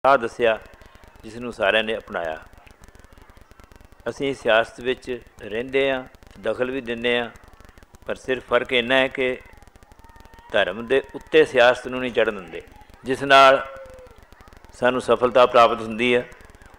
ਰਾਹ ਦੱਸਿਆ ਜਿਸ ਨੂੰ ਸਾਰਿਆਂ ਨੇ ਅਪਣਾਇਆ। ਅਸੀਂ ਸਿਆਸਤ ਵਿੱਚ ਰਹਿੰਦੇ ਹਾਂ, ਦਖਲ ਵੀ ਦਿੰਦੇ ਹਾਂ, ਪਰ ਸਿਰਫ ਫਰਕ ਇੰਨਾ ਹੈ ਕਿ ਧਰਮ ਦੇ ਉੱਤੇ ਸਿਆਸਤ ਨੂੰ ਨਹੀਂ ਚੜ੍ਹਨ ਦਿੰਦੇ, ਜਿਸ ਨਾਲ ਸਾਨੂੰ ਸਫਲਤਾ ਪ੍ਰਾਪਤ ਹੁੰਦੀ ਹੈ।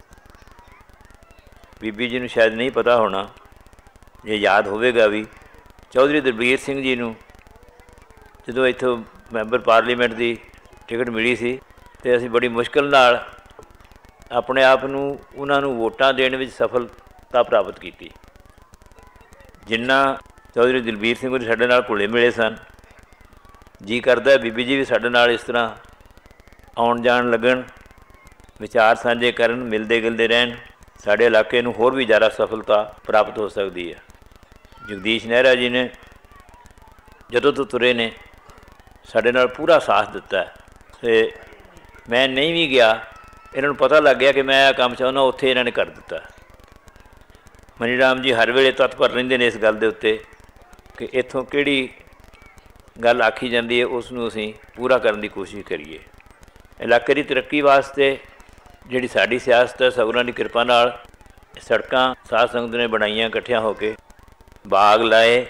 ਬੀਬੀ ਜੀ ਨੂੰ ਸ਼ਾਇਦ ਨਹੀਂ ਪਤਾ ਹੋਣਾ, ਜੇ ਯਾਦ ਹੋਵੇਗਾ ਵੀ, ਚੌਧਰੀ ਦਲਬੀਰ ਸਿੰਘ ਜੀ ਨੂੰ ਜਦੋਂ ਇੱਥੋਂ ਮੈਂਬਰ ਪਾਰਲੀਮੈਂਟ ਦੀ ਟਿਕਟ ਮਿਲੀ ਸੀ ਅਤੇ ਅਸੀਂ ਬੜੀ ਮੁਸ਼ਕਿਲ ਨਾਲ ਆਪਣੇ ਆਪ ਨੂੰ ਉਹਨਾਂ ਨੂੰ ਵੋਟਾਂ ਦੇਣ ਵਿੱਚ ਸਫਲਤਾ ਪ੍ਰਾਪਤ ਕੀਤੀ। ਜਿੰਨਾ ਚੌਧਰੀ ਦਲਬੀਰ ਸਿੰਘ ਜੀ ਸਾਡੇ ਨਾਲ ਘੁਲੇ ਮਿਲੇ ਸਨ, ਜੀ ਕਰਦਾ ਬੀਬੀ ਜੀ ਵੀ ਸਾਡੇ ਨਾਲ ਇਸ ਤਰ੍ਹਾਂ ਆਉਣ ਜਾਣ ਲੱਗਣ, ਵਿਚਾਰ ਸਾਂਝੇ ਕਰਨ, ਮਿਲਦੇ ਗਿਲਦੇ ਰਹਿਣ, ਸਾਡੇ ਇਲਾਕੇ ਨੂੰ ਹੋਰ ਵੀ ਜ਼ਿਆਦਾ ਸਫਲਤਾ ਪ੍ਰਾਪਤ ਹੋ ਸਕਦੀ ਹੈ। ਜਗਦੀਸ਼ ਨਹਿਰਾ ਜੀ ਨੇ ਜਦੋਂ ਤੋਂ ਤੁਰੇ ਨੇ ਸਾਡੇ ਨਾਲ ਪੂਰਾ ਸਾਥ ਦਿੱਤਾ ਅਤੇ ਮੈਂ ਨਹੀਂ ਵੀ ਗਿਆ, ਇਹਨਾਂ ਨੂੰ ਪਤਾ ਲੱਗ ਗਿਆ ਕਿ ਮੈਂ ਇਹ ਕੰਮ ਚਾਹੁੰਦਾ, ਉੱਥੇ ਇਹਨਾਂ ਨੇ ਕਰ ਦਿੱਤਾ। ਮਨੀ ਰਾਮ ਜੀ ਹਰ ਵੇਲੇ ਤਤਪਰ ਰਹਿੰਦੇ ਨੇ ਇਸ ਗੱਲ ਦੇ ਉੱਤੇ ਕਿ ਇੱਥੋਂ ਕਿਹੜੀ ਗੱਲ ਆਖੀ ਜਾਂਦੀ ਹੈ ਉਸ ਨੂੰ ਅਸੀਂ ਪੂਰਾ ਕਰਨ ਦੀ ਕੋਸ਼ਿਸ਼ ਕਰੀਏ। ਇਲਾਕੇ ਦੀ ਤਰੱਕੀ ਵਾਸਤੇ ਜਿਹੜੀ ਸਾਡੀ ਸਿਆਸਤ ਹੈ, ਸਗੁਰਾਂ ਦੀ ਕਿਰਪਾ ਨਾਲ ਸੜਕਾਂ ਸਾਧ ਸੰਗਤ ਨੇ ਬਣਾਈਆਂ ਇਕੱਠਿਆਂ ਹੋ ਕੇ, ਬਾਗ ਲਾਏ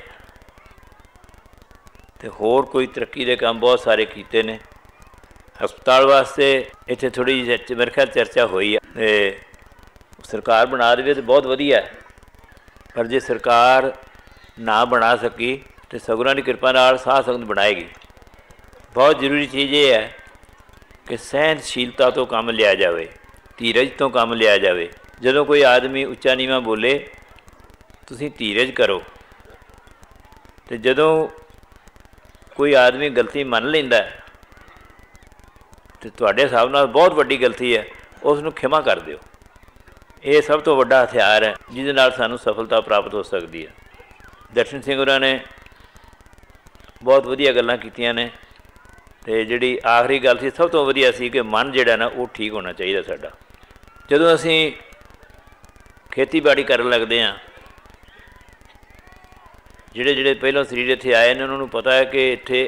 ਅਤੇ ਹੋਰ ਕੋਈ ਤਰੱਕੀ ਦੇ ਕੰਮ ਬਹੁਤ ਸਾਰੇ ਕੀਤੇ ਨੇ। ਹਸਪਤਾਲ ਵਾਸਤੇ ਇੱਥੇ ਥੋੜ੍ਹੀ ਜਿਹੀ ਮੇਰੇ ਖਿਆਲ ਚਰਚਾ ਹੋਈ ਹੈ ਅਤੇ ਸਰਕਾਰ ਬਣਾ ਦੇਵੇ ਤਾਂ ਬਹੁਤ ਵਧੀਆ, ਪਰ ਜੇ ਸਰਕਾਰ ਨਾ ਬਣਾ ਸਕੀ ਤਾਂ ਸਗੁਰਾਂ ਦੀ ਕਿਰਪਾ ਨਾਲ ਸਾਧ ਸੰਗਤ ਬਣਾਏਗੀ। ਬਹੁਤ ਜ਼ਰੂਰੀ ਚੀਜ਼ ਇਹ ਹੈ ਕਿ ਸਹਿਣਸ਼ੀਲਤਾ ਤੋਂ ਕੰਮ ਲਿਆ ਜਾਵੇ, ਧੀਰਜ ਤੋਂ ਕੰਮ ਲਿਆ ਜਾਵੇ। ਜਦੋਂ ਕੋਈ ਆਦਮੀ ਉੱਚਾ ਨੀਵਾਂ ਬੋਲੇ, ਤੁਸੀਂ ਧੀਰਜ ਕਰੋ, ਅਤੇ ਜਦੋਂ ਕੋਈ ਆਦਮੀ ਗਲਤੀ ਮੰਨ ਲੈਂਦਾ ਅਤੇ ਤੁਹਾਡੇ ਹਿਸਾਬ ਨਾਲ ਬਹੁਤ ਵੱਡੀ ਗਲਤੀ ਹੈ, ਉਸ ਨੂੰ ਖਿਮਾ ਕਰ ਦਿਓ। ਇਹ ਸਭ ਤੋਂ ਵੱਡਾ ਹਥਿਆਰ ਹੈ ਜਿਹਦੇ ਨਾਲ ਸਾਨੂੰ ਸਫਲਤਾ ਪ੍ਰਾਪਤ ਹੋ ਸਕਦੀ ਹੈ। ਦਰਸ਼ਨ ਸਿੰਘ ਹੋਰਾਂ ਨੇ ਬਹੁਤ ਵਧੀਆ ਗੱਲਾਂ ਕੀਤੀਆਂ ਨੇ, ਅਤੇ ਜਿਹੜੀ ਆਖਰੀ ਗੱਲ ਸੀ ਸਭ ਤੋਂ ਵਧੀਆ ਸੀ ਕਿ ਮਨ ਜਿਹੜਾ ਨਾ ਉਹ ਠੀਕ ਹੋਣਾ ਚਾਹੀਦਾ ਸਾਡਾ। ਜਦੋਂ ਅਸੀਂ ਖੇਤੀਬਾੜੀ ਕਰਨ ਲੱਗਦੇ ਹਾਂ, ਜਿਹੜੇ ਪਹਿਲਾਂ ਸਰੀਰ ਇੱਥੇ ਆਏ ਨੇ ਉਹਨਾਂ ਨੂੰ ਪਤਾ ਹੈ ਕਿ ਇੱਥੇ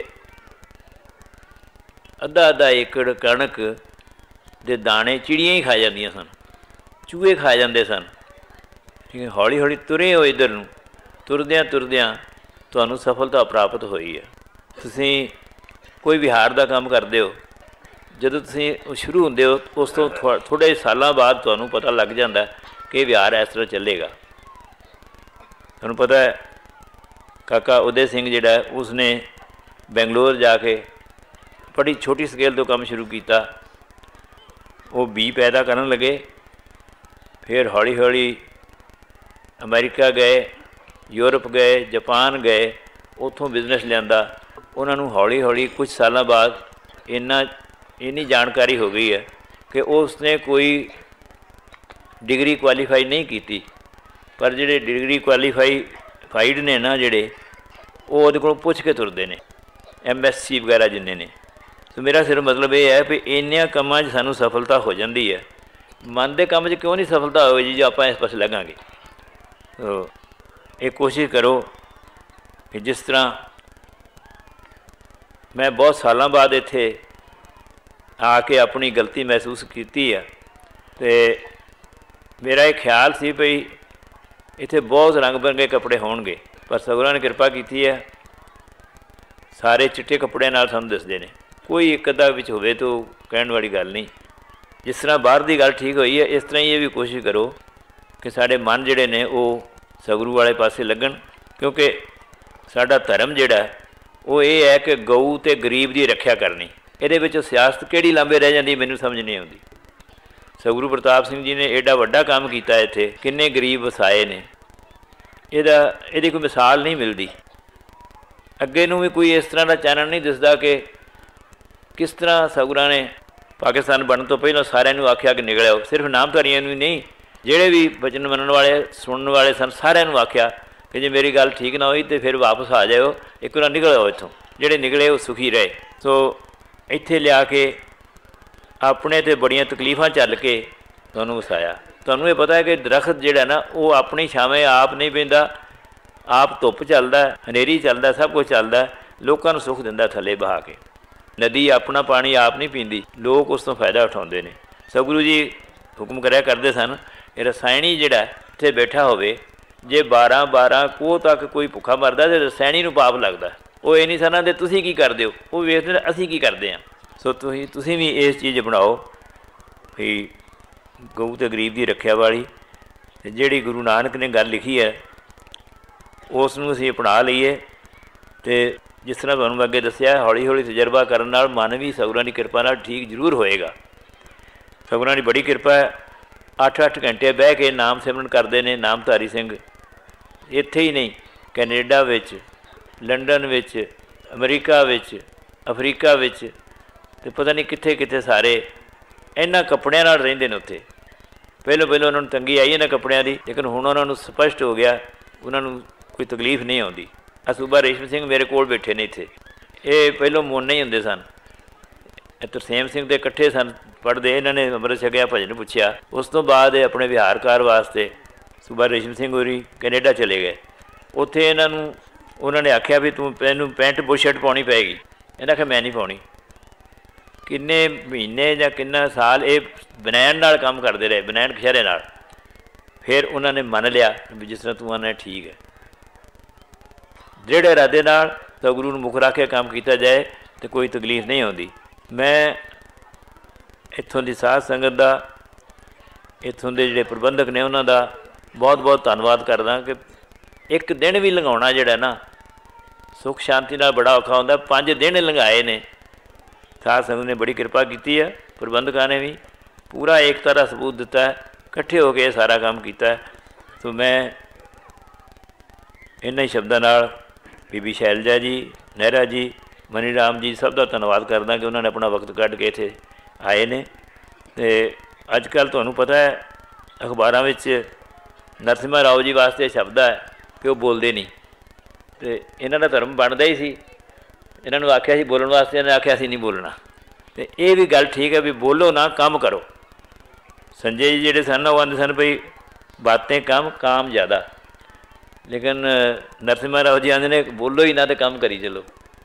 ਅੱਧਾ ਏਕੜ ਕਣਕ ਦੇ ਦਾਣੇ ਚਿੜੀਆਂ ਹੀ ਖਾ ਜਾਂਦੀਆਂ ਸਨ, ਚੂਹੇ ਖਾ ਜਾਂਦੇ ਸਨ। ਠੀਕ ਹੈ, ਹੌਲੀ ਹੌਲੀ ਤੁਰੇ ਹੋ ਇੱਧਰ ਨੂੰ, ਤੁਰਦਿਆਂ ਤੁਹਾਨੂੰ ਸਫਲਤਾ ਪ੍ਰਾਪਤ ਹੋਈ ਹੈ। ਤੁਸੀਂ ਕੋਈ ਵਿਹਾਰ ਦਾ ਕੰਮ ਕਰਦੇ ਹੋ, ਜਦੋਂ ਤੁਸੀਂ ਸ਼ੁਰੂ ਹੁੰਦੇ ਹੋ ਉਸ ਤੋਂ ਥੋੜ੍ਹੇ ਸਾਲਾਂ ਬਾਅਦ ਤੁਹਾਨੂੰ ਪਤਾ ਲੱਗ ਜਾਂਦਾ ਕਿ ਇਹ ਵਿਹਾਰ ਇਸ ਤਰ੍ਹਾਂ ਚੱਲੇਗਾ। ਤੁਹਾਨੂੰ ਪਤਾ ਹੈ ਕਾਕਾ ਉਦੈ ਸਿੰਘ ਜਿਹੜਾ ਉਸਨੇ ਬੈਂਗਲੋਰ ਜਾ ਕੇ ਬੜੀ ਛੋਟੀ ਸਕੇਲ ਤੋਂ ਕੰਮ ਸ਼ੁਰੂ ਕੀਤਾ। ਉਹ ਬੀਜ ਪੈਦਾ ਕਰਨ ਲੱਗੇ, ਫਿਰ ਹੌਲੀ ਹੌਲੀ ਅਮਰੀਕਾ ਗਏ, ਯੂਰਪ ਗਏ, ਜਾਪਾਨ ਗਏ, ਉੱਥੋਂ ਬਿਜ਼ਨਸ ਲਿਆਂਦਾ। ਉਹਨਾਂ ਨੂੰ ਹੌਲੀ ਹੌਲੀ ਕੁਝ ਸਾਲਾਂ ਬਾਅਦ ਇੰਨੀ ਜਾਣਕਾਰੀ ਹੋ ਗਈ ਹੈ ਕਿ ਉਸਨੇ ਕੋਈ ਡਿਗਰੀ ਕੁਆਲੀਫਾਈ ਨਹੀਂ ਕੀਤੀ, ਪਰ ਜਿਹੜੇ ਡਿਗਰੀ ਕੁਆਲੀਫਾਈਡ ਨੇ ਨਾ ਜਿਹੜੇ, ਉਹ ਉਹਦੇ ਕੋਲੋਂ ਪੁੱਛ ਕੇ ਤੁਰਦੇ ਨੇ, MSc ਵਗੈਰਾ ਜਿੰਨੇ ਨੇ। ਸੋ ਮੇਰਾ ਸਿਰਫ ਮਤਲਬ ਇਹ ਹੈ ਵੀ ਇੰਨਿਆਂ ਕੰਮਾਂ 'ਚ ਸਾਨੂੰ ਸਫਲਤਾ ਹੋ ਜਾਂਦੀ ਹੈ। ਮਨ ਦੇ ਕੰਮ 'ਚ ਕਿਉਂ ਨਹੀਂ ਸਫਲਤਾ ਹੋਵੇਗੀ ਜੇ ਆਪਾਂ ਇਸ ਪਾਸੇ ਲੱਗਾਂਗੇ। ਸੋ ਇਹ ਕੋਸ਼ਿਸ਼ ਕਰੋ ਕਿ ਜਿਸ ਤਰ੍ਹਾਂ ਮੈਂ ਬਹੁਤ ਸਾਲਾਂ ਬਾਅਦ ਇੱਥੇ ਆ ਕੇ ਆਪਣੀ ਗਲਤੀ ਮਹਿਸੂਸ ਕੀਤੀ ਹੈ, ਅਤੇ ਮੇਰਾ ਇਹ ਖਿਆਲ ਸੀ ਭਈ ਇੱਥੇ ਬਹੁਤ ਰੰਗ ਬਿਰੰਗੇ ਕੱਪੜੇ ਹੋਣਗੇ, ਪਰ ਸਗੁਰਾਂ ਨੇ ਕਿਰਪਾ ਕੀਤੀ ਹੈ, ਸਾਰੇ ਚਿੱਟੇ ਕੱਪੜਿਆਂ ਨਾਲ ਸਾਨੂੰ ਦਿਸਦੇ ਨੇ। ਕੋਈ ਇੱਕ ਅੱਧਾ ਵਿੱਚ ਹੋਵੇ ਤਾਂ ਕਹਿਣ ਵਾਲੀ ਗੱਲ ਨਹੀਂ। ਜਿਸ ਤਰ੍ਹਾਂ ਬਾਹਰ ਦੀ ਗੱਲ ਠੀਕ ਹੋਈ ਹੈ, ਇਸ ਤਰ੍ਹਾਂ ਹੀ ਇਹ ਵੀ ਕੋਸ਼ਿਸ਼ ਕਰੋ ਕਿ ਸਾਡੇ ਮਨ ਜਿਹੜੇ ਨੇ ਉਹ ਸਗਰੂ ਵਾਲੇ ਪਾਸੇ ਲੱਗਣ, ਕਿਉਂਕਿ ਸਾਡਾ ਧਰਮ ਜਿਹੜਾ ਉਹ ਇਹ ਹੈ ਕਿ ਗਊ ਅਤੇ ਗਰੀਬ ਦੀ ਰੱਖਿਆ ਕਰਨੀ। ਇਹਦੇ ਵਿੱਚ ਸਿਆਸਤ ਕਿਹੜੀ ਲਾਂਭੇ ਰਹਿ ਜਾਂਦੀ ਮੈਨੂੰ ਸਮਝ ਨਹੀਂ ਆਉਂਦੀ। ਸਤਿਗੁਰੂ ਪ੍ਰਤਾਪ ਸਿੰਘ ਜੀ ਨੇ ਐਡਾ ਵੱਡਾ ਕੰਮ ਕੀਤਾ, ਇੱਥੇ ਕਿੰਨੇ ਗਰੀਬ ਵਸਾਏ ਨੇ, ਇਹਦੀ ਕੋਈ ਮਿਸਾਲ ਨਹੀਂ ਮਿਲਦੀ। ਅੱਗੇ ਨੂੰ ਵੀ ਕੋਈ ਇਸ ਤਰ੍ਹਾਂ ਦਾ ਚਾਨਣ ਨਹੀਂ ਦਿਸਦਾ ਕਿ ਕਿਸ ਤਰ੍ਹਾਂ ਸਤਿਗੁਰਾਂ ਨੇ ਪਾਕਿਸਤਾਨ ਬਣਨ ਤੋਂ ਪਹਿਲਾਂ ਸਾਰਿਆਂ ਨੂੰ ਆਖਿਆ ਕਿ ਨਿਕਲ ਆਓ। ਸਿਰਫ ਨਾਮਧਾਰੀਆਂ ਨੂੰ ਹੀ ਨਹੀਂ, ਜਿਹੜੇ ਵੀ ਵਚਨ ਮੰਨਣ ਵਾਲੇ ਸੁਣਨ ਵਾਲੇ ਸਨ ਸਾਰਿਆਂ ਨੂੰ ਆਖਿਆ ਕਿ ਜੇ ਮੇਰੀ ਗੱਲ ਠੀਕ ਨਾ ਹੋਈ ਤਾਂ ਫਿਰ ਵਾਪਸ ਆ ਜਾਇਓ, ਇੱਕ ਵਾਰ ਨਿਕਲ ਆਓ ਇੱਥੋਂ। ਜਿਹੜੇ ਨਿਕਲੇ ਉਹ ਸੁਖੀ ਰਹੇ। ਸੋ ਇੱਥੇ ਲਿਆ ਕੇ ਆਪਣੇ 'ਤੇ ਬੜੀਆਂ ਤਕਲੀਫਾਂ ਚੱਲ ਕੇ ਤੁਹਾਨੂੰ ਵਸਾਇਆ। ਤੁਹਾਨੂੰ ਇਹ ਪਤਾ ਹੈ ਕਿ ਦਰੱਖਤ ਜਿਹੜਾ ਨਾ ਉਹ ਆਪਣੀ ਛਾਵੇਂ ਆਪ ਨਹੀਂ ਬਹਿੰਦਾ, ਆਪ ਧੁੱਪ ਚੱਲਦਾ, ਹਨੇਰੀ ਚੱਲਦਾ, ਸਭ ਕੁਝ ਚੱਲਦਾ, ਲੋਕਾਂ ਨੂੰ ਸੁੱਖ ਦਿੰਦਾ ਥੱਲੇ ਬਹਾ ਕੇ। ਨਦੀ ਆਪਣਾ ਪਾਣੀ ਆਪ ਨਹੀਂ ਪੀਂਦੀ, ਲੋਕ ਉਸ ਤੋਂ ਫਾਇਦਾ ਉਠਾਉਂਦੇ ਨੇ। सतगुरु जी हुक्म कराया करते सन, रसायणी जिहड़ा इत्थे बैठा होवे, जे 12-12 कोह तक कोई भुखा मरदा तो रसायणी नूं पाप लगदा। वो ये नहीं सन आंदे तुसीं की करदे हो, वो वेखदे असीं की करदे हां। सो तुसीं भी इस चीज़ अपनाओ भी गऊ ते गरीब की रखिया वाली जिहड़ी गुरु नानक ने गल लिखी है उस नूं असीं अपना लईए। तो जिस तरह तुहानूं अगे दस्सिया, हौली हौली तजर्बा करन नाल मन भी सतगुरां दी किरपा नाल ठीक जरूर होएगा। सतगुरां दी बड़ी किरपा है। 8-8 घंटे बह के नाम सिमरन करते हैं नामधारी सिंह। इत्थे ही नहीं, कैनेडा विच, लंडन विच, अमरीका विच, अफ्रीका विच ते पता नहीं कित्थे कित्थे सारे इन्हां कपड़ियां नाल रहिंदे ने उत्थे। पहलों उन्होंने तंगी आई इन्हां कपड़ियां दी, लेकिन हुण उन्हां नूं स्पष्ट हो गया, उन्हां नूं कोई तकलीफ नहीं आउंदी। सूबा रेशम सिंह मेरे कोल बैठे ने इत्थे, ये पहलों मोने ही हुंदे सन, तरसेम सिंह दे इकट्ठे सन पढ़दे। इन्होंने अमृत छकिया, भजन पुछया, उस तो बाद अपने विहारकार वास्ते सूबा रेशम सिंह होरी कैनेडा चले गए। उत्थे इन्हां नूं उन्होंने आख्या भी तूं तैनूं पैंट बुशर्ट पाउणी पैगी। इन्हां आख्या मैं नहीं पाउणी। किन्ने महीने जां किन्ना साल ये बनैन नाल काम करते रहे, बनैन कशहरे नाल। फिर उन्होंने मन लिया भी जिस तरह तू आना ठीक है, दृढ़ इरादे नाल सतगुरू नूं मुख रख के काम किया जाए तो कोई तकलीफ नहीं आती। मैं इत्थों की साध संगत का, इत्थों के जिहड़े प्रबंधक ने उन्हों का बहुत बहुत धन्नवाद करदा कि एक दिन भी लंघाउणा जिहड़ा ना सुख शांति नाल बड़ा औखा हुंदा। 5 दिन लंघाए ने, साध संगत ने बड़ी कृपा की है, प्रबंधकों ने भी पूरा एकता का सबूत दिता है, इकट्ठे होकर सारा काम किया है। तो मैं इन्हां ही शब्दों नाल बीबी शैलजा जी, नहरा जी, मनी राम जी सब का धन्नवाद करदा कि उन्होंने अपना वक्त कढ़ के इत्थे आए ने। ते अजकल तुहानूं पता है अखबारां विच नरसिम्हा राव जी वास्ते शब्द है कि वो बोलते नहीं, तो इन्हां दा धर्म बनदा ही सी। इन्हां नूं आख्या सी बोलण वास्ते, इन्हां आख्या सी नहीं बोलना। तो ये भी गल ठीक है भी बोलो ना, काम करो। संजय जी जिहड़े सन वो आंदे सन भाई बातें कम, काम ज़्यादा, लेकिन नरसिम्हा राव जी आंदे ने बोलो ही ना तो काम करी चलो।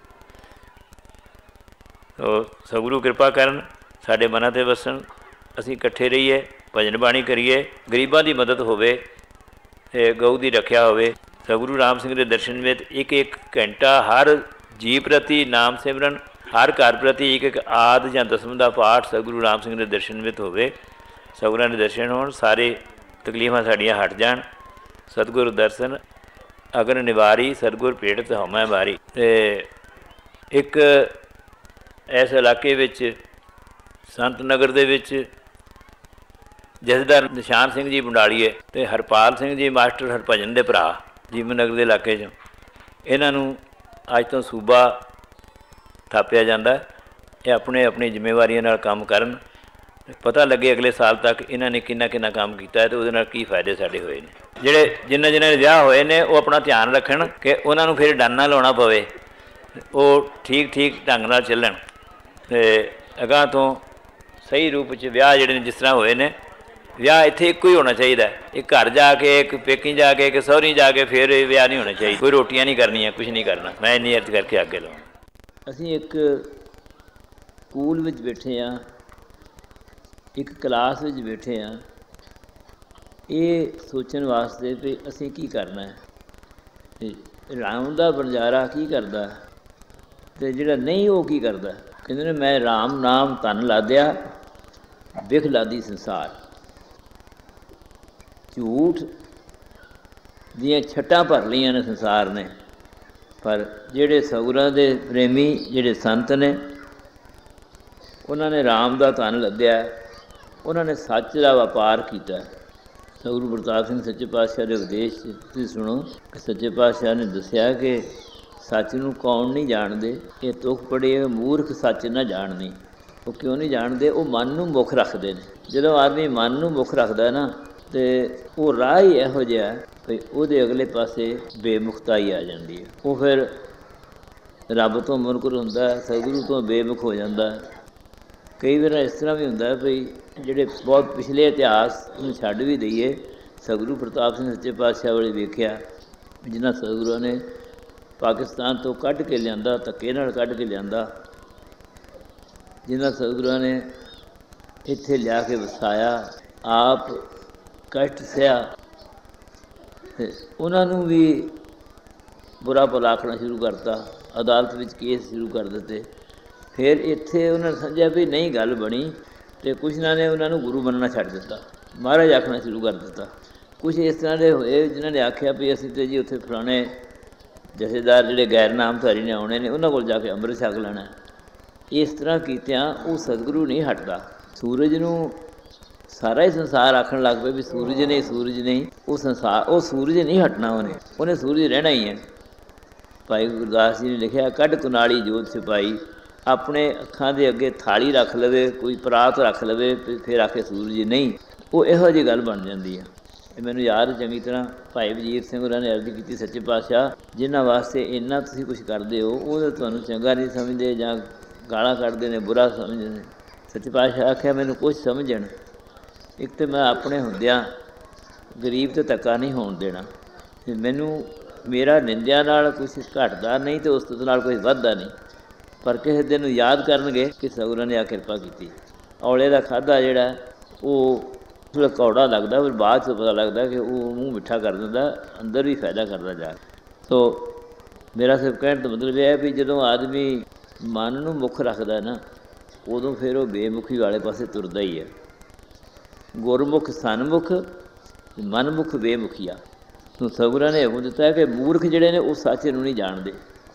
तो सतगुरू कृपा करन, साडे मनां ते वसन, असीं इकट्ठे रहीए, भजन बाणी करिए, गरीबां दी मदद होवे, गऊ की रखिया होवे। सतगुरू राम सिंह के दर्शन में एक एक घंटा हर जी प्रति नाम सिमरन, हर घर प्रति एक एक आद या दसम का पाठ सतगुरू राम सिंह के दर्शन में होवे। सतगुरां के दर्शन होण, सारे तकलीफां साड़ियां हट जाण। सतगुर दर्शन अगन निवारी, सतगुर पीड़ित हमै मारी। एक इस इलाके विच संत नगर दे विच जथेदार निशान सिंह जी बंडालीए ते हरपाल सिंह जी मास्टर हरभजन के भरा जीवन नगर के इलाके चों, इन्हां नूं अज तो सूबा थापिया जाता। ये अपने अपनी जिम्मेवारियों नाल काम करन, पता लगे अगले साल तक इन्होंने किन्ना किन्ना काम किया है तो उहदे नाल की फायदे साडे होए ने। जिहड़े जिन्हां जिन्हां दे विआह होए ने वो अपना ध्यान रखन कि उन्हां नूं फिर डाना लाउणा पवे, वो ठीक ठीक ढंग नाल चलन ते अगां तो सही रूप च विआह जिहड़े जिस तरह होए ने। विआह इत्थे इक्को ही होना चाहिए, एक घर जाके, एक पेकी जाके, एक सौहरी जाके, फिर विआह नहीं होना चाहिए। कोई रोटियां नहीं करनियां, कुछ नहीं करना। मैं इन्नी अर्ज करके आगे लाऊं। असीं एक स्कूल विच बैठे हाँ, एक क्लास विच बैठे हाँ, ये सोचण वास्ते भी असीं की करना है, राम दा बनजारा की करदा ते जिहड़ा नहीं वो की करदा। कहंदे ने मैं राम नाम धन लादिया, विख लादी संसार। झूठ दियां छट्टां भर लियां ने संसार ने, पर जिहड़े सतगुरां दे प्रेमी जिहड़े संत ने उन्होंने राम दा धन लद्या, उन्होंने सच का व्यापार किया। सतगुरु प्रताप सिंह सच्चे पातशाह के उपदेश तुसीं सुनो कि सच्चे पातशाह ने दस्सिया कि सच नूं कौन नहीं जानते, ये तुख पढ़े मूर्ख सच ना जाननी। वो क्यों नहीं जानते? वो मन नूं मुख रखते हैं। जदों आदमी मन नूं मुख रखता है ना, तो वो राह ही इहो जिहा भी उहदे अगले पासे बेमुखताई आ जाती है। वो फिर रब तो मुनकर हुंदा, सतगुरु तो बेमुख हो जाता। कई बार इस तरह भी होंदा भी जिहड़े बहुत पिछले इतिहास नूं छड्ड भी दईए, सतगुरु प्रताप सिंह सच्चे पातशाह वाले वेखिया जिन्हां सतगुरुआं ने पाकिस्तान तो कढ़ के लिआंदा, धक्के नाल कढ़ के लिआंदा, जिन्हां सतगुरुआं ने ਇੱਥੇ ਲਿਆ ਕੇ ਵਸਾਇਆ, ਆਪ ਕਸ਼ਟ ਸਹਿਆ ਤੇ ਉਹਨਾਂ ਨੂੰ ਵੀ ਬੁਰਾ ਭਲਾ ਆਖਣਾ ਸ਼ੁਰੂ ਕਰਤਾ, ਅਦਾਲਤ ਵਿੱਚ ਕੇਸ ਸ਼ੁਰੂ ਕਰ ਦਿੱਤੇ। ਫਿਰ ਇੱਥੇ ਉਹਨਾਂ ਨੇ ਸਮਝਿਆ ਵੀ ਨਹੀਂ ਗੱਲ ਬਣੀ ਅਤੇ ਕੁਛ ਨੇ ਉਹਨਾਂ ਨੂੰ ਗੁਰੂ ਮੰਨਣਾ ਛੱਡ ਦਿੱਤਾ, ਮਹਾਰਾਜ ਆਖਣਾ ਸ਼ੁਰੂ ਕਰ ਦਿੱਤਾ। ਕੁਛ ਇਸ ਤਰ੍ਹਾਂ ਦੇ ਹੋਏ ਜਿਨ੍ਹਾਂ ਨੇ ਆਖਿਆ ਵੀ ਅਸੀਂ ਤਾਂ ਜੀ ਉੱਥੇ ਫਲਾਣੇ ਜਥੇਦਾਰ ਜਿਹੜੇ ਗੈਰ ਨਾਮਧਾਰੀ ਨੇ ਆਉਣੇ ਨੇ, ਉਹਨਾਂ ਕੋਲ ਜਾ ਕੇ ਅੰਮ੍ਰਿਤ ਛਕ ਲੈਣਾ। ਇਸ ਤਰ੍ਹਾਂ ਕੀਤਿਆਂ ਉਹ ਸਤਿਗੁਰੂ ਨਹੀਂ ਹਟਦਾ। ਸੂਰਜ ਨੂੰ ਸਾਰਾ ਹੀ ਸੰਸਾਰ ਆਖਣ ਲੱਗ ਪਏ ਵੀ ਸੂਰਜ ਨਹੀਂ, ਸੂਰਜ ਨਹੀਂ। ਉਹ ਸੰਸਾਰ, ਉਹ ਸੂਰਜ ਨਹੀਂ ਹਟਣਾ, ਉਹਨੇ ਸੂਰਜ ਰਹਿਣਾ ਹੀ ਹੈ। ਭਾਈ ਗੁਰਦਾਸ ਜੀ ਨੇ ਲਿਖਿਆ, ਕੱਢ ਕੁਨਾਲੀ ਜੋਤ ਛਪਾਈ, ਆਪਣੇ ਅੱਖਾਂ ਦੇ ਅੱਗੇ ਥਾਲੀ ਰੱਖ ਲਵੇ, ਕੋਈ ਪਰਾਤ ਰੱਖ ਲਵੇ, ਫਿਰ ਆਖੇ ਸੂਰਜ ਨਹੀਂ। ਉਹ ਇਹੋ ਜਿਹੀ ਗੱਲ ਬਣ ਜਾਂਦੀ ਆ। ਇਹ ਮੈਨੂੰ ਯਾਦ ਚੰਗੀ ਤਰ੍ਹਾਂ ਭਾਈ ਵਜੀਰ ਸਿੰਘ ਹੋਰਾਂ ਨੇ ਅਰਜ਼ ਕੀਤੀ, ਸੱਚੇ ਪਾਤਸ਼ਾਹ ਜਿਨ੍ਹਾਂ ਵਾਸਤੇ ਇੰਨਾ ਤੁਸੀਂ ਕੁਛ ਕਰਦੇ ਹੋ ਉਹ ਤਾਂ ਤੁਹਾਨੂੰ ਚੰਗਾ ਨਹੀਂ ਸਮਝਦੇ ਜਾਂ ਗਾਲਾਂ ਕੱਢਦੇ ਨੇ, ਬੁਰਾ ਸਮਝਦੇ ਨੇ। ਸੱਚੇ ਪਾਤਸ਼ਾਹ ਆਖਿਆ ਮੈਨੂੰ ਕੁਛ ਸਮਝਣ। ਇੱਕ ਤਾਂ ਮੈਂ ਆਪਣੇ ਹੁੰਦਿਆਂ ਗਰੀਬ ਤੇ ਧੱਕਾ ਨਹੀਂ ਹੋਣ ਦੇਣਾ, ਅਤੇ ਮੈਨੂੰ ਮੇਰਾ ਨਿੰਦਿਆਂ ਨਾਲ ਕੁਛ ਘਟਦਾ ਨਹੀਂ ਅਤੇ ਉਸ ਨਾਲ ਕੁਛ ਵੱਧਦਾ ਨਹੀਂ। ਪਰ ਕਿਸੇ ਦਿਨ ਨੂੰ ਯਾਦ ਕਰਨਗੇ ਕਿ ਸਤਿਗੁਰਾਂ ਨੇ ਆ ਕਿਰਪਾ ਕੀਤੀ। ਔਲੇ ਦਾ ਖਾਧਾ ਜਿਹੜਾ ਉਹ ਥੋੜ੍ਹਾ ਕੌੜਾ ਲੱਗਦਾ, ਪਰ ਬਾਅਦ 'ਚ ਪਤਾ ਲੱਗਦਾ ਕਿ ਉਹ ਮੂੰਹ ਮਿੱਠਾ ਕਰ ਦਿੰਦਾ, ਅੰਦਰ ਵੀ ਫਾਇਦਾ ਕਰਦਾ ਜਾ। ਸੋ ਮੇਰਾ ਸਿਰਫ ਕਹਿਣ ਦਾ ਮਤਲਬ ਇਹ ਹੈ ਵੀ ਜਦੋਂ ਆਦਮੀ ਮਨ ਨੂੰ ਮੁੱਖ ਰੱਖਦਾ ਨਾ, ਉਦੋਂ ਫਿਰ ਉਹ ਬੇਮੁਖੀ ਵਾਲੇ ਪਾਸੇ ਤੁਰਦਾ ਹੀ ਹੈ। ਗੁਰਮੁਖ ਸਨਮੁਖ, ਮਨਮੁਖ ਬੇਮੁਖੀਆ। ਸੋ ਸਤਿਗੁਰਾਂ ਨੇ ਹੁਕਮ ਦਿੱਤਾ ਕਿ ਮੂਰਖ ਜਿਹੜੇ ਨੇ ਉਹ ਸੱਚ ਨੂੰ ਨਹੀਂ ਜਾਣਦੇ।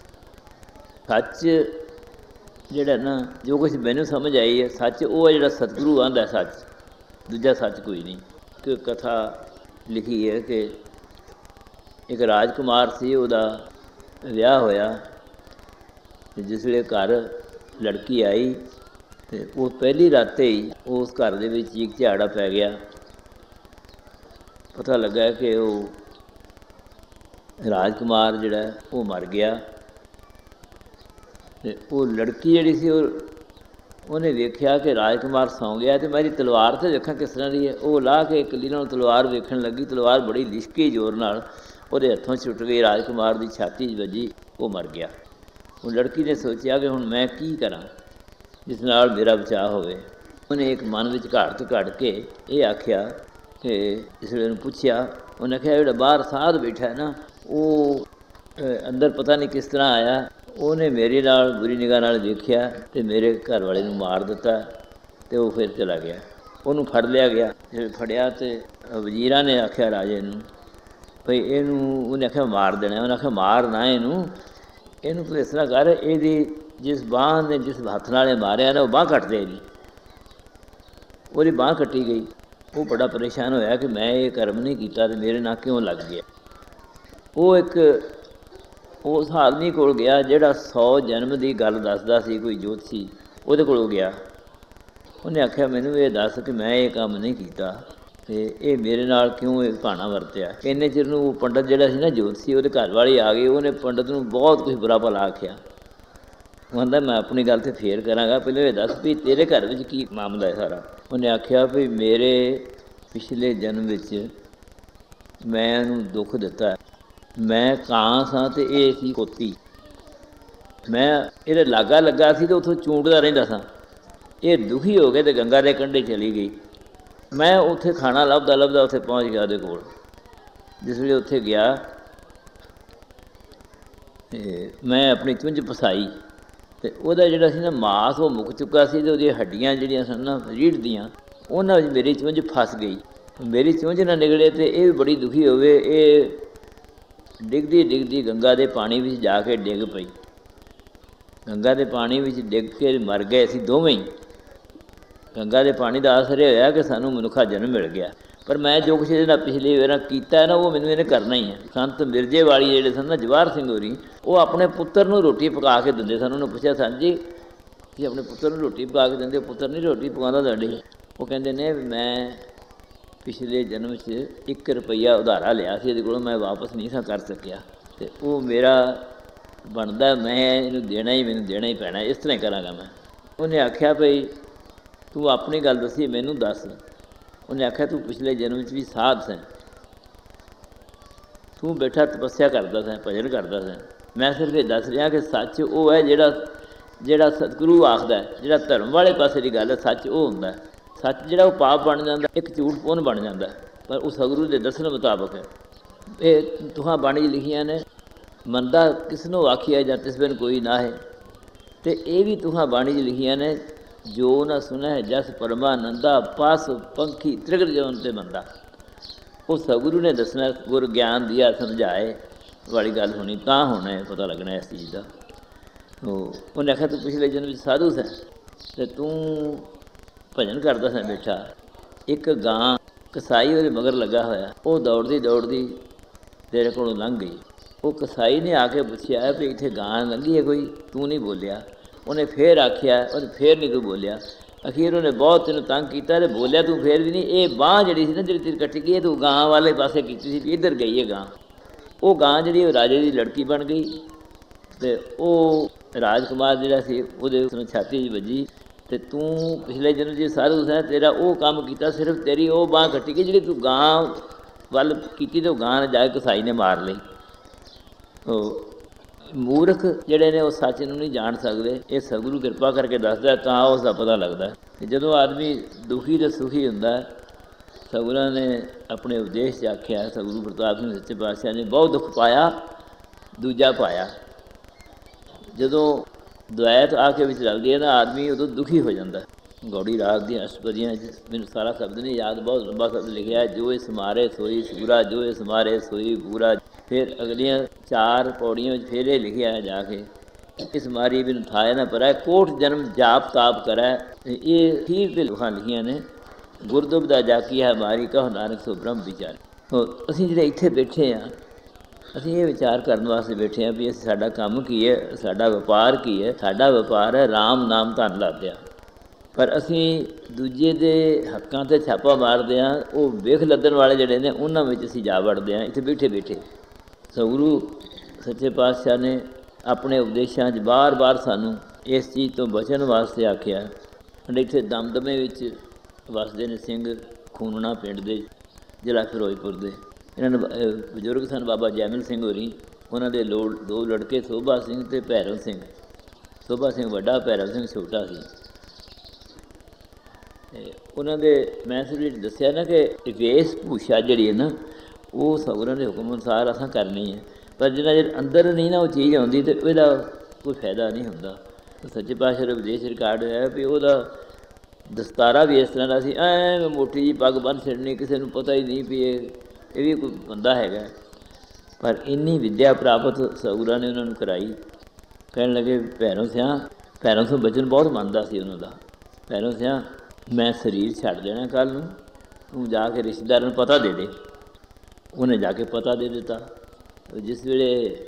ਸੱਚ ਜਿਹੜਾ ਨਾ, ਜੋ ਕੁਛ ਮੈਨੂੰ ਸਮਝ ਆਈ ਹੈ ਸੱਚ, ਉਹ ਹੈ ਜਿਹੜਾ ਸਤਿਗੁਰੂ ਆਂਦਾ ਸੱਚ, ਦੂਜਾ ਸੱਚ ਕੋਈ ਨਹੀਂ। ਇੱਕ ਕਥਾ ਲਿਖੀ ਹੈ ਕਿ ਇੱਕ ਰਾਜਕੁਮਾਰ ਸੀ, ਉਹਦਾ ਵਿਆਹ ਹੋਇਆ ਅਤੇ ਜਿਸ ਵੇਲੇ ਘਰ ਲੜਕੀ ਆਈ ਅਤੇ ਉਹ ਪਹਿਲੀ ਰਾਤੇ ਹੀ ਉਸ ਘਰ ਦੇ ਵਿੱਚ ਚੀਕ ਝਾੜਾ ਪੈ ਗਿਆ। ਪਤਾ ਲੱਗਾ ਕਿ ਉਹ ਰਾਜਕੁਮਾਰ ਜਿਹੜਾ ਉਹ ਮਰ ਗਿਆ। ਅਤੇ ਉਹ ਲੜਕੀ ਜਿਹੜੀ ਸੀ ਉਹਨੇ ਵੇਖਿਆ ਕਿ ਰਾਜਕੁਮਾਰ ਸੌਂ ਗਿਆ ਅਤੇ ਮੇਰੀ ਤਲਵਾਰ ਤਾਂ ਵੇਖਾਂ ਕਿਸ ਤਰ੍ਹਾਂ ਦੀ ਹੈ। ਉਹ ਲਾਹ ਕੇ ਕਿੱਲੀ ਨਾਲ ਤਲਵਾਰ ਵੇਖਣ ਲੱਗੀ, ਤਲਵਾਰ ਬੜੀ ਲਿਸ਼ਕੀ ਜ਼ੋਰ ਨਾਲ ਉਹਦੇ ਹੱਥੋਂ ਛੁੱਟ ਗਈ, ਰਾਜਕੁਮਾਰ ਦੀ ਛਾਤੀ 'ਚ ਵੱਜੀ, ਉਹ ਮਰ ਗਿਆ। ਉਹ ਲੜਕੀ ਨੇ ਸੋਚਿਆ ਕਿ ਹੁਣ ਮੈਂ ਕੀ ਕਰਾਂ ਜਿਸ ਨਾਲ ਮੇਰਾ ਬਚਾਅ ਹੋਵੇ। ਉਹਨੇ ਇੱਕ ਮਨ ਵਿੱਚ ਘਾਟ ਘੜ ਕੇ ਇਹ ਆਖਿਆ ਕਿ ਜਿਸ ਵੇਲੇ ਉਹਨੂੰ ਪੁੱਛਿਆ, ਉਹਨੇ ਆਖਿਆ ਜਿਹੜਾ ਬਾਹਰ ਸਾਧ ਬੈਠਾ ਨਾ, ਉਹ ਅੰਦਰ ਪਤਾ ਨਹੀਂ ਕਿਸ ਤਰ੍ਹਾਂ ਆਇਆ, ਉਹਨੇ ਮੇਰੇ ਨਾਲ ਬੁਰੀ ਨਿਗਾਹ ਨਾਲ ਵੇਖਿਆ ਅਤੇ ਮੇਰੇ ਘਰ ਵਾਲੇ ਨੂੰ ਮਾਰ ਦਿੱਤਾ ਅਤੇ ਉਹ ਫਿਰ ਚਲਾ ਗਿਆ। ਉਹਨੂੰ ਫੜ ਲਿਆ ਗਿਆ। ਜਦੋਂ ਫੜਿਆ ਅਤੇ ਵਜ਼ੀਰਾਂ ਨੇ ਆਖਿਆ ਰਾਜੇ ਨੂੰ ਭਈ ਇਹਨੂੰ, ਉਹਨੇ ਆਖਿਆ ਮਾਰ ਦੇਣਾ। ਉਹਨੇ ਆਖਿਆ ਮਾਰ ਨਾ ਇਹਨੂੰ ਤੂੰ ਇਸ ਤਰ੍ਹਾਂ ਕਰ, ਇਹਦੀ ਜਿਸ ਬਾਂਹ ਨੇ, ਜਿਸ ਹੱਥ ਨਾਲ ਇਹ ਮਾਰਿਆ ਨਾ, ਉਹ ਬਾਂਹ ਕੱਟ ਦੇ ਇਹਦੀ। ਉਹਦੀ ਬਾਂਹ ਕੱਟੀ ਗਈ। ਉਹ ਬੜਾ ਪਰੇਸ਼ਾਨ ਹੋਇਆ ਕਿ ਮੈਂ ਇਹ ਕਰਮ ਨਹੀਂ ਕੀਤਾ ਅਤੇ ਮੇਰੇ ਨਾਲ ਕਿਉਂ ਲੱਗ ਗਿਆ। ਉਹ ਇੱਕ ਉਸ ਆਦਮੀ ਕੋਲ ਗਿਆ ਜਿਹੜਾ 100 ਜਨਮ ਦੀ ਗੱਲ ਦੱਸਦਾ ਸੀ, ਕੋਈ ਜੋਤਸ਼ੀ, ਉਹਦੇ ਕੋਲ ਗਿਆ। ਉਹਨੇ ਆਖਿਆ ਮੈਨੂੰ ਇਹ ਦੱਸ ਕਿ ਮੈਂ ਇਹ ਕੰਮ ਨਹੀਂ ਕੀਤਾ ਅਤੇ ਇਹ ਮੇਰੇ ਨਾਲ ਕਿਉਂ ਇਹ ਭਾਣਾ ਵਰਤਿਆ। ਇੰਨੇ ਚਿਰ ਨੂੰ ਉਹ ਪੰਡਤ ਜਿਹੜਾ ਸੀ ਨਾ ਜੋਤਸ਼ੀ, ਉਹਦੇ ਘਰ ਵਾਲੇ ਆ ਗਏ। ਉਹਨੇ ਪੰਡਤ ਨੂੰ ਬਹੁਤ ਕੁਛ ਬੁਰਾ ਭਲਾ ਆਖਿਆ। ਉਹ ਕਹਿੰਦਾ ਮੈਂ ਆਪਣੀ ਗੱਲ 'ਤੇ ਫੇਰ ਕਰਾਂਗਾ, ਪਹਿਲਾਂ ਇਹ ਦੱਸ ਵੀ ਤੇਰੇ ਘਰ ਵਿੱਚ ਕੀ ਮਾਮਲਾ ਹੈ ਸਾਰਾ। ਉਹਨੇ ਆਖਿਆ ਵੀ ਮੇਰੇ ਪਿਛਲੇ ਜਨਮ ਵਿੱਚ ਮੈਂ ਉਹਨੂੰ ਦੁੱਖ ਦਿੱਤਾ। ਮੈਂ ਕਾਂ ਸਾਂ ਅਤੇ ਇਹ ਸੀ ਕੋਤੀ। ਮੈਂ ਇਹਦੇ ਲਾਗਾ ਲੱਗਾ ਸੀ ਅਤੇ ਉੱਥੋਂ ਚੂੰਡਦਾ ਰਹਿੰਦਾ ਸਾਂ। ਇਹ ਦੁਖੀ ਹੋ ਕੇ ਅਤੇ ਗੰਗਾ ਦੇ ਕੰਢੇ ਚਲੀ ਗਈ। ਮੈਂ ਉੱਥੇ ਖਾਣਾ ਲੱਭਦਾ ਲੱਭਦਾ ਉੱਥੇ ਪਹੁੰਚ ਗਿਆ ਉਹਦੇ ਕੋਲ। ਜਿਸ ਵੇਲੇ ਉੱਥੇ ਗਿਆ ਅਤੇ ਮੈਂ ਆਪਣੀ ਚੁੰਝ ਫਸਾਈ ਅਤੇ ਉਹਦਾ ਜਿਹੜਾ ਸੀ ਨਾ ਮਾਸ ਉਹ ਮੁੱਕ ਚੁੱਕਾ ਸੀ ਅਤੇ ਉਹਦੀਆਂ ਹੱਡੀਆਂ ਜਿਹੜੀਆਂ ਸਨ ਨਾ ਰੀੜ੍ਹ ਦੀਆਂ, ਉਹਨਾਂ ਵਿੱਚ ਮੇਰੀ ਚੁੰਝ ਫਸ ਗਈ। ਮੇਰੀ ਚੁੰਝ ਨਾ ਨਿਕਲੇ ਅਤੇ ਇਹ ਵੀ ਬੜੀ ਦੁਖੀ ਹੋਵੇ। ਇਹ ਡਿੱਗਦੀ ਡਿੱਗਦੀ ਗੰਗਾ ਦੇ ਪਾਣੀ ਵਿੱਚ ਜਾ ਕੇ ਡਿੱਗ ਪਈ। ਗੰਗਾ ਦੇ ਪਾਣੀ ਵਿੱਚ ਡਿੱਗ ਕੇ ਮਰ ਗਏ ਅਸੀਂ ਦੋਵੇਂ ਹੀ। ਗੰਗਾ ਦੇ ਪਾਣੀ ਦਾ ਅਸਰ ਇਹ ਹੋਇਆ ਕਿ ਸਾਨੂੰ ਮਨੁੱਖਾ ਜਨਮ ਮਿਲ ਗਿਆ। ਪਰ ਮੈਂ ਜੋ ਕੁਛ ਇਹਦੇ ਨਾਲ ਪਿਛਲੀ ਵਾਰ ਕੀਤਾ ਹੈ ਨਾ, ਉਹ ਮੈਨੂੰ ਇਹਨੇ ਕਰਨਾ ਹੀ ਹੈ। ਸੰਤ ਮਿਰਜ਼ੇ ਵਾਲੀ ਜਿਹੜੇ ਸਨ ਨਾ, ਜਵਾਹਰ ਸਿੰਘ ਹੋਰੀ, ਉਹ ਆਪਣੇ ਪੁੱਤਰ ਨੂੰ ਰੋਟੀ ਪਕਾ ਕੇ ਦਿੰਦੇ ਸਨ। ਉਹਨੂੰ ਪੁੱਛਿਆ ਸੰਤ ਜੀ ਕਿ ਆਪਣੇ ਪੁੱਤਰ ਨੂੰ ਰੋਟੀ ਪਕਾ ਕੇ ਦਿੰਦੇ, ਪੁੱਤਰ ਨਹੀਂ ਰੋਟੀ ਪਕਾਉਂਦਾ ਤੁਹਾਡੀ? ਉਹ ਕਹਿੰਦੇ ਨੇ ਮੈਂ ਪਿਛਲੇ ਜਨਮ 'ਚ 1 ਰੁਪਈਆ ਉਧਾਰਾ ਲਿਆ ਸੀ ਇਹਦੇ ਕੋਲੋਂ, ਮੈਂ ਵਾਪਸ ਨਹੀਂ ਸਾਂ ਕਰ ਸਕਿਆ ਅਤੇ ਉਹ ਮੇਰਾ ਬਣਦਾ, ਮੈਂ ਇਹਨੂੰ ਦੇਣਾ ਹੀ, ਮੈਨੂੰ ਦੇਣਾ ਹੀ ਪੈਣਾ, ਇਸ ਤਰ੍ਹਾਂ ਹੀ ਕਰਾਂਗਾ ਮੈਂ। ਉਹਨੇ ਆਖਿਆ ਭਈ ਤੂੰ ਆਪਣੀ ਗੱਲ ਦੱਸੀ, ਮੈਨੂੰ ਦੱਸ। ਉਹਨੇ ਆਖਿਆ ਤੂੰ ਪਿਛਲੇ ਜਨਮ 'ਚ ਵੀ ਸਾਧ ਸੈਂ, ਤੂੰ ਬੈਠਾ ਤਪੱਸਿਆ ਕਰਦਾ ਸੈਂ, ਭਜਨ ਕਰਦਾ ਸੈਂ। ਮੈਂ ਸਿਰਫ ਇਹ ਦੱਸ ਰਿਹਾ ਕਿ ਸੱਚ ਉਹ ਹੈ ਜਿਹੜਾ ਸਤਿਗੁਰੂ ਆਖਦਾ, ਜਿਹੜਾ ਧਰਮ ਵਾਲੇ ਪਾਸੇ ਦੀ ਗੱਲ ਹੈ, ਸੱਚ ਉਹ ਹੁੰਦਾ। सच जिहड़ा वो पाप बन जाता, एक झूठ पुन बन जाता, पर वो सतगुरु के दसन मुताबक है। ये तुहां बाणी लिखियां ने, मंदा किसनों आखिया जां तिस बिन कोई ना है। तो ये भी तुहां बाणी लिखियां ने, जो न सुना है जस परमानंदा, पास पंखी त्रिगट जवन ते मंदा। वो सतगुरु ने दसना, गुर ज्ञान दिया समझाए वाली गल होनी, तां होना है पता लगना इस चीज़ का। उन्हें आखिया तू पिछले जन्म साधु सै ते तू भजन करता सा बैठा। एक गां कसाई ਉਹਦੇ मगर लगा होया, वो दौड़ती दौड़ती तेरे को लंघ गई। वो कसाई ने आके पूछया भी इत्थे गां लंघी है कोई, तू नहीं बोलिया। उन्हें फिर आख्या और फिर नहीं तू बोलिया। अखीर उन्हें बहुत तेन तंग किया तो बोलिया तू फिर भी नहीं। ये बांह जी ना जी तेरी कट्टी गई, तू गां वाले पासे की थी, इधर गई है गां। वो गां जी राजे की लड़की बन गई। तो वो राजकुमार जिहड़ा सी उहदे छाती वजी, तो तू पिछले जन्म जी साधु है, तेरा वो काम किया, सिर्फ तेरी वो बांह कट्टी गई जी तू गां वल की, तो गां ने जाके कसाई ने मार ली। तो मूर्ख जिहड़े ने वो सच नूं नहीं जान सकते, ये सतगुरु किरपा करके दसदा तां उसका पता लगता है। जदों आदमी दुखी तो सुखी हुंदा, सतगुरां ने अपने उपदेश आख्या, सतगुरु प्रताप सिंह सच्चे पातशाह ने बहुत दुख पाया दूजा पाया। जदों द्वैत आके विच लगदी है ना, आदमी उदों दुखी हो जाता। गौड़ी राग दी अष्टपदियां मैनूं सारा शब्द नहीं याद, बहुत लंबा शब्द लिखिया है, जो इस मारे सोई सूरा, जो इस मारे सोई पूरा। फिर अगलियां 4 पौड़ियों फिर ये लिखिया है जाके, इस मारी बिन थाए ना परै, कोट जन्म जाप ताप करै। ये खीर ते लिखा लिखियां ने, गुरदुबदा जाकी है मारी, कहो नानक सो ब्रह्म विचार। तो असीं जिहड़े इत्थे बैठे हाँ, ਅਸੀਂ ਇਹ ਵਿਚਾਰ ਕਰਨ ਵਾਸਤੇ ਬੈਠੇ ਹਾਂ ਵੀ ਸਾਡਾ ਕੰਮ ਕੀ ਹੈ, ਸਾਡਾ ਵਪਾਰ ਕੀ ਹੈ। ਸਾਡਾ ਵਪਾਰ ਹੈ ਰਾਮ ਨਾਮ ਧਨ ਲਾਭਿਆ, ਪਰ ਅਸੀਂ ਦੂਜੇ ਦੇ ਹੱਕਾਂ 'ਤੇ ਛਾਪਾ ਮਾਰਦੇ ਹਾਂ। ਉਹ ਵੇਖ ਲੱਦਣ ਵਾਲੇ ਜਿਹੜੇ ਨੇ ਉਹਨਾਂ ਵਿੱਚ ਅਸੀਂ ਜਾ ਵੜਦੇ ਹਾਂ ਇੱਥੇ ਬੈਠੇ ਬੈਠੇ। ਸਤਿਗੁਰੂ ਸੱਚੇ ਪਾਤਸ਼ਾਹ ਨੇ ਆਪਣੇ ਉਪਦੇਸ਼ਾਂ 'ਚ ਬਾਰ-ਬਾਰ ਸਾਨੂੰ ਇਸ ਚੀਜ਼ ਤੋਂ ਬਚਣ ਵਾਸਤੇ ਆਖਿਆ। ਸਾਡੇ ਇੱਥੇ ਦਮਦਮੇ ਵਿੱਚ ਵਸਦੇ ਨੇ ਸਿੰਘ ਖੂਨਣਾ ਪਿੰਡ ਦੇ, ਜ਼ਿਲ੍ਹਾ ਫਿਰੋਜ਼ਪੁਰ ਦੇ। ਇਹਨਾਂ ਨੂੰ ਬਜ਼ੁਰਗ ਸਨ ਬਾਬਾ ਜੈਮਲ ਸਿੰਘ ਹੋਰੀ, ਉਹਨਾਂ ਦੇ 2 ਲੜਕੇ ਸੋਭਾ ਸਿੰਘ ਅਤੇ ਭੈਰਵ ਸਿੰਘ। ਸੋਭਾ ਸਿੰਘ ਵੱਡਾ, ਭੈਰਵ ਸਿੰਘ ਛੋਟਾ ਸੀ। ਅਤੇ ਉਹਨਾਂ ਦੇ ਮੈਂ ਸਿਰ ਦੱਸਿਆ ਨਾ ਕਿ ਵੇਸ਼ ਭੂਸ਼ਾ ਜਿਹੜੀ ਹੈ ਨਾ, ਉਹ ਸਤਿਗੁਰਾਂ ਦੇ ਹੁਕਮ ਅਨੁਸਾਰ ਅਸਾਂ ਕਰਨੀ ਹੈ, ਪਰ ਜਿੰਨਾ ਚਿਰ ਅੰਦਰ ਨਹੀਂ ਨਾ ਉਹ ਚੀਜ਼ ਆਉਂਦੀ ਤਾਂ ਉਹਦਾ ਕੋਈ ਫਾਇਦਾ ਨਹੀਂ ਹੁੰਦਾ। ਸੱਚੇ ਪਾਤਸ਼ਾਹ ਦਾ ਵਿਦੇਸ਼ ਰਿਕਾਰਡ ਹੋਇਆ ਵੀ ਉਹਦਾ ਦਸਤਾਰਾ ਵੀ ਇਸ ਤਰ੍ਹਾਂ ਦਾ ਸੀ, ਐਂ ਮੋਟੀ ਜਿਹੀ ਪੱਗ ਬੰਨ੍ਹ ਛੱਡਣੀ, ਕਿਸੇ ਨੂੰ ਪਤਾ ਹੀ ਨਹੀਂ ਵੀ ਇਹ ਵੀ ਕੋਈ ਬੰਦਾ ਹੈਗਾ। ਪਰ ਇੰਨੀ ਵਿੱਦਿਆ ਪ੍ਰਾਪਤ ਸਤਿਗੁਰਾਂ ਨੇ ਉਹਨਾਂ ਨੂੰ ਕਰਾਈ। ਕਹਿਣ ਲੱਗੇ ਭੈਰੋਂ ਸਿਆਂ, ਭੈਰੋਂ ਸਿੰਘ ਬਚਨ ਬਹੁਤ ਮੰਨਦਾ ਸੀ ਉਹਨਾਂ ਦਾ। ਭੈਰੋਂ ਸਿਆਂ ਮੈਂ ਸਰੀਰ ਛੱਡ ਦੇਣਾ ਕੱਲ੍ਹ ਨੂੰ, ਤੂੰ ਜਾ ਕੇ ਰਿਸ਼ਤੇਦਾਰਾਂ ਨੂੰ ਪਤਾ ਦੇ ਦੇ। ਉਹਨੇ ਜਾ ਕੇ ਪਤਾ ਦੇ ਦਿੱਤਾ। ਜਿਸ ਵੇਲੇ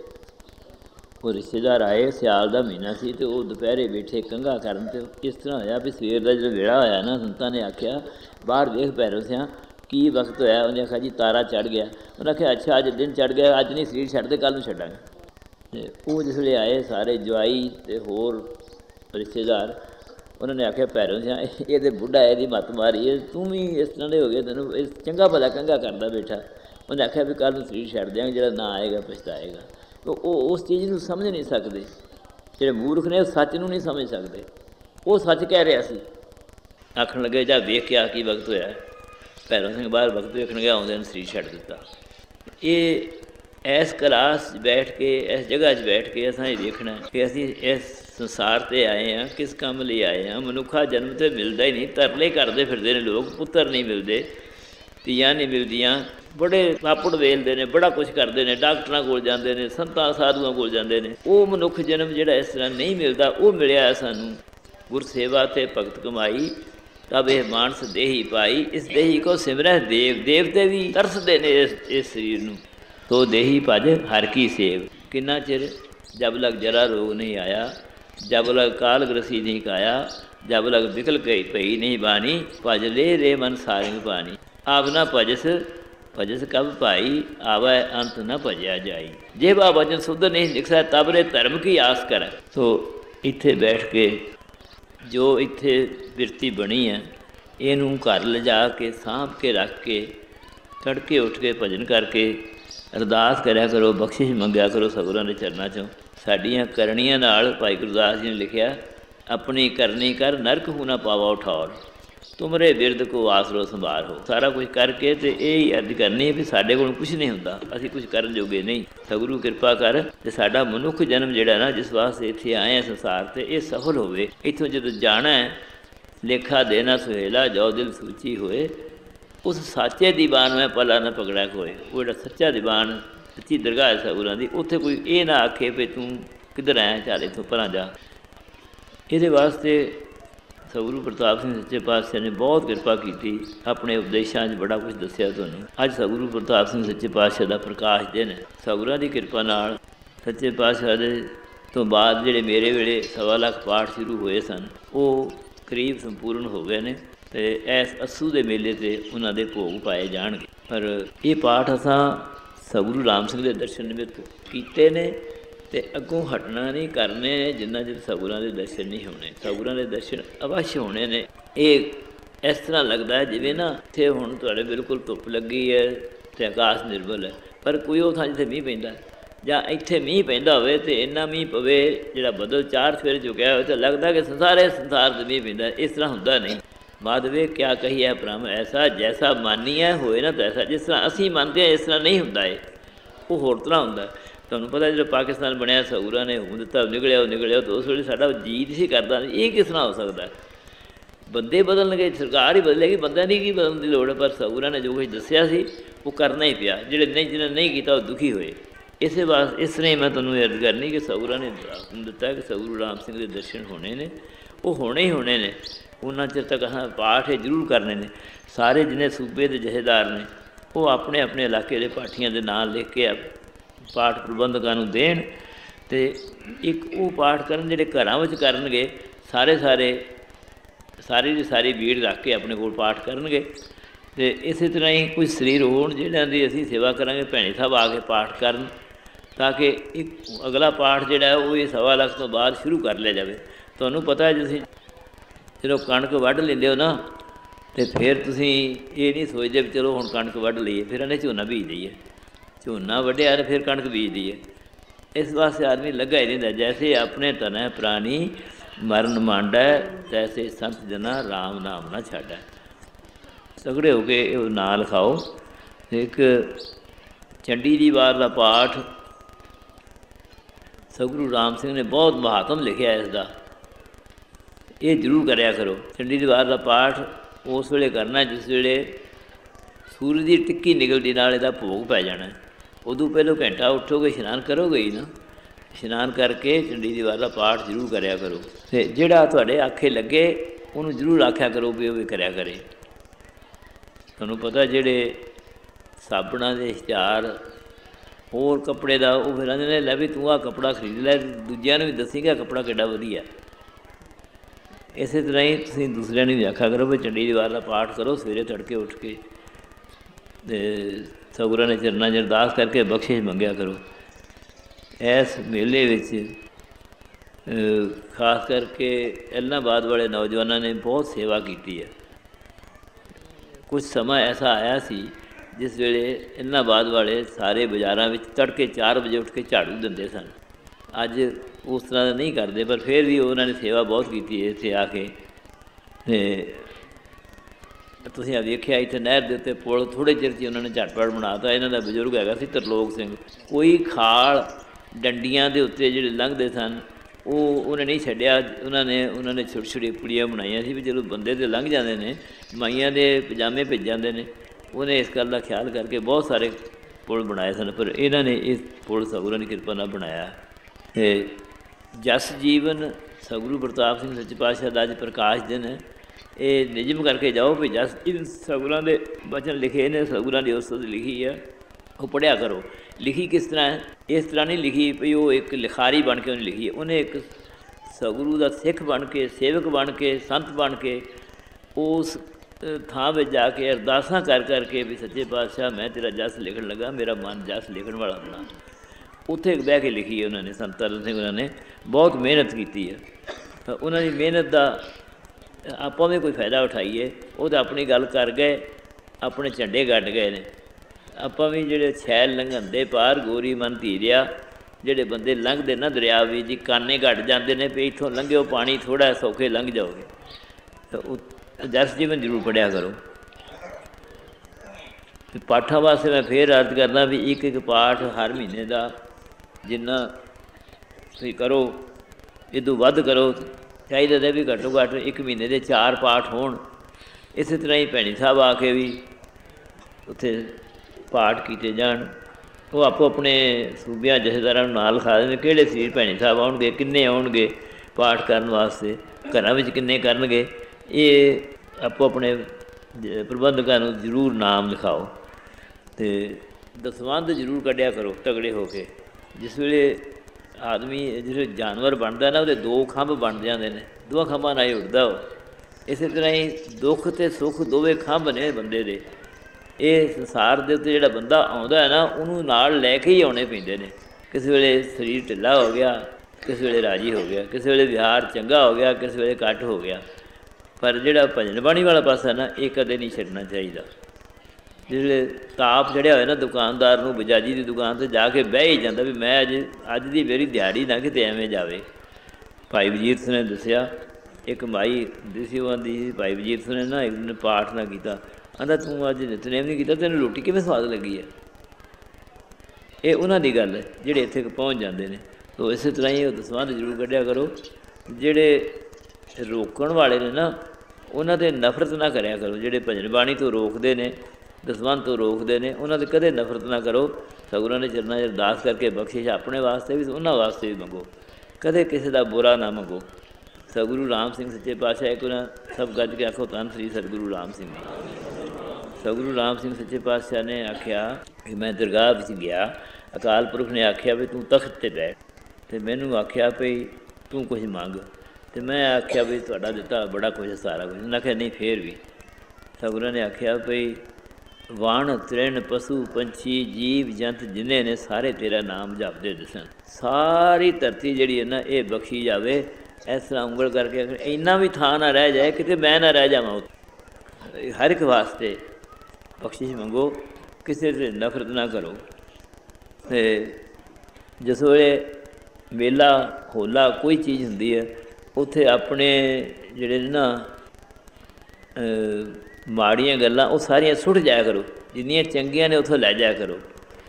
ਉਹ ਰਿਸ਼ਤੇਦਾਰ ਆਏ, ਸਿਆਲ ਦਾ ਮਹੀਨਾ ਸੀ, ਅਤੇ ਉਹ ਦੁਪਹਿਰੇ ਬੈਠੇ ਕੰਘਾ ਕਰਨ। ਅਤੇ ਇਸ ਤਰ੍ਹਾਂ ਹੋਇਆ ਵੀ ਸਵੇਰ ਦਾ ਜਦੋਂ ਵੇਲਾ ਹੋਇਆ ਨਾ, ਸੰਤਾਂ ਨੇ ਆਖਿਆ ਬਾਹਰ ਵੇਖ ਭੈਰੋਂ ਸਿਆਂ ਕੀ ਵਕਤ ਹੋਇਆ। ਉਹਨੇ ਆਖਿਆ ਜੀ ਤਾਰਾ ਚੜ੍ਹ ਗਿਆ। ਉਹਨੇ ਆਖਿਆ ਅੱਛਾ ਅੱਜ ਦਿਨ ਚੜ੍ਹ ਗਿਆ, ਅੱਜ ਨਹੀਂ ਸਰੀਰ ਛੱਡਦੇ, ਕੱਲ੍ਹ ਨੂੰ ਛੱਡਾਂਗੇ। ਅਤੇ ਉਹ ਜਿਸ ਵੇਲੇ ਆਏ ਸਾਰੇ ਜਵਾਈ ਅਤੇ ਹੋਰ ਰਿਸ਼ਤੇਦਾਰ, ਉਹਨਾਂ ਨੇ ਆਖਿਆ ਭੈਰੋਂ ਸਿਆਂ ਇਹ ਤਾਂ ਬੁੱਢਾ, ਇਹਦੀ ਮੱਤ ਮਾਰੀ ਹੈ, ਤੂੰ ਵੀ ਇਸ ਤਰ੍ਹਾਂ ਦੇ ਹੋ ਗਏ, ਤੈਨੂੰ ਇਹ ਚੰਗਾ ਭਲਾ ਕੰਘਾ ਕਰਦਾ ਬੈਠਾ। ਉਹਨੇ ਆਖਿਆ ਵੀ ਕੱਲ੍ਹ ਨੂੰ ਸਰੀਰ ਛੱਡ ਦਿਆਂਗੇ, ਜਿਹੜਾ ਨਾ ਆਏਗਾ ਪਛਤਾਏਗਾ। ਉਹ ਉਸ ਚੀਜ਼ ਨੂੰ ਸਮਝ ਨਹੀਂ ਸਕਦੇ। ਜਿਹੜੇ ਮੂਰਖ ਨੇ ਉਹ ਸੱਚ ਨੂੰ ਨਹੀਂ ਸਮਝ ਸਕਦੇ। ਉਹ ਸੱਚ ਕਹਿ ਰਿਹਾ ਸੀ। ਆਖਣ ਲੱਗੇ ਜਾ ਵੇਖ ਕੇ ਆ ਕੀ ਵਕਤ ਹੋਇਆ। ਭੈਰੋਂ ਸਿੰਘ ਬਾਹਰ ਵਕਤ ਵੇਖਣ ਗਿਆ, ਆਉਂਦੇ ਨੇ ਸਰੀਰ ਛੱਡ ਦਿੱਤਾ। ਇਹ ਇਸ ਕਲਾਸ 'ਚ ਬੈਠ ਕੇ, ਇਸ ਜਗ੍ਹਾ 'ਚ ਬੈਠ ਕੇ ਅਸਾਂ ਇਹ ਵੇਖਣਾ ਕਿ ਅਸੀਂ ਇਸ ਸੰਸਾਰ 'ਤੇ ਆਏ ਹਾਂ, ਕਿਸ ਕੰਮ ਲਈ ਆਏ ਹਾਂ। ਮਨੁੱਖਾ ਜਨਮ ਤਾਂ ਮਿਲਦਾ ਹੀ ਨਹੀਂ, ਤਰਲੇ ਕਰਦੇ ਫਿਰਦੇ ਨੇ ਲੋਕ, ਪੁੱਤਰ ਨਹੀਂ ਮਿਲਦੇ, ਧੀਆਂ ਨਹੀਂ ਮਿਲਦੀਆਂ, ਬੜੇ ਪਾਪੜ ਵੇਲਦੇ ਨੇ, ਬੜਾ ਕੁਛ ਕਰਦੇ ਨੇ, ਡਾਕਟਰਾਂ ਕੋਲ ਜਾਂਦੇ ਨੇ, ਸੰਤਾਂ ਸਾਧੂਆਂ ਕੋਲ ਜਾਂਦੇ ਨੇ। ਉਹ ਮਨੁੱਖ ਜਨਮ ਜਿਹੜਾ ਇਸ ਤਰ੍ਹਾਂ ਨਹੀਂ ਮਿਲਦਾ, ਉਹ ਮਿਲਿਆ ਸਾਨੂੰ। ਗੁਰ ਸੇਵਾ ਤੇ ਭਗਤ ਕਮਾਈ, ਤਬ ਇਹ ਮਾਨਸ ਦੇਹੀ ਪਾਈ, ਇਸ ਦੇਹੀ ਕੋ ਸਿਮਰਹਿ ਦੇਵ। ਦੇਵਤੇ ਵੀ ਤਰਸਦੇ ਨੇ ਇਸ ਸਰੀਰ ਨੂੰ। ਤੋ ਦੇਹੀ ਭਜ ਹਰ ਕੀ ਸੇਵ। ਕਿੰਨਾ ਚਿਰ ਜਬ ਲਗ ਜਰਾ ਰੋਗ ਨਹੀਂ ਆਇਆ, ਜਬ ਲਗ ਕਾਲ ਗ੍ਰਸੀ ਨਹੀਂ ਕਾਇਆ, ਜਬ ਲਗ ਵਿਕਲ ਗਈ ਪਈ ਨਹੀਂ ਬਾਣੀ, ਭਜ ਲੈ ਰੇ ਮਨ ਸਾਰਿੰਗ ਪਾਣੀ। ਆਪ ਨਾ ਭਜਸ ਭਜਸ ਕਬ ਭਾਈ, ਆਵੈ ਅੰਤ ਨਾ ਭਜਿਆ ਜਾਈ। ਜੇ ਬਾ ਵਚਨ ਸੁਧ ਨਹੀਂ ਲਿਖਿਆ, ਤਬ ਰੇ ਧਰਮ ਕੀ ਆਸ ਕਰੈ। ਸੋ ਇੱਥੇ ਬੈਠ ਕੇ ਜੋ ਇੱਥੇ ਬਿਰਤੀ ਬਣੀ ਹੈ, ਇਹਨੂੰ ਘਰ ਲਿਜਾ ਕੇ ਸਾਂਭ ਕੇ ਰੱਖ ਕੇ, ਤੜਕੇ ਉੱਠ ਕੇ ਭਜਨ ਕਰਕੇ ਅਰਦਾਸ ਕਰਿਆ ਕਰੋ, ਬਖਸ਼ਿਸ਼ ਮੰਗਿਆ ਕਰੋ ਸਤਿਗੁਰਾਂ ਦੇ ਚਰਨਾਂ 'ਚੋਂ। ਸਾਡੀਆਂ ਕਰਨੀਆਂ ਨਾਲ ਭਾਈ ਗੁਰਦਾਸ ਜੀ ਨੇ ਲਿਖਿਆ, ਆਪਣੀ ਕਰਨੀ ਕਰ ਨਰਕ ਹੂ ਨਾ ਪਾਵਾ ਉਠਾਉਰ। ਤੁਮਰੇ ਬਿਰਦ ਕੋ ਆਸਰੋ ਸੰਭਾਰ ਹੋ। ਸਾਰਾ ਕੁਝ ਕਰਕੇ ਤੇ ਇਹ ਹੀ ਅਰਜ਼ ਕਰਨੀ ਵੀ ਸਾਡੇ ਕੋਲ ਕੁਝ ਨਹੀਂ ਹੁੰਦਾ, ਅਸੀਂ ਕੁਝ ਕਰਨ ਜੋਗੇ ਨਹੀਂ। ਸਤਿਗੁਰੂ ਕਿਰਪਾ ਕਰ ਤੇ ਸਾਡਾ ਮਨੁੱਖ ਜਨਮ ਜਿਹੜਾ ਨਾ, ਜਿਸ ਵਾਸਤੇ ਇੱਥੇ ਆਏ ਆ ਸੰਸਾਰ ਤੇ, ਇਹ ਸਫਲ ਹੋਵੇ। ਇੱਥੋਂ ਜਦੋਂ ਜਾਣਾ ਹੈ, ਲੇਖਾ ਦੇਣਾ ਸੁਹੇਲਾ ਜੋ ਦਿਲ ਸੂਚੀ ਹੋਏ। ਉਸ ਸਾਚੇ ਦੀਵਾਨ ਮੈਂ ਪਲਾ ਨਾ ਪਕੜਾ ਕੋਏ। ਉਹ ਜਿਹੜਾ ਸੱਚਾ ਦੀਵਾਨ, ਸੱਚੀ ਦਰਗਾਹ ਹੈ ਸਤਿਗੁਰਾਂ ਦੀ, ਉੱਥੇ ਕੋਈ ਇਹ ਨਾ ਆਖੇ ਵੀ ਤੂੰ ਕਿੱਧਰ ਆਇਆ, ਚੱਲ ਇੱਥੋਂ ਪਰਾਂ ਜਾ। ਇਹਦੇ ਵਾਸਤੇ ਸਤਿਗੁਰੂ ਪ੍ਰਤਾਪ ਸਿੰਘ ਸੱਚੇ ਪਾਤਸ਼ਾਹ ਨੇ ਬਹੁਤ ਕਿਰਪਾ ਕੀਤੀ, ਆਪਣੇ ਉਪਦੇਸ਼ਾਂ 'ਚ ਬੜਾ ਕੁਝ ਦੱਸਿਆ ਤੁਹਾਨੂੰ। ਅੱਜ ਸਤਿਗੁਰੂ ਪ੍ਰਤਾਪ ਸਿੰਘ ਸੱਚੇ ਪਾਤਸ਼ਾਹ ਦਾ ਪ੍ਰਕਾਸ਼ ਦਿਨ ਹੈ। ਸਤਿਗੁਰਾਂ ਦੀ ਕਿਰਪਾ ਨਾਲ ਸੱਚੇ ਪਾਤਸ਼ਾਹ ਦੇ ਤੋਂ ਬਾਅਦ ਜਿਹੜੇ ਮੇਰੇ ਵੇਲੇ 1.25 ਲੱਖ ਪਾਠ ਸ਼ੁਰੂ ਹੋਏ ਸਨ, ਉਹ ਕਰੀਬ ਸੰਪੂਰਨ ਹੋ ਗਏ ਨੇ ਅਤੇ ਇਸ ਅੱਸੂ ਦੇ ਮੇਲੇ 'ਤੇ ਉਹਨਾਂ ਦੇ ਭੋਗ ਪਾਏ ਜਾਣਗੇ। ਪਰ ਇਹ ਪਾਠ ਅਸਾਂ ਸਤਿਗੁਰੂ ਰਾਮ ਸਿੰਘ ਦੇ ਦਰਸ਼ਨ ਨਿਮਿਤ ਕੀਤੇ ਨੇ ਅਤੇ ਅੱਗੋਂ ਹਟਣਾ ਨਹੀਂ, ਕਰਨੇ ਨੇ ਜਿੰਨਾ ਚਿਰ ਸਤਿਗੁਰਾਂ ਦੇ ਦਰਸ਼ਨ ਨਹੀਂ ਹੋਣੇ। ਸਤਿਗੁਰਾਂ ਦੇ ਦਰਸ਼ਨ ਅਵੱਸ਼ ਹੋਣੇ ਨੇ। ਇਹ ਇਸ ਤਰ੍ਹਾਂ ਲੱਗਦਾ ਜਿਵੇਂ ਨਾ ਇੱਥੇ ਹੁਣ ਤੁਹਾਡੇ ਬਿਲਕੁਲ ਧੁੱਪ ਲੱਗੀ ਹੈ ਅਤੇ ਆਕਾਸ਼ ਨਿਰਮਲ ਹੈ, ਪਰ ਕੋਈ ਉਹ ਥਾਂ ਜਿੱਥੇ ਮੀਂਹ ਪੈਂਦਾ, ਜਾਂ ਇੱਥੇ ਮੀਂਹ ਪੈਂਦਾ ਹੋਵੇ ਅਤੇ ਇੰਨਾ ਮੀਂਹ ਪਵੇ ਜਿਹੜਾ ਬੱਦਲ 4 ਸਵੇਰ ਚੁੱਕਿਆ ਹੋਵੇ ਤਾਂ ਲੱਗਦਾ ਕਿ ਸਾਰੇ ਸੰਸਾਰ 'ਤੇ ਮੀਂਹ ਪੈਂਦਾ। ਇਸ ਤਰ੍ਹਾਂ ਹੁੰਦਾ ਨਹੀਂ। ਮਾਧਵੇ ਕਿਆ ਕਹੀਏ ਭ੍ਰਮ ਐਸਾ, ਜੈਸਾ ਮਾਨੀਐ ਹੋਏ ਨਾ ਤੈਸਾ। ਜਿਸ ਤਰ੍ਹਾਂ ਅਸੀਂ ਮੰਨਦੇ ਹਾਂ ਇਸ ਤਰ੍ਹਾਂ ਨਹੀਂ ਹੁੰਦਾ, ਉਹ ਹੋਰ ਤਰ੍ਹਾਂ ਹੁੰਦਾ। ਤੁਹਾਨੂੰ ਪਤਾ ਜਦੋਂ ਪਾਕਿਸਤਾਨ ਬਣਿਆ, ਸਤਿਗੁਰਾਂ ਨੇ ਹੁਕਮ ਦਿੱਤਾ, ਨਿਕਲਿਆ ਤਾਂ ਉਸ ਵੇਲੇ ਸਾਡਾ ਜੀਅ ਨਹੀਂ ਸੀ ਕਰਦਾ, ਇਹ ਕਿਸ ਤਰ੍ਹਾਂ ਹੋ ਸਕਦਾ। ਬੰਦੇ ਬਦਲਣਗੇ, ਸਰਕਾਰ ਹੀ ਬਦਲੇਗੀ, ਬੰਦਿਆਂ ਦੀ ਕੀ ਬਦਲਣ ਦੀ ਲੋੜ ਹੈ। ਪਰ ਸਤਿਗੁਰਾਂ ਨੇ ਜੋ ਕੁਝ ਦੱਸਿਆ ਸੀ ਉਹ ਕਰਨਾ ਹੀ ਪਿਆ। ਜਿਹਨੇ ਨਹੀਂ ਕੀਤਾ ਉਹ ਦੁਖੀ ਹੋਏ। ਇਸੇ ਵਾਸਤੇ ਇਸ ਤਰ੍ਹਾਂ ਹੀ ਮੈਂ ਤੁਹਾਨੂੰ ਅਰਜ਼ ਕਰਨੀ ਕਿ ਸਤਿਗੁਰਾਂ ਨੇ ਦਿੱਤਾ ਕਿ ਸਤਿਗੁਰੂ ਰਾਮ ਸਿੰਘ ਦੇ ਦਰਸ਼ਨ ਹੋਣੇ ਨੇ, ਉਹ ਹੋਣੇ ਹੀ ਹੋਣੇ ਨੇ। ਉਹਨਾਂ ਚਿਰ ਤੱਕ ਪਾਠ ਇਹ ਜ਼ਰੂਰ ਕਰਨੇ ਨੇ। ਸਾਰੇ ਜਿੰਨੇ ਸੂਬੇ ਦੇ ਜਥੇਦਾਰ ਨੇ ਉਹ ਆਪਣੇ ਆਪਣੇ ਇਲਾਕੇ ਦੇ ਪਾਠੀਆਂ ਦੇ ਨਾਂ ਲਿਖ ਕੇ ਪਾਠ ਪ੍ਰਬੰਧਕਾਂ ਨੂੰ ਦੇਣ ਅਤੇ ਇੱਕ ਉਹ ਪਾਠ ਕਰਨ ਜਿਹੜੇ ਘਰਾਂ ਵਿੱਚ ਕਰਨਗੇ। ਸਾਰੀ ਦੀ ਸਾਰੀ ਭੀੜ ਰੱਖ ਕੇ ਆਪਣੇ ਕੋਲ ਪਾਠ ਕਰਨਗੇ। ਅਤੇ ਇਸੇ ਤਰ੍ਹਾਂ ਹੀ ਕੁਝ ਸਰੀਰ ਹੋਣ ਜਿਹਨਾਂ ਦੀ ਅਸੀਂ ਸੇਵਾ ਕਰਾਂਗੇ, ਭੈਣੀ ਸਾਹਿਬ ਆ ਕੇ ਪਾਠ ਕਰਨ, ਤਾਂ ਕਿ ਇੱਕ ਅਗਲਾ ਪਾਠ ਜਿਹੜਾ ਉਹ ਇਹ 1.25 ਲੱਖ ਤੋਂ ਬਾਅਦ ਸ਼ੁਰੂ ਕਰ ਲਿਆ ਜਾਵੇ। ਤੁਹਾਨੂੰ ਪਤਾ ਤੁਸੀਂ ਜਦੋਂ ਕਣਕ ਵੱਢ ਲੈਂਦੇ ਹੋ ਨਾ, ਅਤੇ ਫਿਰ ਤੁਸੀਂ ਇਹ ਨਹੀਂ ਸੋਚਦੇ ਵੀ ਚਲੋ ਹੁਣ ਕਣਕ ਵੱਢ ਲਈਏ, ਫਿਰ ਇਹਨੇ ਝੋਨਾ ਬੀਜ ਦਈਏ। ਝੋਨਾ ਵੱਢਿਆ ਅਤੇ ਫਿਰ ਕਣਕ ਬੀਜ ਦਈਏ। ਇਸ ਵਾਸਤੇ ਆਦਮੀ ਲੱਗਾ ਹੀ ਰਹਿੰਦਾ। ਜੈਸੇ ਆਪਣੇ ਤਨੈ ਪ੍ਰਾਣੀ ਮਰਨ ਮਾਂਡਾ, ਤੈਸੇ ਸੰਤ ਜਨਾ ਰਾਮ ਨਾਮ ਨਾ ਛਾਡਾ। ਤਗੜੇ ਹੋ ਕੇ ਉਹ ਨਾਂ ਲਿਖਾਓ। ਇੱਕ ਚੰਡੀ ਦੀ ਵਾਰ ਦਾ ਪਾਠ ਸਤਿਗੁਰੂ ਰਾਮ ਸਿੰਘ ਨੇ ਬਹੁਤ ਮਹਾਤਮ ਲਿਖਿਆ ਇਸ ਦਾ, ਇਹ ਜ਼ਰੂਰ ਕਰਿਆ ਕਰੋ। ਚੰਡੀ ਦੀ ਵਾਰ ਦਾ ਪਾਠ ਉਸ ਵੇਲੇ ਕਰਨਾ ਜਿਸ ਵੇਲੇ ਸੂਰਜ ਦੀ ਟਿੱਕੀ ਨਿਕਲਦੀ ਨਾਲ ਇਹਦਾ ਭੋਗ ਪੈ ਜਾਣਾ। ਉਦੋਂ ਪਹਿਲਾਂ ਘੰਟਾ ਉੱਠੋਗੇ, ਇਸ਼ਨਾਨ ਕਰੋਗੇ ਹੀ ਨਾ, ਇਸ਼ਨਾਨ ਕਰਕੇ ਚੰਡੀ ਦੀ ਵਾਰ ਦਾ ਪਾਠ ਜ਼ਰੂਰ ਕਰਿਆ ਕਰੋ। ਅਤੇ ਜਿਹੜਾ ਤੁਹਾਡੇ ਆਖੇ ਲੱਗੇ ਉਹਨੂੰ ਜ਼ਰੂਰ ਆਖਿਆ ਕਰੋ ਵੀ ਉਹ ਵੀ ਕਰਿਆ ਕਰੇ। ਤੁਹਾਨੂੰ ਪਤਾ ਜਿਹੜੇ ਸਾਬਣਾਂ ਦੇ ਇਸ਼ਤਿਹਾਰ ਹੋਰ ਕੱਪੜੇ ਦਾ, ਉਹ ਫਿਰ ਕਹਿੰਦੇ ਨੇ ਲੈ ਵੀ ਤੂੰ ਆਹ ਕੱਪੜਾ ਖਰੀਦ ਲੈ, ਦੂਜਿਆਂ ਨੂੰ ਵੀ ਦੱਸੀਗਾ ਕੱਪੜਾ ਕਿੱਡਾ ਵਧੀਆ। ਇਸੇ ਤਰ੍ਹਾਂ ਹੀ ਤੁਸੀਂ ਦੂਸਰਿਆਂ ਨੂੰ ਵੀ ਆਖਿਆ ਕਰੋ ਵੀ ਚੰਡੀ ਦੀ ਵਾਰ ਦਾ ਪਾਠ ਕਰੋ ਸਵੇਰੇ ਤੜਕੇ ਉੱਠ ਕੇ, ਅਤੇ ਸਤਿਗੁਰਾਂ ਨੇ ਚਰਨਾਂ 'ਚ ਅਰਦਾਸ ਕਰਕੇ ਬਖਸ਼ਿਸ਼ ਮੰਗਿਆ ਕਰੋ। ਇਸ ਮੇਲੇ ਵਿੱਚ ਖਾਸ ਕਰਕੇ ਇਲਾਹਾਬਾਦ ਵਾਲੇ ਨੌਜਵਾਨਾਂ ਨੇ ਬਹੁਤ ਸੇਵਾ ਕੀਤੀ ਹੈ। ਕੁਝ ਸਮਾਂ ਐਸਾ ਆਇਆ ਸੀ ਜਿਸ ਵੇਲੇ ਇਲਾਹਾਬਾਦ ਵਾਲੇ ਸਾਰੇ ਬਾਜ਼ਾਰਾਂ ਵਿੱਚ ਤੜਕੇ 4 ਵਜੇ ਉੱਠ ਕੇ ਝਾੜੂ ਦਿੰਦੇ ਸਨ। ਅੱਜ ਉਸ ਤਰ੍ਹਾਂ ਦਾ ਨਹੀਂ ਕਰਦੇ, ਪਰ ਫਿਰ ਵੀ ਉਹਨਾਂ ਨੇ ਸੇਵਾ ਬਹੁਤ ਕੀਤੀ ਹੈ ਇੱਥੇ ਆ ਕੇ। ਅਤੇ ਤੁਸੀਂ ਆ ਵੇਖਿਆ ਇੱਥੇ ਨਹਿਰ ਦੇ ਉੱਤੇ ਪੁਲ ਥੋੜ੍ਹੇ ਚਿਰ 'ਚ ਉਹਨਾਂ ਨੇ ਝਟਪਟ ਬਣਾ ਤਾ। ਇਹਨਾਂ ਦਾ ਬਜ਼ੁਰਗ ਹੈਗਾ ਸੀ ਤਰਲੋਕ ਸਿੰਘ। ਕੋਈ ਖਾਲ ਡੰਡੀਆਂ ਦੇ ਉੱਤੇ ਜਿਹੜੇ ਲੰਘਦੇ ਸਨ ਉਹਨੇ ਨਹੀਂ ਛੱਡਿਆ। ਉਹਨਾਂ ਨੇ ਛੋਟੀ ਛੋਟੀ ਪੁੜੀਆਂ ਬਣਾਈਆਂ ਸੀ ਵੀ ਜਦੋਂ ਬੰਦੇ 'ਤੇ ਲੰਘ ਜਾਂਦੇ ਨੇ, ਮਾਈਆਂ ਦੇ ਪਜਾਮੇ ਭਿੱਜ ਜਾਂਦੇ ਨੇ। ਉਹਨੇ ਇਸ ਗੱਲ ਦਾ ਖਿਆਲ ਕਰਕੇ ਬਹੁਤ ਸਾਰੇ ਪੁਲ ਬਣਾਏ ਸਨ, ਪਰ ਇਹਨਾਂ ਨੇ ਇਸ ਪੁਲ ਸਤਿਗੁਰਾਂ ਦੀ ਕਿਰਪਾ ਨਾਲ ਬਣਾਇਆ। ਅਤੇ ਜਸ ਜੀਵਨ ਸਤਿਗੁਰੂ ਪ੍ਰਤਾਪ ਸਿੰਘ ਸੱਚੇ ਪਾਤਸ਼ਾਹ ਦਾ ਅੱਜ ਪ੍ਰਕਾਸ਼ ਦਿਨ ਹੈ। ਇਹ ਨਿਯਮ ਕਰਕੇ ਜਾਓ ਵੀ ਜਸ ਜੀਵਨ ਸਤਿਗੁਰਾਂ ਦੇ ਬਚਨ ਲਿਖੇ ਨੇ, ਸਤਿਗੁਰਾਂ ਦੀ ਉਸਤਤ ਲਿਖੀ ਹੈ, ਉਹ ਪੜ੍ਹਿਆ ਕਰੋ। ਲਿਖੀ ਕਿਸ ਤਰ੍ਹਾਂ ਹੈ? ਇਸ ਤਰ੍ਹਾਂ ਨਹੀਂ ਲਿਖੀ ਵੀ ਉਹ ਇੱਕ ਲਿਖਾਰੀ ਬਣ ਕੇ ਉਹਨੇ ਲਿਖੀ ਹੈ। ਉਹਨੇ ਇੱਕ ਸਤਿਗੁਰੂ ਦਾ ਸਿੱਖ ਬਣ ਕੇ, ਸੇਵਕ ਬਣ ਕੇ, ਸੰਤ ਬਣ ਕੇ ਉਸ ਥਾਂ ਵਿੱਚ ਜਾ ਕੇ ਅਰਦਾਸਾਂ ਕਰ ਕਰਕੇ ਵੀ ਸੱਚੇ ਪਾਤਸ਼ਾਹ ਮੈਂ ਤੇਰਾ ਜਸ ਲਿਖਣ ਲੱਗਾ, ਮੇਰਾ ਮਨ ਜਸ ਲਿਖਣ ਵਾਲਾ ਬਣਾ। ਉੱਥੇ ਬਹਿ ਕੇ ਲਿਖੀ ਹੈ ਉਹਨਾਂ ਨੇ। ਸੰਤ ਤਰਨ ਸਿੰਘ ਉਹਨਾਂ ਨੇ ਬਹੁਤ ਮਿਹਨਤ ਕੀਤੀ ਹੈ। ਉਹਨਾਂ ਦੀ ਮਿਹਨਤ ਦਾ ਆਪਾਂ ਵੀ ਕੋਈ ਫਾਇਦਾ ਉਠਾਈਏ। ਉਹ ਤਾਂ ਆਪਣੀ ਗੱਲ ਕਰ ਗਏ, ਆਪਣੇ ਝੰਡੇ ਗੱਡ ਗਏ ਨੇ। ਆਪਾਂ ਵੀ ਜਿਹੜੇ ਛੈਲ ਲੰਘਾਉਂਦੇ ਪਾਰ ਗੋਰੀ ਮਨ ਧੀਰਿਆ, ਜਿਹੜੇ ਬੰਦੇ ਲੰਘਦੇ ਨਾ ਦਰਿਆ ਵੀ ਜੀ ਕਾਨੇ ਘੱਟ ਜਾਂਦੇ ਨੇ ਵੀ ਇੱਥੋਂ ਲੰਘਿਓ, ਪਾਣੀ ਥੋੜ੍ਹਾ ਸੌਖੇ ਲੰਘ ਜਾਓਗੇ। ਤਾਂ जस जीवन जरूर पढ़िया करो। तो पाठा वास्ते मैं फिर अर्ज करना भी एक एक पाठ हर महीने का जिन्ना तुसीं करो, इदों वध करो। चाहिए तो भी घट्टो घट्ट एक महीने के 4 पाठ होण। इस तरह ही भैणी साहब आके भी उत्थे पाठ किए जान। वो आपो अपने सूबिया जथेदारां नूं नाल लिखा देंगे किहड़े सीर भैणी साहब आउणगे, किन्ने आउणगे पाठ करन वास्ते, घरां विच किन्ने करनगे। ये आपो अपने प्रबंधकां नूं जरूर नाम लिखाओ। तो दसवंध जरूर कढ़िया करो तगड़े हो के। जिस वेले आदमी जिस जानवर बनता ना, वो 2 खंभ बन जाते हैं, 2 खंभां नाल ही उड़दा वो। इस तरह ही दुख तो सुख दोवें खंभ ने बंदे दे। ये संसार के उत्ते जिहड़ा बंदा आउंदा है ना, उन्होंने नाल लैके ही आने पैंदे ने। किसी वेले शरीर ढिला हो गया, किसी वेले राजी हो गया, किसी वेले विहार चंगा हो गया, किसी वेले घट हो गया। पर जिहड़ा भजन बाणी वाला पासा ना, ये कदे नहीं छड्डना चाहिए। जिसले ताप चढ़िया होए ना, दुकानदार नूं बजाजी की दुकान पर जाके बह ही जाता भी मैं अज दी मेरी दिहाड़ी ना किते एवें जावे। भाई वजीर सिंह ने दसिया, एक माई हुंदी सी, वो आंदी भाई वजीर सिंह ने ना एक दिन पाठ ना कीता, आंदा तूं अज नितनेम नहीं कीता, तैनूं रोटी किवें स्वाद लगी है। ये उन्हां दी गल है जिहड़े इत्थे पहुँच जाते हैं। तो इस तरह ही दसवंध जरूर कढ़िया करो। जिहड़े रोकण वाले ने ना, उन्हां ते नफरत ना करिया करो। जिहड़े भजन बाणी तो रोकते हैं, दसवंध तो रोकते हैं, उन्हां ते कदे नफरत ना करो। सगुरां दे चरनां 'च अरदास करके बख्शिश अपने वास्ते भी उन्हां वास्ते भी मंगो, कदे किसी का बुरा ना मंगो। सतगुरु राम सिंह सच्चे पातशाह एक सब गज के आखो धन श्री सतगुरु राम सिंह जी। सतगुरु राम सिंह सच्चे पातशाह ने आख्या कि मैं दरगाह विच गया, अकाल पुरख ने आख्या भी तू तख्त ते बैठ, तो मैनू आख्या भी तू कुछ मंग, तो मैं आख्या भी तुहाडा दिता बड़ा कुछ सारा कुछ। उन्हें आख्या नहीं फिर भी। सतगुरां ने आख्या भी वण तृण पशु पंछी जीव जंत जिन्हें ने सारे तेरा नाम जपदे दिसन। सारी धरती जिहड़ी है ना, ये बख्शी जावे। इस तरह उंगल करके इन्ना भी थां ना रह जाए किते मैं ना रह जावां। हर एक वास्ते बख्शिश मंगो, किसी से नफरत ना करो। तो जिस वेले मेला होला कोई चीज़ हुंदी है, उत्थे अपने जिहड़े ना माड़ियाँ गल्लां वो सारियां सुट जाया करो, जिन्नियां चंगियां ने उत्थों लै जाया करो,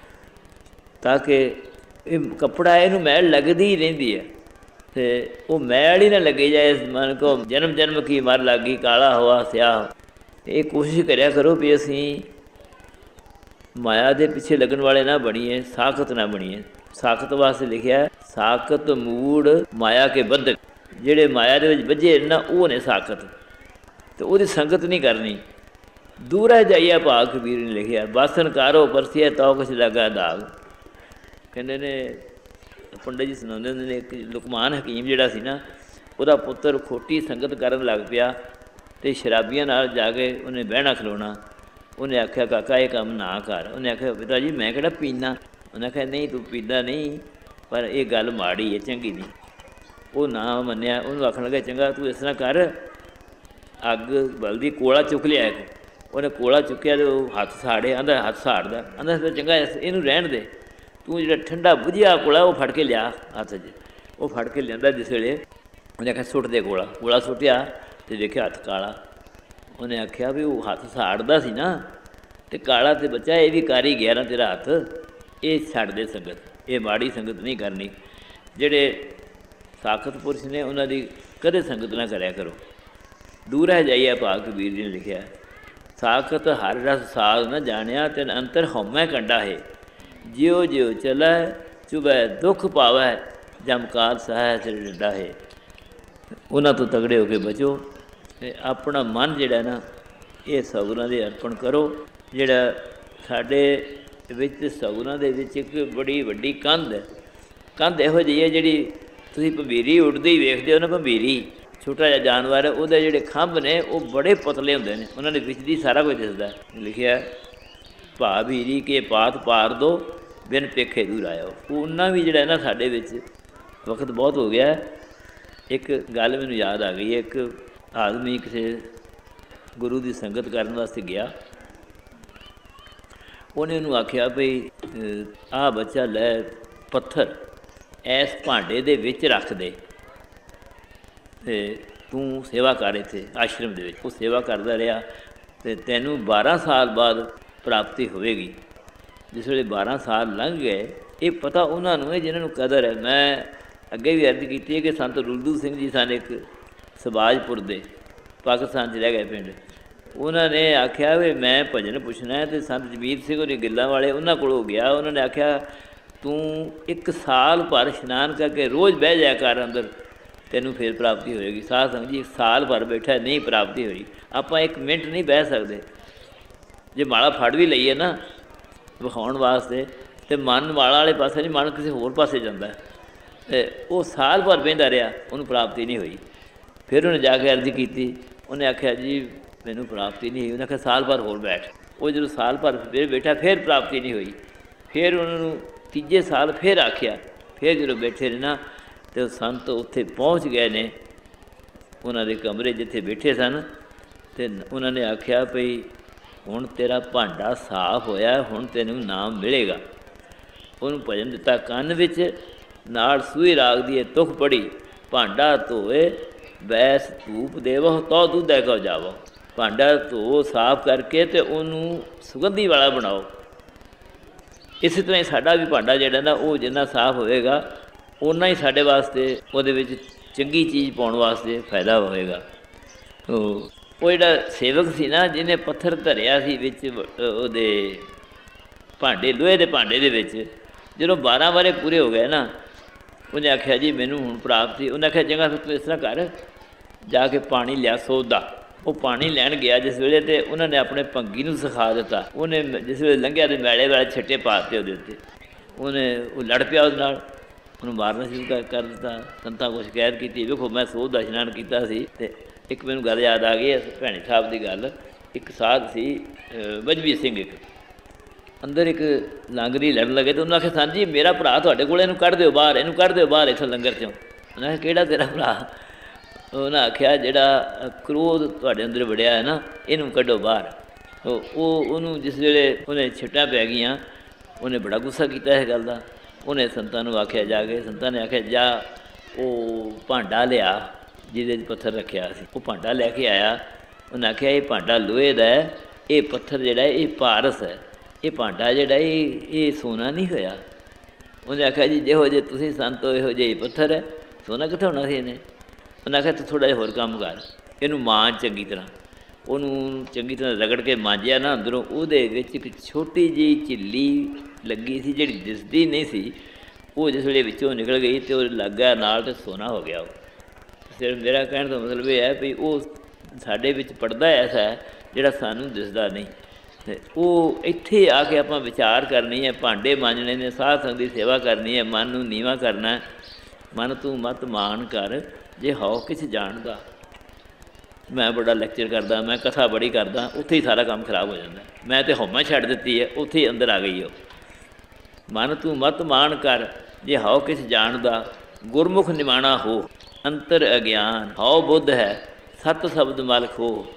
ताकि कपड़ा इनू मैल लगदी ही रहिंदी है। तो वो मैल ही ना लगे जाए मन को जन्म जन्म की मर लागी काला हुआ स्याह। ये कोशिश करिया करो भी असी माया के पिछे लगन वाले ना बनीए, साखत ना बनीए। साखत वास्ते लिखा साखत मूड़ माया के बंधक, जिहड़े माया दे विच बझे ना वो ने साखत। तो वो संगत नहीं करनी। दूरा जाइए भाग कबीर ने लिखा बासन कारो परसिया तो कुछ लगा दाग। कहते ने पंडित जी सुनाते होंगे ने, एक लुकमान हकीम जिहड़ा सी ना, उसदा पुत्र खोटी संगत करन लग पिया, तो शराबियां नाल जाके उन्हें बहना खलोना। उन्हें आख्या काका ये काम ना कर। उन्हें आख्या पिता जी मैं किहड़ा पीना। उन्हें आख्या नहीं तू पींदा नहीं, पर यह गल माड़ी है चंगी नहीं। वो ना मन्निया। उन्होंने आखन लगा चंगा तू इस तरह कर, अग बलदी कोला चुक लिया। एक उन्हें कोला चुकया तो हथ साड़े, आंदा हथ साड़दा, आंदा चंगा इनू रहन दे, तू जो ठंडा बुझिया कोला वो फड़ के लिया हथ च। वो फड़ के लिया जिस वे उन्हें आख्या सुट दे कोला। कोला सुटिया तो देखिया हथ काला। उन्हें आख्या भी वो हथ साड़दा सी ना, तो काला तो बच्चा ये भी कर ही गया ना तेरा हथ, ये छड्ड दे संगत, ये माड़ी संगत नहीं करनी। जिहड़े साखत पुरुष ने उन्होंने कदे संगत ना करया करो। दूर है जाइए भाग कबीर जी ने लिखा साखत हर रस साग न जानिया, तेन अंतर हौमै कंडा है, ज्यो ज्यो चलै चुभै दुख पावै, जमकाल सहाय सिर डंडा है। उन्हां तो तगड़े होके बचो। अपना मन जिहड़ा ना ये सगुणां दे अर्पण करो। जिहड़ा साडे विच सगुणां दे विच एक बड़ी वड्डी कंध है। कंध इहो जी है जिहड़ी तुसीं भंबीरी उड़दी वेखदे हो ना, भंबीरी छोटा जिहा जानवर है, उहदे जिहड़े खंभ ने वो बड़े पतले हुंदे ने, उन्हां दे विच दी सारा कुछ दिसदा। लिखिआ भा भीरी के पात पार दो, बिन पेखे दूर आयो। उन्ना भी जिहड़ा ना साडे विच वक्त बहुत हो गया। एक गल मैनूं याद आ गई। एक आदमी किसी गुरु की संगत करने वास्ते गया। उन्हें उन्होंने आख्या भई आ बच्चा लै पत्थर इस भांडे दे विच रख दे। तू सेवा कर इत्थे आश्रम दे विच। वो सेवा करदा रहा ते तैनूं 12 साल बाद प्राप्ति होवेगी। जिस वेले 12 साल लंघ गए, ये पता उन्होंने है जिन्होंने कदर है। मैं अगे भी अर्ज की है कि संत रुलदू सिंह जी सन एक सबाजपुर दे, पाकिस्तान रह गए पिंड। उन्होंने आख्या भी मैं भजन पुछना है, तो संत जमीर सिंह होरी गिल्लां वाले उन्होंने कोलों गया। उन्होंने आख्या तू 1 साल भर इशनान करके रोज़ बह जाया कर अंदर, तैनूं फिर प्राप्ति होएगी। साध संगत जी 1 साल भर बैठा नहीं प्राप्ति हुई। आप 1 मिनट नहीं बह सकते। जे माला फड़ भी लईए ना विखाउण वास्ते, तो मन माला वाले पासे नहीं, मन किसी होर पासे जाता है। तो वो साल भर बहिंदा रहा, उन्होंने प्राप्ति नहीं हुई। फिर उन्हें जाके अर्जी की, उन्हें आख्या जी मैनूं प्राप्ति नहीं हुई। उन्हें आख्या साल भर होर बैठ। वो जो साल भर फिर बैठा, फिर प्राप्ति नहीं हुई। फिर उन्होंने तीजे साल फिर आख्या, फिर जो बैठे रहे ना, तो संत उत्थे पहुँच गए ने उन्होंने कमरे जिथे बैठे सन। तो उन्होंने आख्या भई हुण तेरा भांडा साफ होया, हुण तैनूं नाम मिलेगा। उन्होंने भजन दिता कंन विच, नाल सूई राग दी तुख पढ़ी, भांडा धोए बैस धूप देवो, तो दूधे को जावो। भांडा धो साफ करके तो उन्होंने सुगंधी वाला बनाओ। इस तरह ही साडा भी भांडा जिहड़ा ना, वो जिन्ना साफ होएगा उन्ना ही साडे वास्ते उहदे विच चंगी चीज़ पाउण वास्ते फायदा होएगा। वो जिहड़ा सेवक सी ना, जिन्हें पत्थर धरिया सी विच उहदे भांडे, लोहे दे भांडे दे विच, जदों 12 वारे पूरे हो गए ना, उन्हें आख्या जी मैनू हुण प्राप्ति। उन्हें आख्या चंगा तू इस तरह कर, जाके पानी लिया सोध दा। वो पानी लैन गया जिस वेले, तो उन्होंने अपने भंगी नूं सिखा दिता। उन्हें जिस वेले लंघिया तो मैले वाले छट्टे पाते उहदे उत्ते, उन्हें वो लड़ पिया उहदे नाल, उन्हें मारना शुरू कर दिता। संतां को शिकायत की, देखो मैं सोध दा इशनान कीता सी। ते एक मैनूं गल याद आ गई भैणी साहब की गल। एक साध सी बजवी सिंह, एक अंदर एक लांगरी लड़न लगे। तो उन्होंने आख्या संत जी मेरा भरा तुहाडे कोल, इहनूं कढ दिओ बाहर, इहनूं कढ दिओ बाहर इत्थों लंगर चों। उन्हें आख्या किहड़ा तेरा भरा? उन्हें आख्या जिहड़ा क्रोध तुहाडे अंदर वड़िया है ना, इहनूं कढो बाहर। तो उन्होंने जिस वेले उन्हें छिट्टां पै गईयां, उन्हें बड़ा गुस्सा किया इस गल का। उन्हें संतां नूं आख्या जाके, संतां ने आख्या जा वो भांडा लिया जिहदे पत्थर रखिया सी, वो भांडा लैके आया। उन्हें आख्या ये भांडा लोहे दा है, ये पत्थर जिहड़ा ये पारस है, ये भांडा जिहड़ा ये सोना नहीं होया। उन्हें आख्या जी जिहो जे तुसीं संत हो इहो जिहा पत्थर है, सोना कित्थे होना सी इहने। उन्हें आख्या तू थोड़ा जिहा होर काम कर, इहनूं मांज चंगी तरह। उन्होंने चंगी तरह रगड़ के मांजिया ना, अंदरों उहदे विच एक छोटी जी झिल्ली लगी सी जिहड़ी दिसदी नहीं सी। वो जिस वेले विचों निकल गई तो लग गया नाल, तो सोना हो गया। फिर मेरा कहने का मतलब ये है भी वो साडे विच पर्दा ऐसा है जिहड़ा सानूं दिसदा नहीं। तो वो इत्थे आके आपां विचार करनी है, भांडे मांजने ने, साध संगत दी सेवा करनी है, मन नूं नीवां करना है। मन तू मत मान कर जे हौ किछ जाणदा। मैं बड़ा लैक्चर करदा, मैं कथा बड़ी करदा, उत्थे ही सारा काम खराब हो जाता। मैं तो हौमा छड्ड दित्ती है, उत्थे ही अंदर आ गई हो। मन तू मत मान कर जे हौ किछ जाणदा, गुरमुख निमाणा हो अंतर अज्ञान, हौ बुद्ध है सत शब्द मलख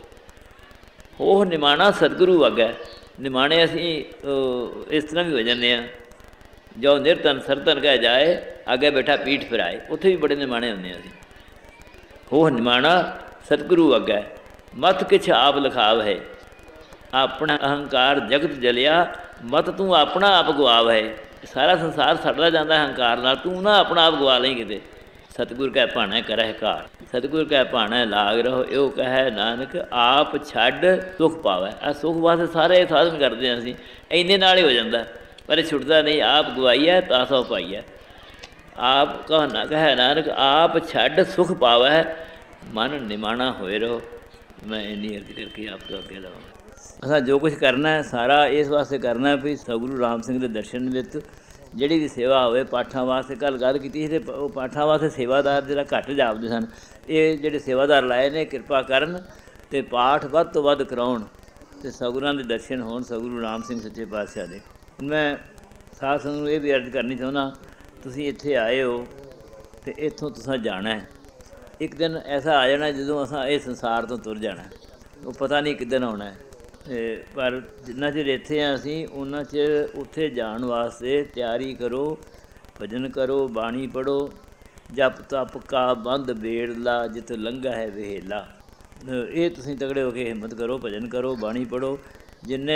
हो निमाणा सतगुरु अगे। निमाणे असीं इस तरह भी हो जाते हैं, जो निरतन सरतन कह जाए आगे बैठा पीठ फिराए, उत्थे भी बड़े निमाणे होंदे असीं। हो निमाणा सतगुरु अगे मत किछ आप लिखाव है, अपना अहंकार जगत जलिया मत तू अपना आप गवाव है। सारा संसार सड़दा जाता अहंकार नाल, तू ना अपना आप गवा लें किते। सतगुर कह भाणा करह कार, सतगुर कह भाणा लाग रहो, यो कह नानक आप छड्ड सुख पावै। आ सुख वास्ते सारे साधन करते हैं असीं, इन्ने नाल ही हो जाता, पर छुटता नहीं। आप गवाइया ता सौ पाइया, आप कह नानक आप छड्ड सुख पावै, मन निमाणा होए रहो। मैं इन्नी अर्ज करके आप तो अगे लवां। असां जो कुछ करना है सारा इस वास्ते करना भी सतगुरु राम सिंह के दर्शन विच जिहड़ी भी सेवा होवे। पाठां वास्ते कल गल कीती ते पाठां वास्ते सेवादार जिहड़ा घट जापदे सन, ये जिहड़े सेवादार लाए ने किरपा करन ते पाठ वध तो वध कराउण ते सतगुरां दे दर्शन होण सतगुरु राम सिंह सच्चे पातशाह दे। मैं साध संगत नूं ये भी अर्ज करनी चाहुंदा, तुसीं इत्थे आए हो ते इत्थों तुसां जाना है। एक दिन ऐसा आ जाना जदों असां इस संसार तो तुर जाना, वो पता नहीं किदन आउणा है। पर जिन्ना चिर इत्थे हैं असीं उन्ना चिर उत्थे जाण वास्ते तैयारी करो, भजन करो, बाणी पढ़ो, ਜਪ ਤਪ ਕਾ ਬੰਦ ਬੇੜਲਾ ਜਿੱਥੇ ਲੰਘਾ ਹੈ ਵੇਹੇਲਾ। ਇਹ ਤੁਸੀਂ ਤਗੜੇ ਹੋ ਕੇ ਹਿੰਮਤ ਕਰੋ, ਭਜਨ ਕਰੋ, ਬਾਣੀ ਪੜ੍ਹੋ। ਜਿੰਨੇ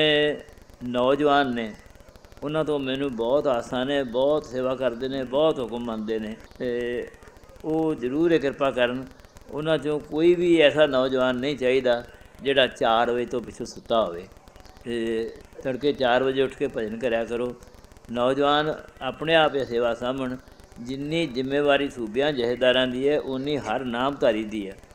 ਨੌਜਵਾਨ ਨੇ ਉਹਨਾਂ ਤੋਂ ਮੈਨੂੰ ਬਹੁਤ ਆਸਾਂ ਨੇ, ਬਹੁਤ ਸੇਵਾ ਕਰਦੇ ਨੇ, ਬਹੁਤ ਹੁਕਮ ਮੰਨਦੇ ਨੇ, ਅਤੇ ਉਹ ਜ਼ਰੂਰ ਇਹ ਕਿਰਪਾ ਕਰਨ। ਉਹਨਾਂ 'ਚੋਂ ਕੋਈ ਵੀ ਐਸਾ ਨੌਜਵਾਨ ਨਹੀਂ ਚਾਹੀਦਾ ਜਿਹੜਾ 4 ਵਜੇ ਤੋਂ ਪਿੱਛੋਂ ਸੁੱਤਾ ਹੋਵੇ। ਅਤੇ ਤੜਕੇ 4 ਵਜੇ ਉੱਠ ਕੇ ਭਜਨ ਕਰਿਆ ਕਰੋ। ਨੌਜਵਾਨ ਆਪਣੇ ਆਪ ਇਹ ਸੇਵਾ ਸਾਂਭਣ। ਜਿੰਨੀ ਜ਼ਿੰਮੇਵਾਰੀ ਸੂਬਿਆਂ ਜਥੇਦਾਰਾਂ ਦੀ ਹੈ, ਉਨੀ ਹਰ ਨਾਮਧਾਰੀ ਦੀ ਹੈ।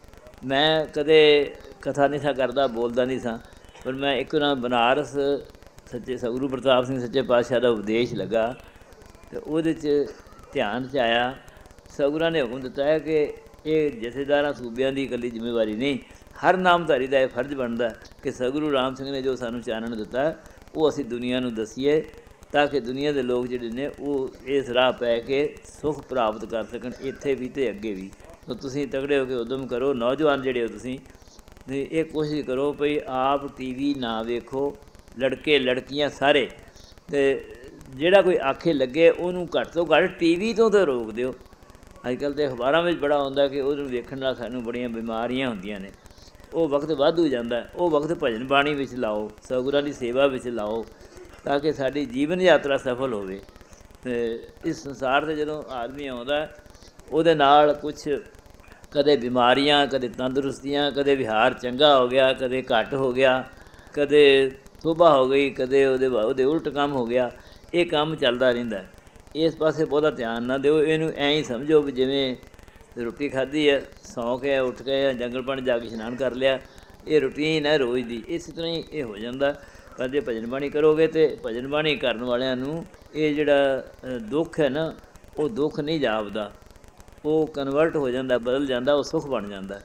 ਮੈਂ ਕਦੇ ਕਥਾ ਨਹੀਂ ਸਾਂ ਕਰਦਾ, ਬੋਲਦਾ ਨਹੀਂ ਸਾਂ, ਪਰ ਮੈਂ ਇੱਕ ਨਾ ਬਨਾਰਸ ਸੱਚੇ ਸਤਿਗੁਰੂ ਪ੍ਰਤਾਪ ਸਿੰਘ ਸੱਚੇ ਪਾਤਸ਼ਾਹ ਦਾ ਉਪਦੇਸ਼ ਲੱਗਾ, ਅਤੇ ਉਹਦੇ 'ਚ ਧਿਆਨ 'ਚ ਆਇਆ ਸਤਿਗੁਰਾਂ ਨੇ ਹੁਕਮ ਦਿੱਤਾ ਹੈ ਕਿ ਇਹ ਜਥੇਦਾਰਾਂ ਸੂਬਿਆਂ ਦੀ ਇਕੱਲੀ ਜ਼ਿੰਮੇਵਾਰੀ ਨਹੀਂ, ਹਰ ਨਾਮਧਾਰੀ ਦਾ ਇਹ ਫਰਜ਼ ਬਣਦਾ ਕਿ ਸਤਿਗੁਰੂ ਰਾਮ ਸਿੰਘ ਨੇ ਜੋ ਸਾਨੂੰ ਚਾਨਣ ਦਿੱਤਾ ਉਹ ਅਸੀਂ ਦੁਨੀਆ ਨੂੰ ਦਸੀਏ, ਤਾਂ ਕਿ ਦੁਨੀਆ ਦੇ ਲੋਕ ਜਿਹੜੇ ਨੇ ਉਹ ਇਸ ਰਾਹ ਪੈ ਕੇ ਸੁੱਖ ਪ੍ਰਾਪਤ ਕਰ ਸਕਣ, ਇੱਥੇ ਵੀ ਅਤੇ ਅੱਗੇ ਵੀ। ਤਾਂ ਤੁਸੀਂ ਤਗੜੇ ਹੋ ਕੇ ਉਦਮ ਕਰੋ। ਨੌਜਵਾਨ ਜਿਹੜੇ ਹੋ ਤੁਸੀਂ ਇਹ ਕੋਸ਼ਿਸ਼ ਕਰੋ ਭਈ ਆਪ TV ਨਾ ਵੇਖੋ, ਲੜਕੇ ਲੜਕੀਆਂ ਸਾਰੇ, ਅਤੇ ਜਿਹੜਾ ਕੋਈ ਆਖੇ ਲੱਗੇ ਉਹਨੂੰ ਘੱਟ ਤੋਂ ਘੱਟ TV ਤੋਂ ਤਾਂ ਰੋਕ ਦਿਓ। ਅੱਜ ਕੱਲ੍ਹ ਤਾਂ ਅਖਬਾਰਾਂ ਵਿੱਚ ਬੜਾ ਆਉਂਦਾ ਕਿ ਉਹਨੂੰ ਵੇਖਣ ਨਾਲ ਸਾਨੂੰ ਬੜੀਆਂ ਬਿਮਾਰੀਆਂ ਹੁੰਦੀਆਂ ਨੇ। ਉਹ ਵਕਤ ਵਾਧੂ ਜਾਂਦਾ, ਉਹ ਵਕਤ ਭਜਨ ਬਾਣੀ ਵਿੱਚ ਲਾਓ, ਸਤਿਗੁਰਾਂ ਦੀ ਸੇਵਾ ਵਿੱਚ ਲਾਓ, ਤਾਂ ਕਿ ਸਾਡੀ ਜੀਵਨ ਯਾਤਰਾ ਸਫਲ ਹੋਵੇ। ਅਤੇ ਇਸ ਸੰਸਾਰ 'ਤੇ ਜਦੋਂ ਆਦਮੀ ਆਉਂਦਾ ਉਹਦੇ ਨਾਲ ਕੁਛ ਕਦੇ ਬਿਮਾਰੀਆਂ, ਕਦੇ ਤੰਦਰੁਸਤੀਆਂ, ਕਦੇ ਵਿਹਾਰ ਚੰਗਾ ਹੋ ਗਿਆ, ਕਦੇ ਘੱਟ ਹੋ ਗਿਆ, ਕਦੇ ਤੋਬਾ ਹੋ ਗਈ, ਕਦੇ ਉਹਦੇ ਉਲਟ ਕੰਮ ਹੋ ਗਿਆ। ਇਹ ਕੰਮ ਚੱਲਦਾ ਰਹਿੰਦਾ। ਇਸ ਪਾਸੇ ਬਹੁਤਾ ਧਿਆਨ ਨਾ ਦਿਓ। ਇਹਨੂੰ ਐਂ ਹੀ ਸਮਝੋ ਵੀ ਜਿਵੇਂ ਰੋਟੀ ਖਾਧੀ ਹੈ, ਸੌਂ ਕੇ ਉੱਠ ਕੇ ਜੰਗਲ ਪਾਣੀ ਜਾ ਕੇ ਇਸ਼ਨਾਨ ਕਰ ਲਿਆ, ਇਹ ਰੂਟੀਨ ਹੈ ਰੋਜ਼ ਦੀ। ਇਸ ਤਰ੍ਹਾਂ ਹੀ ਇਹ ਹੋ ਜਾਂਦਾ। ਪਰ ਜੇ ਭਜਨ ਬਾਣੀ ਕਰੋਗੇ ਤਾਂ ਭਜਨ ਬਾਣੀ ਕਰਨ ਵਾਲਿਆਂ ਨੂੰ ਇਹ ਜਿਹੜਾ ਦੁੱਖ ਹੈ ਨਾ, ਉਹ ਦੁੱਖ ਨਹੀਂ ਜਾਪਦਾ, ਉਹ ਕਨਵਰਟ ਹੋ ਜਾਂਦਾ, ਬਦਲ ਜਾਂਦਾ, ਉਹ ਸੁੱਖ ਬਣ ਜਾਂਦਾ।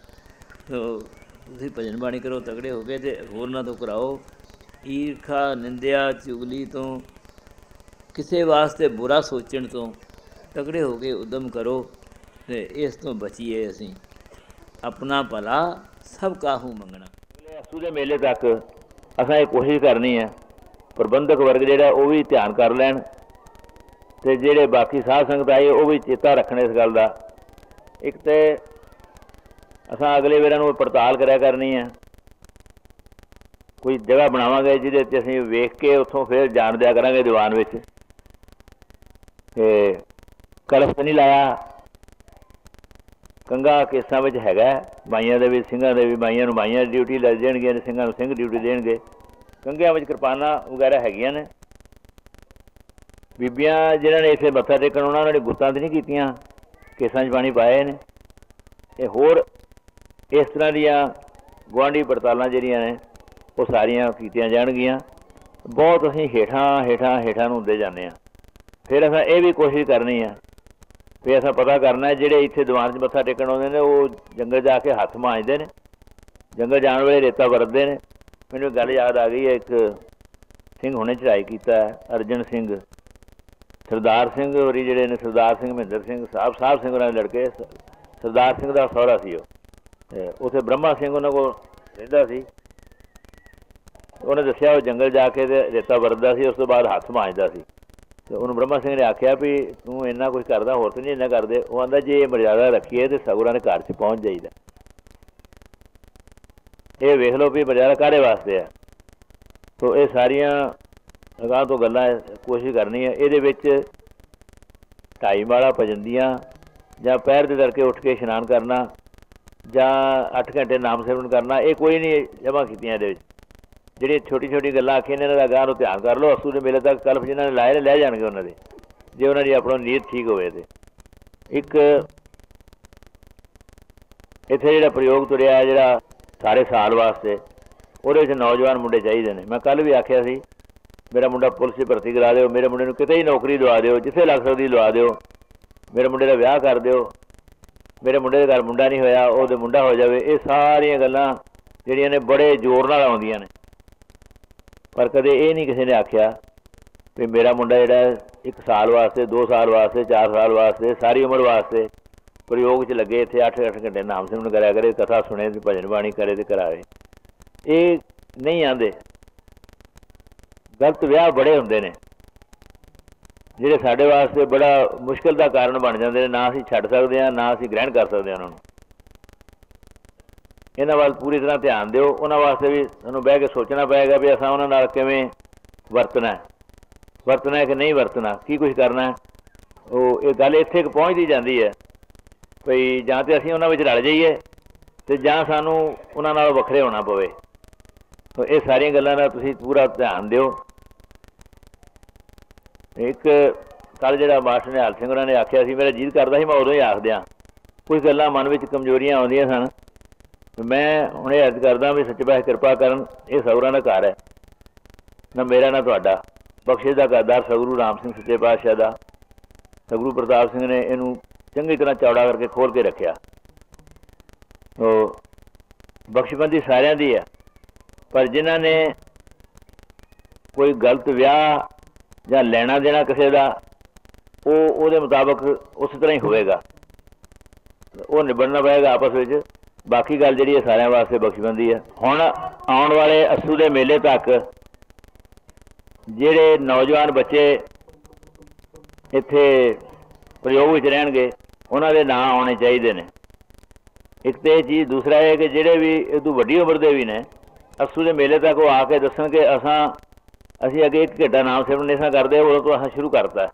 ਤੁਸੀਂ ਭਜਨ ਬਾਣੀ ਕਰੋ ਤਗੜੇ ਹੋ ਕੇ, ਅਤੇ ਹੋਰਨਾਂ ਤੋਂ ਕਰਾਓ। ਈਰਖਾ, ਨਿੰਦਿਆ, ਚੁਗਲੀ ਤੋਂ, ਕਿਸੇ ਵਾਸਤੇ ਬੁਰਾ ਸੋਚਣ ਤੋਂ ਤਗੜੇ ਹੋ ਕੇ ਉਦਮ ਕਰੋ, ਅਤੇ ਇਸ ਤੋਂ ਬਚੀਏ। ਅਸੀਂ ਆਪਣਾ ਭਲਾ ਸਭ ਕਾਹੂ ਮੰਗਣਾ। ਅੱਸੂ ਦੇ ਮੇਲੇ ਤੱਕ ਅਸਾਂ ਇਹ ਕੋਸ਼ਿਸ਼ ਕਰਨੀ ਹੈ ਪ੍ਰਬੰਧਕ ਵਰਗ ਜਿਹੜਾ ਉਹ ਵੀ ਧਿਆਨ ਕਰ ਲੈਣ, ਅਤੇ ਜਿਹੜੇ ਬਾਕੀ ਸਾਧ ਸੰਗਤ ਆਏ ਉਹ ਵੀ ਚੇਤਾ ਰੱਖਣ ਇਸ ਗੱਲ ਦਾ। ਇੱਕ ਤਾਂ ਅਸਾਂ ਅਗਲੇ ਵੇਰਾਂ ਨੂੰ ਪੜਤਾਲ ਕਰਿਆ ਕਰਨੀ ਹੈ। ਕੋਈ ਜਗ੍ਹਾ ਬਣਾਵਾਂਗੇ ਜਿਹਦੇ 'ਚ ਅਸੀਂ ਵੇਖ ਕੇ ਉੱਥੋਂ ਫਿਰ ਜਾਣ ਦਿਆ ਕਰਾਂਗੇ ਦੀਵਾਨ ਵਿੱਚ। ਅਤੇ ਕਲਸ਼ ਤਾਂ ਨਹੀਂ ਲਾਇਆ, ਕੰਗਾ ਕੇਸਾਂ ਵਿੱਚ ਹੈਗਾ, ਬਾਈਆਂ ਦੇ ਵੀ ਸਿੰਘਾਂ ਦੇ ਵੀ। ਬਾਈਆਂ ਨੂੰ ਬਾਈਆਂ ਦੀ ਡਿਊਟੀ ਲੈ ਦੇਣਗੀਆਂ, ਸਿੰਘਾਂ ਨੂੰ ਸਿੰਘ ਡਿਊਟੀ ਦੇਣਗੇ। ਕੰਗਿਆਂ ਵਿੱਚ ਕਿਰਪਾਨਾਂ ਵਗੈਰਾ ਹੈਗੀਆਂ ਨੇ। ਬੀਬੀਆਂ ਜਿਹਨਾਂ ਨੇ ਇੱਥੇ ਮੱਥਾ ਟੇਕਣ ਆਉਣਾ, ਉਹਨਾਂ ਨੇ ਗੁੱਤਾਂ ਤਾਂ ਨਹੀਂ ਕੀਤੀਆਂ, ਕੇਸਾਂ 'ਚ ਪਾਣੀ ਪਾਏ ਨੇ। ਇਹ ਹੋਰ ਇਸ ਤਰ੍ਹਾਂ ਦੀਆਂ ਗੁਆਂਢੀ ਪੜਤਾਲਾਂ ਜਿਹੜੀਆਂ ਨੇ ਉਹ ਸਾਰੀਆਂ ਕੀਤੀਆਂ ਜਾਣਗੀਆਂ। ਬਹੁਤ ਅਸੀਂ ਹੇਠਾਂ ਨੂੰ ਹੁੰਦੇ ਜਾਂਦੇ ਹਾਂ। ਫਿਰ ਅਸਾਂ ਇਹ ਵੀ ਕੋਸ਼ਿਸ਼ ਕਰਨੀ ਆ ਵੀ ਅਸਾਂ ਪਤਾ ਕਰਨਾ ਜਿਹੜੇ ਇੱਥੇ ਦੀਵਾਨ 'ਚ ਮੱਥਾ ਟੇਕਣ ਆਉਂਦੇ ਨੇ ਉਹ ਜੰਗਲ ਜਾ ਕੇ ਹੱਥ ਮਾਂਜਦੇ ਨੇ, ਜੰਗਲ ਜਾਣ ਵੇਲੇ ਰੇਤਾ ਵਰਤਦੇ ਨੇ। ਮੈਨੂੰ ਗੱਲ ਯਾਦ ਆ ਗਈ ਹੈ, ਇੱਕ ਸਿੰਘ ਹੁਣੇ ਚੜ੍ਹਾਈ ਕੀਤਾ, ਅਰਜਨ ਸਿੰਘ, ਸਰਦਾਰ ਸਿੰਘ ਹੋਰੀ ਜਿਹੜੇ ਨੇ, ਸਰਦਾਰ ਸਿੰਘ ਮਹਿੰਦਰ ਸਿੰਘ ਸਾਹਿਬ ਸਿੰਘ ਉਹਨਾਂ ਦੇ ਲੜਕੇ। ਸਰਦਾਰ ਸਿੰਘ ਦਾ ਸਹੁਰਾ ਸੀ ਉਹ, ਅਤੇ ਉੱਥੇ ਬ੍ਰਹਮਾ ਸਿੰਘ ਉਹਨਾਂ ਕੋਲ ਰਹਿੰਦਾ ਸੀ। ਉਹਨੇ ਦੱਸਿਆ ਉਹ ਜੰਗਲ ਜਾ ਕੇ ਅਤੇ ਰੇਤਾ ਵਰਤਦਾ ਸੀ, ਉਸ ਤੋਂ ਬਾਅਦ ਹੱਥ ਮਾਂਜਦਾ ਸੀ। ਅਤੇ ਉਹਨੂੰ ਬ੍ਰਹਮਾ ਸਿੰਘ ਨੇ ਆਖਿਆ ਵੀ ਤੂੰ ਇੰਨਾ ਕੁਛ ਕਰਦਾ, ਹੋਰ ਤਾਂ ਨਹੀਂ ਇੰਨਾ ਕਰਦੇ। ਉਹ ਆਂਦਾ ਜੇ ਇਹ ਮਰਿਆਦਾ ਰੱਖੀਏ ਤਾਂ ਸਤਿਗੁਰਾਂ ਦੇ ਘਰ 'ਚ ਪਹੁੰਚ ਜਾਈਦਾ। ਇਹ ਵੇਖ ਲਓ ਵੀ ਮਰਿਆਦਾ ਕਾਹਦੇ ਵਾਸਤੇ ਹੈ। ਸੋ ਇਹ ਸਾਰੀਆਂ ਅਗਾਂਹ ਤੋਂ ਗੱਲਾਂ ਕੋਸ਼ਿਸ਼ ਕਰਨੀ ਹੈ। ਇਹਦੇ ਵਿੱਚ 2:30 ਵਾਲਾ ਭਜਨ ਦੀਆਂ ਜਾਂ ਪਹਿਰ ਦੇ ਤੜਕੇ ਉੱਠ ਕੇ ਇਸ਼ਨਾਨ ਕਰਨਾ ਜਾਂ 8 ਘੰਟੇ ਨਾਮ ਸਿਮਰਨ ਕਰਨਾ, ਇਹ ਕੋਈ ਨਹੀਂ ਜਮ੍ਹਾਂ ਕੀਤੀਆਂ ਇਹਦੇ ਵਿੱਚ। ਜਿਹੜੀਆਂ ਛੋਟੀ ਗੱਲਾਂ ਆਖੀਆਂ ਨੇ ਇਹਨਾਂ ਦਾ ਅਗਾਂਹ ਨੂੰ ਧਿਆਨ ਕਰ ਲਓ। ਅੱਸੂ ਦੇ ਮੇਲੇ ਤੱਕ ਕਲਪ ਜਿਨ੍ਹਾਂ ਨੇ ਲਾਏ ਨੇ ਲੈ ਜਾਣਗੇ ਉਹਨਾਂ ਦੇ, ਜੇ ਉਹਨਾਂ ਦੀ ਆਪਣਾ ਨੀਅਤ ਠੀਕ ਹੋਵੇ। ਅਤੇ ਇੱਕ ਇੱਥੇ ਜਿਹੜਾ ਪ੍ਰਯੋਗ ਤੁਰਿਆ ਜਿਹੜਾ ਸਾਰੇ ਸਾਲ ਵਾਸਤੇ, ਉਹਦੇ ਵਿੱਚ ਨੌਜਵਾਨ ਮੁੰਡੇ ਚਾਹੀਦੇ ਨੇ। ਮੈਂ ਕੱਲ੍ਹ ਵੀ ਆਖਿਆ ਸੀ ਮੇਰਾ ਮੁੰਡਾ ਪੁਲਿਸ 'ਚ ਭਰਤੀ ਕਰਾ ਦਿਓ, ਮੇਰੇ ਮੁੰਡੇ ਨੂੰ ਕਿਤੇ ਹੀ ਨੌਕਰੀ ਦਵਾ ਦਿਓ, ਜਿੱਥੇ ਲੱਗ ਸਕਦੀ ਲਵਾ ਦਿਓ, ਮੇਰੇ ਮੁੰਡੇ ਦਾ ਵਿਆਹ ਕਰ ਦਿਓ, ਮੇਰੇ ਮੁੰਡੇ ਦੇ ਘਰ ਮੁੰਡਾ ਨਹੀਂ ਹੋਇਆ ਉਹਦੇ ਮੁੰਡਾ ਹੋ ਜਾਵੇ। ਇਹ ਸਾਰੀਆਂ ਗੱਲਾਂ ਜਿਹੜੀਆਂ ਨੇ ਬੜੇ ਜ਼ੋਰ ਨਾਲ ਆਉਂਦੀਆਂ ਨੇ, ਪਰ ਕਦੇ ਇਹ ਨਹੀਂ ਕਿਸੇ ਨੇ ਆਖਿਆ ਵੀ ਮੇਰਾ ਮੁੰਡਾ ਜਿਹੜਾ 1 ਸਾਲ ਵਾਸਤੇ, 2 ਸਾਲ ਵਾਸਤੇ, 4 ਸਾਲ ਵਾਸਤੇ, ਸਾਰੀ ਉਮਰ ਵਾਸਤੇ ਪ੍ਰਯੋਗ 'ਚ ਲੱਗੇ, ਇੱਥੇ 8 ਘੰਟੇ ਨਾਮ ਸਿਮਰਨ ਕਰਿਆ ਕਰੇ, ਕਥਾ ਸੁਣੇ ਅਤੇ ਭਜਨ ਬਾਣੀ ਕਰੇ ਅਤੇ ਕਰਾਵੇ। ਇਹ ਨਹੀਂ ਆਉਂਦੇ। ਗਲਤ ਵਿਆਹ ਬੜੇ ਹੁੰਦੇ ਨੇ। ਜਿਹੜੇ ਸਾਡੇ ਵਾਸਤੇ ਬੜਾ ਮੁਸ਼ਕਿਲ ਦਾ ਕਾਰਨ ਬਣ ਜਾਂਦੇ ਨੇ, ਨਾ ਅਸੀਂ ਛੱਡ ਸਕਦੇ ਹਾਂ ਨਾ ਅਸੀਂ ਗ੍ਰਹਿਣ ਕਰ ਸਕਦੇ ਹਾਂ ਉਹਨਾਂ ਨੂੰ। ਇਹਨਾਂ ਵੱਲ ਪੂਰੀ ਤਰ੍ਹਾਂ ਧਿਆਨ ਦਿਓ। ਉਹਨਾਂ ਵਾਸਤੇ ਵੀ ਸਾਨੂੰ ਬਹਿ ਕੇ ਸੋਚਣਾ ਪਏਗਾ ਵੀ ਅਸਾਂ ਉਹਨਾਂ ਨਾਲ ਕਿਵੇਂ ਵਰਤਣਾ ਕਿ ਨਹੀਂ ਵਰਤਣਾ, ਕੀ ਕੁਛ ਕਰਨਾ। ਉਹ ਇਹ ਗੱਲ ਇੱਥੇ ਕੁ ਪਹੁੰਚਦੀ ਜਾਂਦੀ ਹੈ ਭਈ ਜਾਂ ਤਾਂ ਅਸੀਂ ਉਹਨਾਂ ਵਿੱਚ ਰਲ ਜਾਈਏ ਅਤੇ ਜਾਂ ਸਾਨੂੰ ਉਹਨਾਂ ਨਾਲ ਵੱਖਰੇ ਹੋਣਾ ਪਵੇ। ਇਹ ਸਾਰੀਆਂ ਗੱਲਾਂ ਦਾ ਤੁਸੀਂ ਪੂਰਾ ਧਿਆਨ ਦਿਓ। ਇੱਕ ਕੱਲ੍ਹ ਜਿਹੜਾ ਮਾਸਟਰ ਨਿਹਾਲ ਸਿੰਘ ਉਹਨਾਂ ਨੇ ਆਖਿਆ ਸੀ, ਮੇਰਾ ਜੀਅ ਕਰਦਾ ਸੀ ਮੈਂ ਉਦੋਂ ਹੀ ਆਖ ਦਿਆਂ। ਕੁਝ ਗੱਲਾਂ ਮਨ ਵਿੱਚ ਕਮਜ਼ੋਰੀਆਂ ਆਉਂਦੀਆਂ ਸਨ। ਮੈਂ ਹੁਣ ਇਹ ਅਰਜ਼ ਕਰਦਾ ਵੀ ਸੱਚੇ ਪਾਤਸ਼ਾਹ ਕਿਰਪਾ ਕਰਨ। ਇਹ ਸਹੁਰਾਂ ਦਾ ਘਰ ਹੈ, ਨਾ ਮੇਰਾ ਨਾ ਤੁਹਾਡਾ। ਬਖਸ਼ਿਸ਼ ਦਾ ਘਰਦਾਰ ਸਤਿਗੁਰੂ ਰਾਮ ਸਿੰਘ ਸੱਚੇ ਪਾਤਸ਼ਾਹ ਦਾ, ਸਤਿਗੁਰੂ ਪ੍ਰਤਾਪ ਸਿੰਘ ਨੇ ਇਹਨੂੰ ਚੰਗੀ ਤਰ੍ਹਾਂ ਚੌੜਾ ਕਰਕੇ ਖੋਲ੍ਹ ਕੇ ਰੱਖਿਆ। ਉਹ ਬਖਸ਼ਬੰਦੀ ਸਾਰਿਆਂ ਦੀ ਹੈ, ਪਰ ਜਿਨ੍ਹਾਂ ਨੇ ਕੋਈ ਗਲਤ ਵਿਆਹ ਜਾਂ ਲੈਣਾ ਦੇਣਾ ਕਿਸੇ ਦਾ, ਉਹ ਉਹਦੇ ਮੁਤਾਬਕ ਉਸ ਤਰ੍ਹਾਂ ਹੀ ਹੋਵੇਗਾ, ਉਹ ਨਿਬੜਨਾ ਪਏਗਾ ਆਪਸ ਵਿੱਚ। ਬਾਕੀ ਗੱਲ ਜਿਹੜੀ ਹੈ ਸਾਰਿਆਂ ਵਾਸਤੇ ਬਖਸ਼ਬੰਦੀ ਹੈ। ਹੁਣ ਆਉਣ ਵਾਲੇ ਅੱਸੂ ਦੇ ਮੇਲੇ ਤੱਕ ਜਿਹੜੇ ਨੌਜਵਾਨ ਬੱਚੇ ਇੱਥੇ ਪ੍ਰਯੋਗ ਵਿੱਚ ਰਹਿਣਗੇ ਉਹਨਾਂ ਦੇ ਨਾਂ ਆਉਣੇ ਚਾਹੀਦੇ ਨੇ। ਇੱਕ ਤਾਂ ਇਹ ਚੀਜ਼। ਦੂਸਰਾ ਇਹ ਕਿ ਜਿਹੜੇ ਵੀ ਇਹ ਤੋਂ ਵੱਡੀ ਉਮਰ ਦੇ ਵੀ ਨੇ, ਅੱਸੂ ਦੇ ਮੇਲੇ ਤੱਕ ਉਹ ਆ ਕੇ ਦੱਸਣ ਕਿ ਅਸੀਂ ਅੱਗੇ 1 ਘੰਟਾ ਨਾਮ ਸਿਮਰਨ ਨਹੀਂ ਸਾਂ ਕਰਦੇ, ਉਦੋਂ ਤੋਂ ਅਸਾਂ ਸ਼ੁਰੂ ਕਰਤਾ।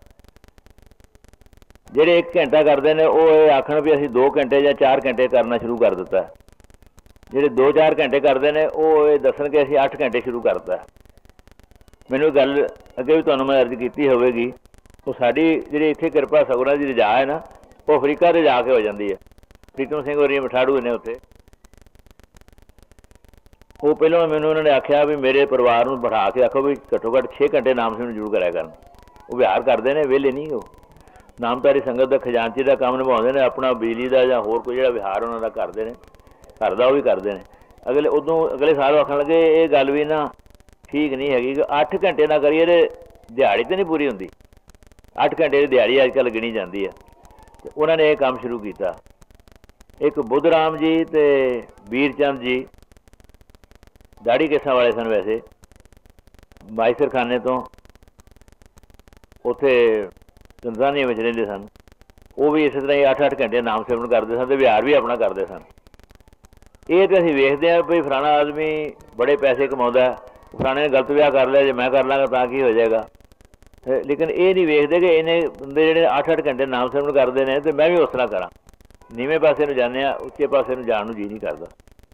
ਜਿਹੜੇ 1 ਘੰਟਾ ਕਰਦੇ ਨੇ ਉਹ ਇਹ ਆਖਣ ਵੀ ਅਸੀਂ 2 ਘੰਟੇ ਜਾਂ 4 ਘੰਟੇ ਕਰਨਾ ਸ਼ੁਰੂ ਕਰ ਦਿੱਤਾ। ਜਿਹੜੇ 2-4 ਘੰਟੇ ਕਰਦੇ ਨੇ ਉਹ ਇਹ ਦੱਸਣ ਕਿ ਅਸੀਂ 8 ਘੰਟੇ ਸ਼ੁਰੂ ਕਰਤਾ। ਮੈਨੂੰ ਗੱਲ ਅੱਗੇ ਵੀ ਤੁਹਾਨੂੰ ਮੈਂ ਅਰਜ਼ ਕੀਤੀ ਹੋਵੇਗੀ। ਉਹ ਸਾਡੀ ਜਿਹੜੀ ਇੱਥੇ ਕਿਰਪਾ ਸਗੁਰਾਂ ਦੀ ਰਜਾ ਹੈ ਨਾ, ਉਹ ਅਫਰੀਕਾ ਤੇ ਜਾ ਕੇ ਹੋ ਜਾਂਦੀ ਹੈ। ਪ੍ਰੀਤਮ ਸਿੰਘ ਹੋਰੀ ਮਠਾੜੂ ਨੇ ਉੱਥੇ। ਉਹ ਪਹਿਲਾਂ ਮੈਨੂੰ ਉਹਨਾਂ ਨੇ ਆਖਿਆ ਵੀ ਮੇਰੇ ਪਰਿਵਾਰ ਨੂੰ ਬਿਠਾ ਕੇ ਆਖੋ ਵੀ ਘੱਟੋ ਘੱਟ 6 ਘੰਟੇ ਨਾਮ ਸਿਮਰਨ ਜ਼ਰੂਰ ਕਰਿਆ ਕਰਨ। ਉਹ ਵਿਹਾਰ ਕਰਦੇ ਨੇ, ਵਿਹਲੇ ਨਹੀਂ। ਉਹ ਨਾਮਧਾਰੀ ਸੰਗਤ ਦਾ ਖਜ਼ਾਨਚੀ ਦਾ ਕੰਮ ਨਿਭਾਉਂਦੇ ਨੇ, ਆਪਣਾ ਬਿਜਲੀ ਦਾ ਜਾਂ ਹੋਰ ਕੋਈ ਜਿਹੜਾ ਵਿਹਾਰ ਉਹਨਾਂ ਦਾ ਕਰਦੇ ਨੇ, ਘਰ ਦਾ ਉਹ ਵੀ ਕਰਦੇ ਨੇ। ਅਗਲੇ ਸਾਲ ਆਖਣ ਲੱਗੇ ਇਹ ਗੱਲ ਵੀ ਨਾ ਠੀਕ ਨਹੀਂ ਹੈਗੀ ਕਿ 8 ਘੰਟੇ ਨਾ ਕਰੀਏ ਤੇ ਦਿਹਾੜੀ ਤਾਂ ਨਹੀਂ ਪੂਰੀ ਹੁੰਦੀ। 8 ਘੰਟੇ ਦੀ ਦਿਹਾੜੀ ਅੱਜ ਕੱਲ੍ਹ ਗਿਣੀ ਜਾਂਦੀ ਹੈ। ਅਤੇ ਉਹਨਾਂ ਨੇ ਇਹ ਕੰਮ ਸ਼ੁਰੂ ਕੀਤਾ। ਇੱਕ ਬੁੱਧ ਰਾਮ ਜੀ ਅਤੇ ਵੀਰ ਚੰਦ ਜੀ ਦਾੜੀ ਕੇਸਾਂ ਵਾਲੇ ਸਨ, ਵੈਸੇ ਮਾਈਸਰ ਖਾਨੇ ਤੋਂ ਉੱਥੇ ਤਨਜ਼ਾਨੀਆ ਵਿੱਚ ਰਹਿੰਦੇ ਸਨ। ਉਹ ਵੀ ਇਸੇ ਤਰ੍ਹਾਂ ਹੀ 8-8 ਘੰਟੇ ਨਾਮ ਸਿਮਰਨ ਕਰਦੇ ਸਨ ਅਤੇ ਵਿਹਾਰ ਵੀ ਆਪਣਾ ਕਰਦੇ ਸਨ। ਇਹ ਤਾਂ ਅਸੀਂ ਵੇਖਦੇ ਹਾਂ ਵੀ ਫਲਾਣਾ ਆਦਮੀ ਬੜੇ ਪੈਸੇ ਕਮਾਉਂਦਾ, ਫਲਾਣੇ ਨੇ ਗਲਤ ਵਿਆਹ ਕਰ ਲਿਆ, ਜੇ ਮੈਂ ਕਰ ਲਾਂਗਾ ਤਾਂ ਕੀ ਹੋ ਜਾਏਗਾ। ਲੇਕਿਨ ਇਹ ਨਹੀਂ ਵੇਖਦੇ ਕਿ ਇਹਨੇ ਬੰਦੇ ਜਿਹੜੇ 8-8 ਘੰਟੇ ਨਾਮ ਸਿਮਰਨ ਕਰਦੇ ਨੇ ਅਤੇ ਮੈਂ ਵੀ ਉਸ ਤਰ੍ਹਾਂ ਕਰਾਂ। ਨੀਵੇਂ ਪਾਸੇ ਨੂੰ ਜਾਂਦੇ ਹਾਂ, ਉੱਚੇ ਪਾਸੇ ਨੂੰ ਜਾਣ ਨੂੰ ਜੀਅ ਨਹੀਂ ਕਰਦਾ।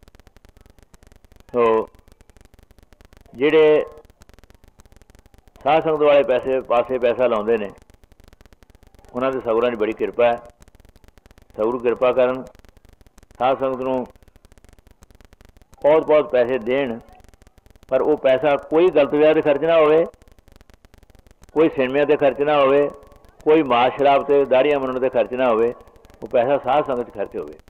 ਸੋ ਜਿਹੜੇ ਸਾਧ ਸੰਗਤ ਵਾਲੇ ਪਾਸੇ ਪੈਸਾ ਲਾਉਂਦੇ ਨੇ ਉਹਨਾਂ ਦੇ ਸਗੁਰਾਂ ਦੀ ਬੜੀ ਕਿਰਪਾ ਹੈ। ਸਗੁਰੂ ਕਿਰਪਾ ਕਰਨ, ਸਾਧ ਸੰਗਤ ਨੂੰ ਬਹੁਤ ਪੈਸੇ ਦੇਣ, ਪਰ ਉਹ ਪੈਸਾ ਕੋਈ ਗਲਤ ਵਿਆਹ 'ਤੇ ਖਰਚ ਨਾ ਹੋਵੇ, ਕੋਈ ਸਿਨੇਮਿਆਂ 'ਤੇ ਖਰਚ ਨਾ ਹੋਵੇ, ਕੋਈ ਮਾਸ ਸ਼ਰਾਬ 'ਤੇ ਦਾੜੀਆਂ ਮੰਨਣ 'ਤੇ ਖਰਚ ਨਾ ਹੋਵੇ। ਉਹ ਪੈਸਾ ਸਾਧ ਸੰਗਤ 'ਚ ਖਰਚ ਹੋਵੇ।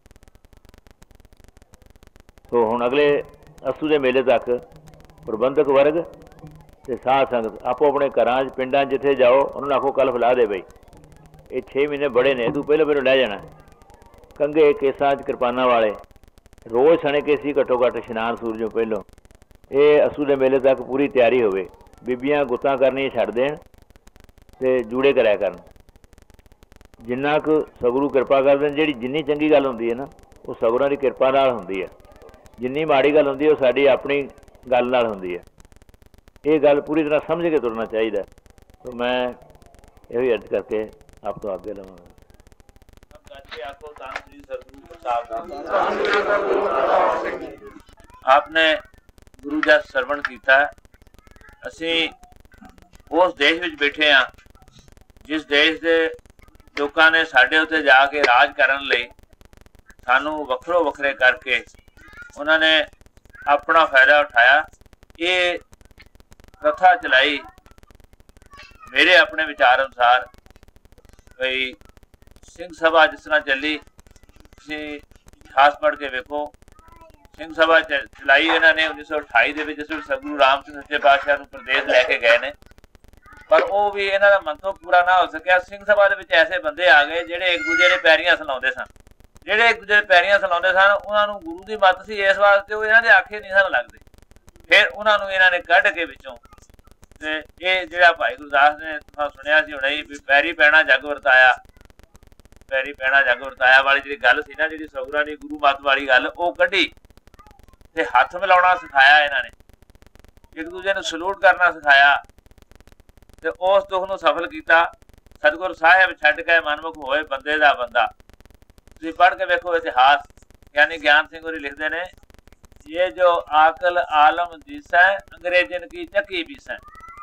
ਸੋ ਹੁਣ ਅਗਲੇ ਅੱਸੂ ਦੇ ਮੇਲੇ ਤੱਕ ਪ੍ਰਬੰਧਕ ਵਰਗ ਅਤੇ ਸਾਧ ਸੰਗਤ ਆਪੋ ਆਪਣੇ ਘਰਾਂ 'ਚ ਪਿੰਡਾਂ 'ਚ ਜਿੱਥੇ ਜਾਓ ਉਹਨਾਂ ਨੂੰ ਆਖੋ ਕੱਲ੍ਹ ਫਲਾ ਦੇ ਬਈ ਇਹ 6 ਮਹੀਨੇ ਬੜੇ ਨੇ, ਤੂੰ ਪਹਿਲੋਂ ਲੈ ਜਾਣਾ। ਕੰਘੇ ਕੇਸਾਂ 'ਚ ਕਿਰਪਾਨਾਂ ਵਾਲੇ ਰੋਜ਼ ਸਣੇ ਕੇਸੀ ਘੱਟੋ ਘੱਟ ਇਸ਼ਨਾਨ ਸੂਰਜੋਂ ਪਹਿਲੋਂ। ਇਹ ਅੱਸੂ ਦੇ ਮੇਲੇ ਤੱਕ ਪੂਰੀ ਤਿਆਰੀ ਹੋਵੇ। ਬੀਬੀਆਂ ਗੁੱਤਾਂ ਕਰਨੀਆਂ ਛੱਡ ਦੇਣ ਅਤੇ ਜੂੜੇ ਕਰਿਆ ਕਰਨ। ਜਿੰਨਾ ਕੁ ਸਤਿਗੁਰੂ ਕਿਰਪਾ ਕਰਦੇ ਨੇ, ਜਿਹੜੀ ਜਿੰਨੀ ਚੰਗੀ ਗੱਲ ਹੁੰਦੀ ਹੈ ਨਾ ਉਹ ਸਤਿਗੁਰਾਂ ਦੀ ਕਿਰਪਾ ਨਾਲ ਹੁੰਦੀ ਹੈ। ਜਿੰਨੀ ਮਾੜੀ ਗੱਲ ਹੁੰਦੀ ਹੈ ਉਹ ਸਾਡੀ ਆਪਣੀ ਗੱਲ ਨਾਲ ਹੁੰਦੀ ਹੈ। ਇਹ ਗੱਲ ਪੂਰੀ ਤਰ੍ਹਾਂ ਸਮਝ ਕੇ ਤੁਰਨਾ ਚਾਹੀਦਾ। ਤਾਂ ਮੈਂ ਇਹੋ ਹੀ ਅਰਜ਼ ਕਰਕੇ ਆਪ ਤੋਂ ਅੱਗੇ ਲਵਾਂਗਾ। आपने गुरु का सरवण किया। ਅਸੀਂ ਉਸ ਦੇਸ਼ ਵਿੱਚ ਬੈਠੇ ਹਾਂ ਜਿਸ ਦੇਸ਼ ਦੇ ਲੋਕਾਂ ਨੇ ਸਾਡੇ ਉੱਤੇ ਜਾ ਕੇ ਰਾਜ ਕਰਨ ਲਈ ਸਾਨੂੰ ਵੱਖਰੋ ਵੱਖਰੇ ਕਰਕੇ ਉਹਨਾਂ ਨੇ ਆਪਣਾ ਫਾਇਦਾ ਉਠਾਇਆ। ਇਹ ਪ੍ਰਥਾ ਚਲਾਈ ਮੇਰੇ ਆਪਣੇ ਵਿਚਾਰ ਅਨੁਸਾਰ ਬਈ ਸਿੰਘ ਸਭਾ ਜਿਸ ਤਰ੍ਹਾਂ ਚੱਲੀ, ਤੁਸੀਂ ਇਤਿਹਾਸ ਪੜ੍ਹ ਕੇ ਵੇਖੋ। ਸਿੰਘ ਸਭਾ ਚਲਾਈ ਇਹਨਾਂ ਨੇ 1928 ਦੇ ਵਿੱਚ, ਜਿਸ ਵਿੱਚ ਸਤਿਗੁਰੂ ਰਾਮ ਸਿੰਘ ਸੱਚੇ ਪਾਤਸ਼ਾਹ ਨੂੰ ਪ੍ਰਦੇਸ਼ ਲੈ ਕੇ ਗਏ ਨੇ, ਪਰ ਉਹ ਵੀ ਇਹਨਾਂ ਦਾ ਮੰਤਵ ਪੂਰਾ ਨਾ ਹੋ ਸਕਿਆ। ਸਿੰਘ ਸਭਾ ਦੇ ਵਿੱਚ ਐਸੇ ਬੰਦੇ ਆ ਗਏ ਜਿਹੜੇ ਇੱਕ ਦੂਜੇ ਦੇ ਪੈਰੀਆਂ ਸੁਣਾਉਂਦੇ ਸਨ। ਜਿਹੜੇ ਇੱਕ ਦੂਜੇ ਦੇ ਪੈਰੀਆਂ ਸੁਣਾਉਂਦੇ ਸਨ ਉਹਨਾਂ ਨੂੰ ਗੁਰੂ ਦੀ ਮੱਤ ਸੀ, ਇਸ ਵਾਸਤੇ ਉਹ ਇਹਨਾਂ ਦੇ ਆਖੇ ਨਹੀਂ ਸਨ ਲੱਗਦੇ। ਫਿਰ ਉਹਨਾਂ ਨੂੰ ਇਹਨਾਂ ਨੇ ਕੱਢ ਕੇ ਵਿੱਚੋਂ ਤੇ ਇਹ ਜਿਹੜਾ ਭਾਈ ਗੁਰਦਾਸ ਨੇ ਤੁਸੀਂ ਸੁਣਿਆ ਸੀ ਹੁਣੇ ਵੀ ਪੈਰੀ ਪੈਣਾ ਜੱਗ ਵਰਤਾਇਆ, ਪੈਰੀ ਪੈਣਾ ਜੱਗ ਵਰਤਾਇਆ ਵਾਲੀ ਜਿਹੜੀ ਗੱਲ ਸੀ ਨਾ, ਜਿਹੜੀ ਸਤਿਗੁਰਾਂ ਦੀ ਗੁਰੂ ਮੱਤ ਵਾਲੀ ਗੱਲ ਉਹ ਕੱਢੀ ਤੇ ਹੱਥ ਮਿਲਾਉਣਾ ਸਿਖਾਇਆ ਇਹਨਾਂ ਨੇ, ਇੱਕ ਦੂਜੇ ਨੂੰ ਸਲੂਟ ਕਰਨਾ ਸਿਖਾਇਆ ਤੇ ਉਸ ਦੁੱਖ ਨੂੰ ਸਫਲ ਕੀਤਾ। ਸਤਿਗੁਰ ਸਾਹਿਬ ਛੱਡ ਕੇ ਮਨਮੁਖ ਹੋਏ ਬੰਦੇ ਦਾ ਬੰਦਾ। ਤੁਸੀਂ ਪੜ੍ਹ ਕੇ ਵੇਖੋ ਇਤਿਹਾਸ, ਗਿਆਨੀ ਗਿਆਨ ਸਿੰਘ ਹੋਰੀ ਲਿਖਦੇ ਨੇ, ये जो आकल आलम दिसै अंग्रेजन की चक्की पीसै।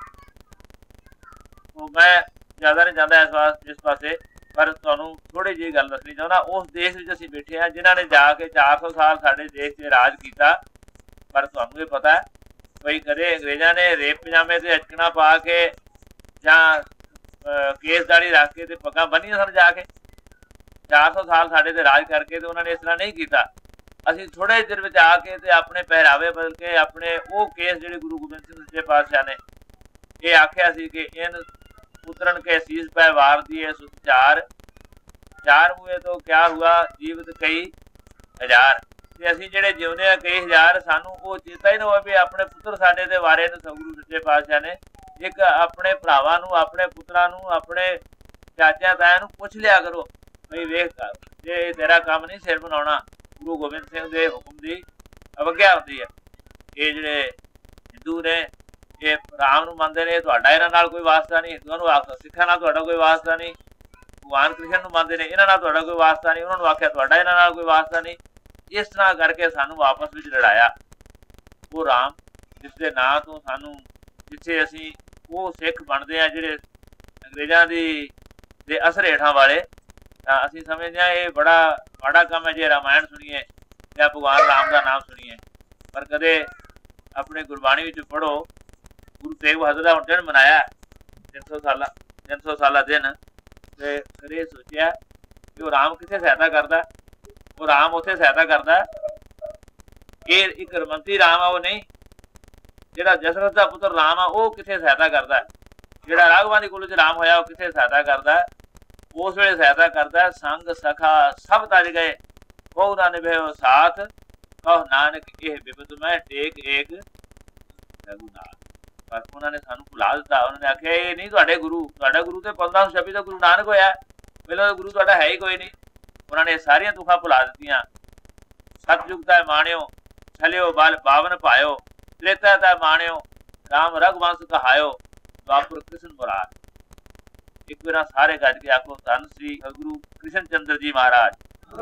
तो मैं ज़्यादा नहीं चाहता इस पासे, पर तुहानूं थोड़ी जी गल दसनी चाहुंदा। उस देश विच असीं बैठे हैं जिन्हां ने जाके 400 साल साडे देश 'ते राज कीता, पर तुहानूं ये पता है बई कदे अंग्रेज़ां ने रेप पजामे ते अचकना पा के जां केस दाड़ी रख के ते पग्गां बन्नियां सन जाके 400 साल साडे ते राज करके, ते उन्हां ने इस तरह नहीं कीता। ਅਸੀਂ ਥੋੜ੍ਹੇ ਚਿਰ ਵਿੱਚ ਆ ਕੇ ਤੇ ਆਪਣੇ ਪਹਿਰਾਵੇ ਬਦਲ ਕੇ ਆਪਣੇ ਉਹ ਕੇਸ ਜਿਹੜੇ ਗੁਰੂ ਗੋਬਿੰਦ ਸਿੰਘ ਸੱਚੇ ਪਾਤਸ਼ਾਹ ਨੇ ਇਹ ਆਖਿਆ ਸੀ ਕਿ ਇਨ ਉਤਰਨ ਕੇ ਸੀਸ ਪੈ ਵਾਰ ਦੀਏ ਸੁਚਾਰ, ਚਾਰ ਮੂਏ ਤੋਂ ਕਿਆ ਹੁਆ ਜੀਵਤ ਕਈ ਹਜ਼ਾਰ। ਤੇ ਅਸੀਂ ਜਿਹੜੇ ਜਿਉਂਦੇ ਆ ਕਈ ਹਜ਼ਾਰ, ਸਾਨੂੰ ਉਹ ਚੇਤਾ ਹੀ ਨਾ ਹੋਵੇ ਵੀ ਆਪਣੇ ਪੁੱਤਰ ਸਾਡੇ ਦੇ ਵਾਰੇ ਨੂੰ ਸਤਿਗੁਰੂ ਸੱਚੇ ਪਾਤਸ਼ਾਹ ਨੇ ਇੱਕ ਆਪਣੇ ਭਰਾਵਾਂ ਨੂੰ, ਆਪਣੇ ਪੁੱਤਰਾਂ ਨੂੰ, ਆਪਣੇ ਚਾਚਿਆਂ ਤਾਇਆਂ ਨੂੰ ਪੁੱਛ ਲਿਆ ਕਰੋ ਬਈ ਵੇਖ ਜੇ ਤੇਰਾ ਕੰਮ ਨਹੀਂ ਸਿਰ ਬਣਾਉਣਾ, ਗੁਰੂ ਗੋਬਿੰਦ ਸਿੰਘ ਦੇ ਹੁਕਮ ਦੀ ਅਵੱਗਿਆ ਹੁੰਦੀ ਹੈ। ਇਹ ਜਿਹੜੇ ਹਿੰਦੂ ਨੇ ਇਹ ਰਾਮ ਨੂੰ ਮੰਨਦੇ ਨੇ, ਤੁਹਾਡਾ ਇਹਨਾਂ ਨਾਲ ਕੋਈ ਵਾਸਤਾ ਨਹੀਂ। ਹਿੰਦੂਆਂ ਨੂੰ ਆਖ ਸਿੱਖਾਂ ਨਾਲ ਤੁਹਾਡਾ ਕੋਈ ਵਾਸਤਾ ਨਹੀਂ। ਭਗਵਾਨ ਕ੍ਰਿਸ਼ਨ ਨੂੰ ਮੰਨਦੇ ਨੇ, ਇਹਨਾਂ ਨਾਲ ਤੁਹਾਡਾ ਕੋਈ ਵਾਸਤਾ ਨਹੀਂ। ਉਹਨਾਂ ਨੂੰ ਆਖਿਆ ਤੁਹਾਡਾ ਇਹਨਾਂ ਨਾਲ ਕੋਈ ਵਾਸਤਾ ਨਹੀਂ। ਇਸ ਤਰ੍ਹਾਂ ਕਰਕੇ ਸਾਨੂੰ ਆਪਸ ਵਿੱਚ ਲੜਾਇਆ। ਉਹ ਰਾਮ ਜਿਸ ਦੇ ਨਾਂ ਤੋਂ ਸਾਨੂੰ, ਜਿੱਥੇ ਅਸੀਂ ਉਹ ਸਿੱਖ ਬਣਦੇ ਹਾਂ ਜਿਹੜੇ ਅੰਗਰੇਜ਼ਾਂ ਦੇ ਅਸਰ ਹੇਠਾਂ ਵਾਲੇ, ਤਾਂ ਅਸੀਂ ਸਮਝਦੇ ਹਾਂ ਇਹ ਬੜਾ ਮਾੜਾ ਕੰਮ ਹੈ ਜੇ ਰਾਮਾਇਣ ਸੁਣੀਏ ਜਾਂ ਭਗਵਾਨ ਰਾਮ ਦਾ ਨਾਮ ਸੁਣੀਏ। ਪਰ ਕਦੇ ਆਪਣੇ ਗੁਰਬਾਣੀ ਵਿੱਚ ਪੜ੍ਹੋ, ਗੁਰੂ ਤੇਗ ਬਹਾਦਰ ਦਾ ਹੁਣ ਦਿਨ ਮਨਾਇਆ 300 ਸਾਲਾ ਦਿਨ, ਤੇ ਕਦੇ ਸੋਚਿਆ ਕਿ ਉਹ ਰਾਮ ਕਿੱਥੇ ਸਹਾਇਤਾ ਕਰਦਾ? ਉਹ ਰਾਮ ਉੱਥੇ ਸਹਾਇਤਾ ਕਰਦਾ, ਇਹ ਇੱਕ ਰਮੰਤੀ ਰਾਮ ਆ ਉਹ ਨਹੀਂ। ਜਿਹੜਾ ਜਸਰਥ ਦਾ ਪੁੱਤਰ ਰਾਮ ਆ ਉਹ ਕਿੱਥੇ ਸਹਾਇਤਾ ਕਰਦਾ? ਜਿਹੜਾ ਰਾਘਵਾਂ ਦੀ ਕੁਲ 'ਚ ਰਾਮ ਹੋਇਆ ਉਹ ਕਿੱਥੇ ਸਹਾਇਤਾ ਕਰਦਾ? ਉਸ ਵੇਲੇ ਸਹਾਇਤਾ ਕਰਦਾ ਸੰਗ ਸਖਾ ਸਭ ਤਜ ਗਏ, ਕਹੂ ਨਾ ਨਿਭਿਓ ਸਾਥ, ਕਹੋ ਨਾਨਕ ਇਹ ਬਿਪਤ ਮੈਂ ਟੇਕ ਏਕ ਰਘੁਨਾਥ। ਪਰ ਉਹਨਾਂ ਨੇ ਸਾਨੂੰ ਭੁਲਾ ਦਿੱਤਾ। ਉਹਨਾਂ ਨੇ ਆਖਿਆ ਇਹ ਨਹੀਂ ਤੁਹਾਡੇ ਗੁਰੂ, ਤੁਹਾਡਾ ਗੁਰੂ ਤੇ 1526 ਦਾ ਗੁਰੂ ਨਾਨਕ ਹੋਇਆ, ਪਹਿਲਾਂ ਗੁਰੂ ਤੁਹਾਡਾ ਹੈ ਹੀ ਕੋਈ ਨਹੀਂ। ਉਹਨਾਂ ਨੇ ਸਾਰੀਆਂ ਤੁਖਾਂ ਭੁਲਾ ਦਿੱਤੀਆਂ। ਸਤਯੁਗ ਦਾ ਮਾਣਿਓ ਛਲਿਓ ਬਲ ਬਾਵਨ ਪਾਇਓ, ਤ੍ਰੇਤਾ ਦਾ ਮਾਣਿਓ ਰਾਮ ਰਘੁਵੰਸ਼ ਕਹਾਇਓ, ਦੁਆਪਰ ਕ੍ਰਿਸ਼ਨ ਮੁਰਾਦ। ਇੱਕ ਵਾਰ ਸਾਰੇ ਗੱਜ ਕੇ ਆਖੋ ਧੰਨ ਸ੍ਰੀ ਗੁਰੂ ਕ੍ਰਿਸ਼ਨ ਚੰਦਰ ਜੀ ਮਹਾਰਾਜ।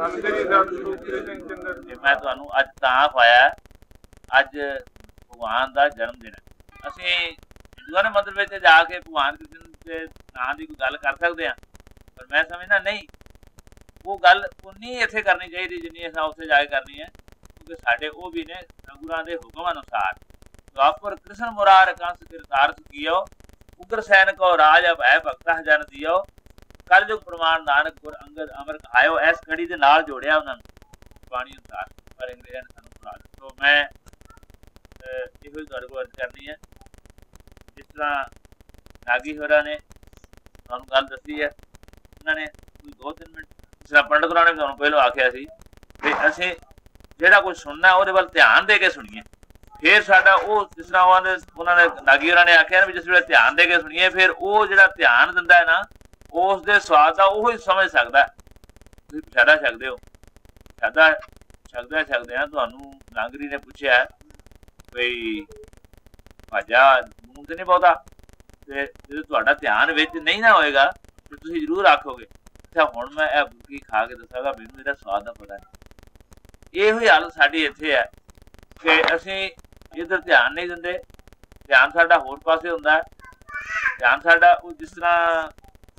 ਮੈਂ ਤੁਹਾਨੂੰ ਅੱਜ ਤਾਂ ਖਵਾਇਆ, ਅੱਜ ਭਗਵਾਨ ਦਾ ਜਨਮ ਦਿਨ ਹੈ। ਅਸੀਂ ਹਿੰਦੂਆਂ ਦੇ ਮੰਦਰ ਵਿੱਚ ਜਾ ਕੇ ਭਗਵਾਨ ਕ੍ਰਿਸ਼ਨ ਦੇ ਨਾਂ ਦੀ ਕੋਈ ਗੱਲ ਕਰ ਸਕਦੇ ਹਾਂ, ਪਰ ਮੈਂ ਸਮਝਦਾ ਨਹੀਂ, ਉਹ ਗੱਲ ਉਨੀ ਇੱਥੇ ਕਰਨੀ ਚਾਹੀਦੀ ਜਿੰਨੀ ਅਸੀਂ ਉੱਥੇ ਜਾ ਕੇ ਕਰਨੀ ਹੈ, ਕਿਉਂਕਿ ਸਾਡੇ ਉਹ ਵੀ ਨੇ ਗੁਰਾਂ ਦੇ ਹੁਕਮ ਅਨੁਸਾਰ। ਦੁਆਪਰ ਕ੍ਰਿਸ਼ਨ ਮੁਰਾਰ ਕੰਸ ਕਿਰਤਾਰ ਕੀਓ, ਉਗਰ ਸੈਨ ਕੋ ਰਾਜ ਭੈ ਭਗਤਾ ਜਨ ਦਿਓ, ਕਲਯੁਗ ਪ੍ਰਮਾਣ ਨਾਨਕ ਗੁਰ ਅੰਗਦ ਅਮਰ ਕਹਾਇਓ। ਇਸ ਕੜੀ ਦੇ ਨਾਲ ਜੋੜਿਆ ਉਹਨਾਂ ਨੂੰ ਬਾਣੀ ਅਨੁਸਾਰ, ਪਰ ਅੰਗਰੇਜ਼ਾਂ ਨੇ ਸਾਨੂੰ ਭੁਲਾ ਦਿੱਤਾ। ਸੋ ਮੈਂ ਇਹੋ ਹੀ ਤੁਹਾਡੇ ਕੋਲ ਅਰਜ਼ ਕਰਨੀ ਹੈ, ਜਿਸ ਤਰ੍ਹਾਂ ਨਾਗੀ ਹੋਰਾਂ ਨੇ ਤੁਹਾਨੂੰ ਗੱਲ ਦੱਸੀ ਹੈ, ਉਹਨਾਂ ਨੇ ਕੋਈ 2-3 ਮਿੰਟ, ਜਿਸ ਤਰ੍ਹਾਂ ਪੰਡਤ ਹੋਰਾਂ ਨੇ ਤੁਹਾਨੂੰ ਪਹਿਲਾਂ ਆਖਿਆ ਸੀ ਵੀ ਅਸੀਂ ਜਿਹੜਾ ਕੁਝ ਸੁਣਨਾ ਉਹਦੇ ਵੱਲ ਧਿਆਨ ਦੇ ਕੇ ਸੁਣੀਏ, ਫਿਰ ਸਾਡਾ ਉਹ ਜਿਸ ਤਰ੍ਹਾਂ ਉਹਨਾਂ ਨੇ ਨਾਗੀ ਹੋਰਾਂ ਨੇ ਆਖਿਆ ਵੀ ਜਿਸ ਵੇਲੇ ਧਿਆਨ ਦੇ ਕੇ ਸੁਣੀਏ, ਫਿਰ ਉਹ ਜਿਹੜਾ ਧਿਆਨ ਦਿੰਦਾ ਹੈ ਨਾ, ਉਸ ਦੇ ਸਵਾਦ ਦਾ ਉਹ ਹੀ ਸਮਝ ਸਕਦਾ। ਤੁਸੀਂ ਪ੍ਰਸ਼ਾਦਾ ਛਕਦੇ ਹੋ, ਪ੍ਰਸ਼ਾਦਾ ਛਕਦਿਆਂ ਤੁਹਾਨੂੰ ਲਾਂਗਰੀ ਨੇ ਪੁੱਛਿਆ ਬਈ ਭਾਜਾ ਨੂਨ ਤੇ ਨਹੀਂ ਬਹੁਤਾ, ਤੇ ਜਦੋਂ ਤੁਹਾਡਾ ਧਿਆਨ ਵਿੱਚ ਨਹੀਂ ਨਾ ਹੋਏਗਾ ਤੇ ਤੁਸੀਂ ਜ਼ਰੂਰ ਆਖੋਗੇ ਅੱਛਾ ਹੁਣ ਮੈਂ ਇਹ ਬੁਰਕੀ ਖਾ ਕੇ ਦੱਸਾਂਗਾ, ਮੈਨੂੰ ਇਹਦਾ ਸਵਾਦ ਦਾ ਪਤਾ ਨਹੀਂ। ਇਹੋ ਹੀ ਹਾਲਤ ਸਾਡੀ ਇੱਥੇ ਹੈ ਕਿ ਅਸੀਂ ਇੱਧਰ ਧਿਆਨ ਨਹੀਂ ਦਿੰਦੇ, ਧਿਆਨ ਸਾਡਾ ਹੋਰ ਪਾਸੇ ਹੁੰਦਾ। ਧਿਆਨ ਸਾਡਾ ਉਹ ਜਿਸ ਤਰ੍ਹਾਂ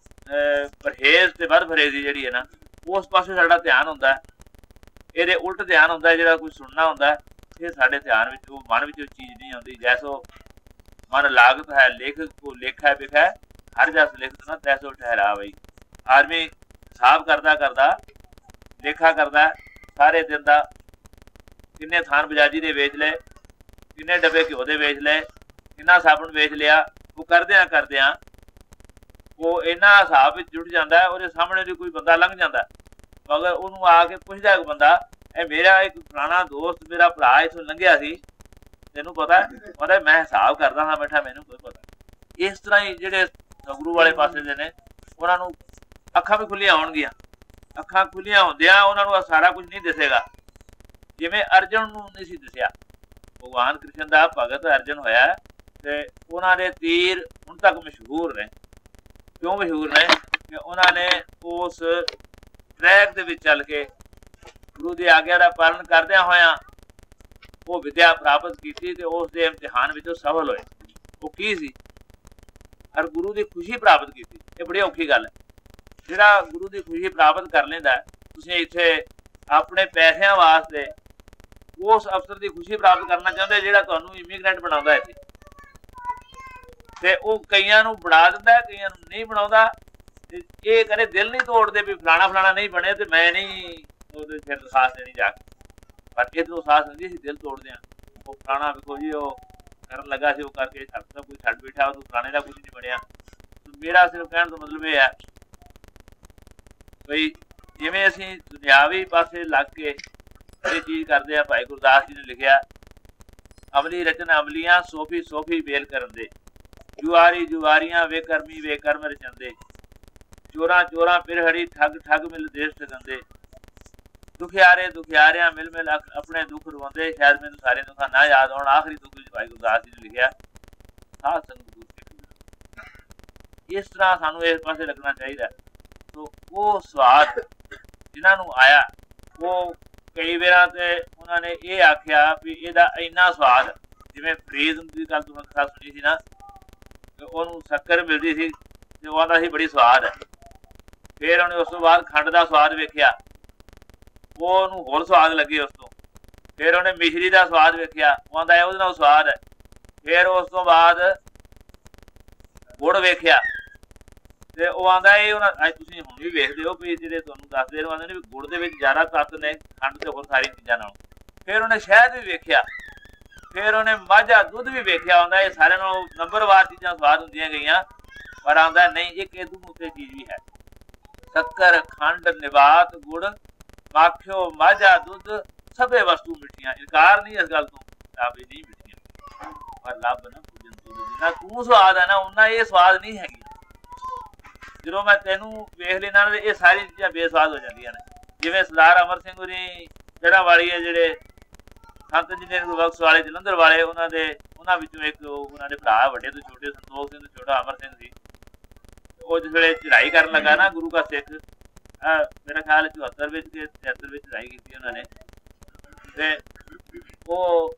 ਪਰਹੇਜ਼ ਤੇ ਵੱਧ ਪਰਹੇਜ਼ੀ ਜਿਹੜੀ ਹੈ ਨਾ, ਉਸ ਪਾਸੇ ਸਾਡਾ ਧਿਆਨ ਹੁੰਦਾ। ਇਹਦੇ ਉਲਟ ਧਿਆਨ ਹੁੰਦਾ, ਜਿਹੜਾ ਕੁਝ ਸੁਣਨਾ ਹੁੰਦਾ, ਇਹ ਸਾਡੇ ਧਿਆਨ ਵਿੱਚ ਉਹ ਮਨ ਵਿੱਚ ਉਹ ਚੀਜ਼ ਨਹੀਂ ਆਉਂਦੀ। ਜੈਸੋ ਮਨ ਲਾਗਤ ਹੈ ਲੇਖ ਕੋ ਲੇਖਾ ਬਿਖੈ, ਹਰ ਜਸ ਲਿਖਤ ਨਾ ਤੈਸੋ ਠਹਿਰਾ ਬਈ। ਆਦਮੀ ਹਿਸਾਬ ਕਰਦਾ ਲੇਖਾ ਕਰਦਾ ਸਾਰੇ ਦਿਨ ਦਾ, ਕਿੰਨੇ ਥਾਨ ਬਜਾਜੀ ਦੇ ਵੇਚ ਲਏ, ਕਿੰਨੇ ਡੱਬੇ ਘਿਓ ਦੇ ਵੇਚ ਲਏ, ਕਿੰਨਾ ਸਾਬਣ ਵੇਚ ਲਿਆ। ਉਹ ਕਰਦਿਆਂ ਉਹ ਇੰਨਾ ਹਿਸਾਬ ਵਿੱਚ ਜੁੜ ਜਾਂਦਾ, ਉਹਦੇ ਸਾਹਮਣੇ ਵੀ ਕੋਈ ਬੰਦਾ ਲੰਘ ਜਾਂਦਾ, ਮਗਰ ਉਹਨੂੰ ਆ ਕੇ ਪੁੱਛਦਾ ਇੱਕ ਬੰਦਾ, ਇਹ ਮੇਰਾ ਇੱਕ ਪੁਰਾਣਾ ਦੋਸਤ ਮੇਰਾ ਭਰਾ ਇੱਥੋਂ ਲੰਘਿਆ ਸੀ, ਤੈਨੂੰ ਪਤਾ? ਮੈਂ ਹਿਸਾਬ ਕਰਦਾ ਹਾਂ ਬੈਠਾ, ਮੈਨੂੰ ਕੋਈ ਪਤਾ। इस तरह ही ਜਿਹੜੇ ਸਤਿਗੁਰੂ ਵਾਲੇ ਪਾਸੇ ਦੇ ਨੇ ਉਹਨਾਂ ਨੂੰ ਅੱਖਾਂ ਵੀ ਖੁੱਲੀਆਂ ਹੋਣਗੀਆਂ। ਅੱਖਾਂ ਖੁੱਲੀਆਂ ਹੁੰਦਿਆਂ ਉਹਨਾਂ ਨੂੰ ਸਾਰਾ ਕੁਝ ਨਹੀਂ ਦਿਸੇਗਾ, ਜਿਵੇਂ ਅਰਜਨ ਨੂੰ ਨਹੀਂ ਸੀ ਦਿਸਿਆ। ਭਗਵਾਨ ਕ੍ਰਿਸ਼ਨ ਦਾ ਭਗਤ ਅਰਜਨ ਹੋਇਆ ਤੇ ਉਹਨਾਂ ਦੇ ਤੀਰ ਹੁਣ ਤੱਕ ਮਸ਼ਹੂਰ ਨੇ। ਕਿਉਂ ਮਸ਼ਹੂਰ ਨੇ? ਕਿ ਉਹਨਾਂ ਨੇ ਉਸ ਟਰੈਕ ਦੇ ਵਿੱਚ ਚੱਲ ਕੇ ਗੁਰੂ ਦੀ ਆਗਿਆ ਦਾ ਪਾਲਣ ਕਰਦਿਆਂ ਹੋਇਆਂ ਉਹ ਵਿਦਿਆ ਪ੍ਰਾਪਤ ਕੀਤੀ ਤੇ ਉਸ ਦੇ ਇਮਤਿਹਾਨ ਵਿੱਚੋਂ ਸਫਲ ਹੋਏ। ਉਹ ਕੀ ਸੀ? ਔਰ ਗੁਰੂ ਦੀ ਖੁਸ਼ੀ ਪ੍ਰਾਪਤ ਕੀਤੀ। ਇਹ ਬੜੀ ਔਖੀ ਗੱਲ ਹੈ। ਜਿਹੜਾ ਗੁਰੂ ਦੀ ਖੁਸ਼ੀ ਪ੍ਰਾਪਤ ਕਰ ਲੈਂਦਾ, ਤੁਸੀਂ ਇੱਥੇ ਆਪਣੇ ਪੈਸਿਆਂ ਵਾਸਤੇ ਉਸ ਅਫਸਰ ਦੀ ਖੁਸ਼ੀ ਪ੍ਰਾਪਤ ਕਰਨਾ ਚਾਹੁੰਦੇ ਜਿਹੜਾ ਤੁਹਾਨੂੰ ਇਮੀਗ੍ਰੈਂਟ ਬਣਾਉਂਦਾ ਇੱਥੇ, ਤੇ ਉਹ ਕਈਆਂ ਨੂੰ ਬਣਾ ਦਿੰਦਾ, ਕਈਆਂ ਨੂੰ ਨਹੀਂ ਬਣਾਉਂਦਾ। ਤੇ ਇਹ ਕਦੇ ਦਿਲ ਨਹੀਂ ਤੋੜਦੇ ਵੀ ਫਲਾਣਾ ਫਲਾਣਾ ਨਹੀਂ ਬਣੇ ਤੇ ਮੈਂ ਨਹੀਂ ਉਹਦੇ ਫਿਰ ਸਾਥ ਦੇਣੀ ਜਾ ਕੇ। ਪਰ ਇੱਧਰੋਂ ਸਾਥ ਦਿੰਦੀ ਅਸੀਂ ਦਿਲ ਤੋੜਦੇ ਹਾਂ। ਉਹ ਫਲਾਣਾ ਵੇਖੋ ਜੀ ਉਹ ਕਰਨ ਲੱਗਾ ਸੀ, ਉਹ ਕਰਕੇ ਛੱਡਦਾ, ਕੋਈ ਛੱਡ ਬੈਠਾ, ਉਹ ਫਲਾਣੇ ਦਾ ਕੁਝ ਨਹੀਂ ਬਣਿਆ। ਮੇਰਾ ਸਿਰਫ ਕਹਿਣ ਦਾ ਮਤਲਬ ਇਹ ਹੈ ਬਈ ਜਿਵੇਂ ਅਸੀਂ ਦੁਨਿਆਵੀ ਪਾਸੇ ਲੱਗ ਕੇ ਇਹ ਚੀਜ਼ ਕਰਦੇ ਆ। ਭਾਈ ਗੁਰਦਾਸ ਜੀ ਨੇ ਲਿਖਿਆ, ਅਮਲੀ ਰਚਨ ਅਮਲੀਆਂ ਸੋਫੀ ਸੋਫੀ ਵੇਲ ਕਰਨ ਦੇ, ਜੁਆਰੀ ਜੁਆਰੀਆਂ ਵੇ ਕਰਮੀ ਵੇ ਕਰਮ ਰਚੰਦੇ, ਚੋਰਾਂ ਚੋਰਾਂ ਪਿਰਹੜੀ ਠੱਗ ਠੱਗ ਮਿਲ ਦੇਸ਼ ਠਗੰਦੇ, ਦੁਖਿਆਰੇ ਦੁਖਿਆਰਿਆਂ ਮਿਲ ਮਿਲ ਆਪਣੇ ਦੁੱਖ ਰਵਾਉਂਦੇ, ਸ਼ਾਇਦ ਮੈਨੂੰ ਸਾਰੇ ਦੁੱਖਾਂ ਨਾ ਯਾਦ ਆਉਣ। ਆਖਰੀ ਦੁੱਖ ਵਿੱਚ ਭਾਈ ਗੁਰਦਾਸ ਜੀ ਨੇ ਲਿਖਿਆ, ਸਾਧ ਸੰਗਤ ਗੁਰੂ ਸਿੱਖ। ਇਸ ਤਰ੍ਹਾਂ ਸਾਨੂੰ ਇਸ ਪਾਸੇ ਲੱਗਣਾ ਚਾਹੀਦਾ। ਸੋ ਉਹ ਸਵਾਦ ਜਿਨ੍ਹਾਂ ਨੂੰ ਆਇਆ, ਉਹ ਕਈ ਵਾਰਾਂ ਤੇ ਉਹਨਾਂ ਨੇ ਇਹ ਆਖਿਆ ਵੀ ਇਹਦਾ ਇੰਨਾ ਸਵਾਦ, ਜਿਵੇਂ ਫਰੀਦ ਦੀ ਗੱਲ ਤੁਸੀਂ ਕਥਾ ਸੁਣੀ ਸੀ ਨਾ, ਉਹਨੂੰ ਸ਼ੱਕਰ ਮਿਲਦੀ ਸੀ ਤੇ ਉਹ ਆਂਦਾ ਸੀ ਬੜੀ ਸਵਾਦ ਹੈ। ਫਿਰ ਉਹਨੇ ਉਸ ਤੋਂ ਬਾਅਦ ਖੰਡ ਦਾ ਸਵਾਦ ਵੇਖਿਆ, ਉਹਨੂੰ ਹੋਰ ਸਵਾਦ ਲੱਗੀ ਉਸ ਤੋਂ। ਫਿਰ ਉਹਨੇ ਮਿਸ਼ਰੀ ਦਾ ਸਵਾਦ ਵੇਖਿਆ, ਉਹ ਆਂਦਾ ਉਹਦੇ ਨਾਲ ਸਵਾਦ ਹੈ। ਫਿਰ ਉਸ ਤੋਂ ਬਾਅਦ ਗੁੜ ਵੇਖਿਆ ਤੇ ਉਹ ਆਂਦਾ ਇਹ ਉਹਨਾਂ ਅੱਜ ਤੁਸੀਂ ਹੁਣ ਵੀ ਵੇਖਦੇ ਹੋ ਵੀ ਜਿਹੜੇ ਤੁਹਾਨੂੰ ਦੱਸਦੇ ਆਂਦੇ ਨੇ ਵੀ ਗੁੜ ਦੇ ਵਿੱਚ ਜ਼ਿਆਦਾ ਤੱਤ ਨੇ ਖੰਡ ਤੇ ਹੋਰ ਸਾਰੀਆਂ ਚੀਜ਼ਾਂ ਨਾਲੋਂ। ਫਿਰ ਉਹਨੇ ਸ਼ਹਿਦ ਵੀ ਵੇਖਿਆ, ਫਿਰ ਉਹਨੇ ਮਾਝਾ ਦੁੱਧ ਵੀ ਵੇਖਿਆ। ਆਉਂਦਾ ਇਹ ਸਾਰਿਆਂ ਨਾਲੋਂ ਨੰਬਰਵਾਰ ਚੀਜ਼ਾਂ ਸਵਾਦ ਹੁੰਦੀਆਂ ਗਈਆਂ, ਪਰ ਆਉਂਦਾ ਨਹੀਂ ਇੱਕ ਇਹਦੂ ਉੱਤੇ ਚੀਜ਼ ਵੀ ਹੈ। ਸ਼ੱਕਰ ਖੰਡ ਨਿਬਾਤ ਗੁੜ ਮਾਖਿਓ ਮਾਝਾ ਦੁੱਧ ਸਭੇ ਵਸਤੂ ਮਿੱਠੀਆਂ। ਇਨਕਾਰ ਨਹੀਂ ਇਸ ਗੱਲ ਤੋਂ, ਵੀ ਨਹੀਂ ਮਿੱਠੀਆਂ, ਪਰ ਲੱਭ ਨਾ ਪੂਜਨ ਤੂੰ ਜਿੰਨਾ ਤੂੰ ਸਵਾਦ ਹੈ ਨਾ ਉਹਨਾਂ ਇਹ ਸਵਾਦ ਨਹੀਂ ਹੈਗੀ। ਜਦੋਂ ਮੈਂ ਤੈਨੂੰ ਵੇਖ ਲੈਣਾ ਇਹ ਸਾਰੀ ਚੀਜ਼ਾਂ ਬੇਸਵਾਦ ਹੋ ਜਾਂਦੀਆਂ ਨੇ। ਜਿਵੇਂ ਸਰਦਾਰ ਅਮਰ ਸਿੰਘ ਹੋਰੀ ਜੜ੍ਹਾਂ ਵਾਲੀ ਹੈ, ਜਿਹੜੇ ਸੰਤ ਇੰਜੀਨੀਅਰ ਬਖਸ਼ ਵਾਲੇ ਜਲੰਧਰ ਵਾਲੇ, ਉਹਨਾਂ ਵਿੱਚੋਂ ਇੱਕ ਉਹਨਾਂ ਦੇ ਭਰਾ ਵੱਡੇ ਤੋਂ ਛੋਟੇ ਸੰਤੋਖ ਸਿੰਘ ਤੋਂ ਛੋਟਾ ਅਮਰ ਸਿੰਘ ਸੀ। ਉਹ ਜਿਸ ਵੇਲੇ ਚੜ੍ਹਾਈ ਕਰਨ ਲੱਗਾ ਨਾ ਗੁਰੂ ਕਾ ਸਿੱਖ, ਮੇਰਾ ਖਿਆਲ 74 ਵਿੱਚ ਕਿ 73 ਵਿੱਚ ਚੜ੍ਹਾਈ ਕੀਤੀ ਉਹਨਾਂ ਨੇ, ਤੇ ਉਹ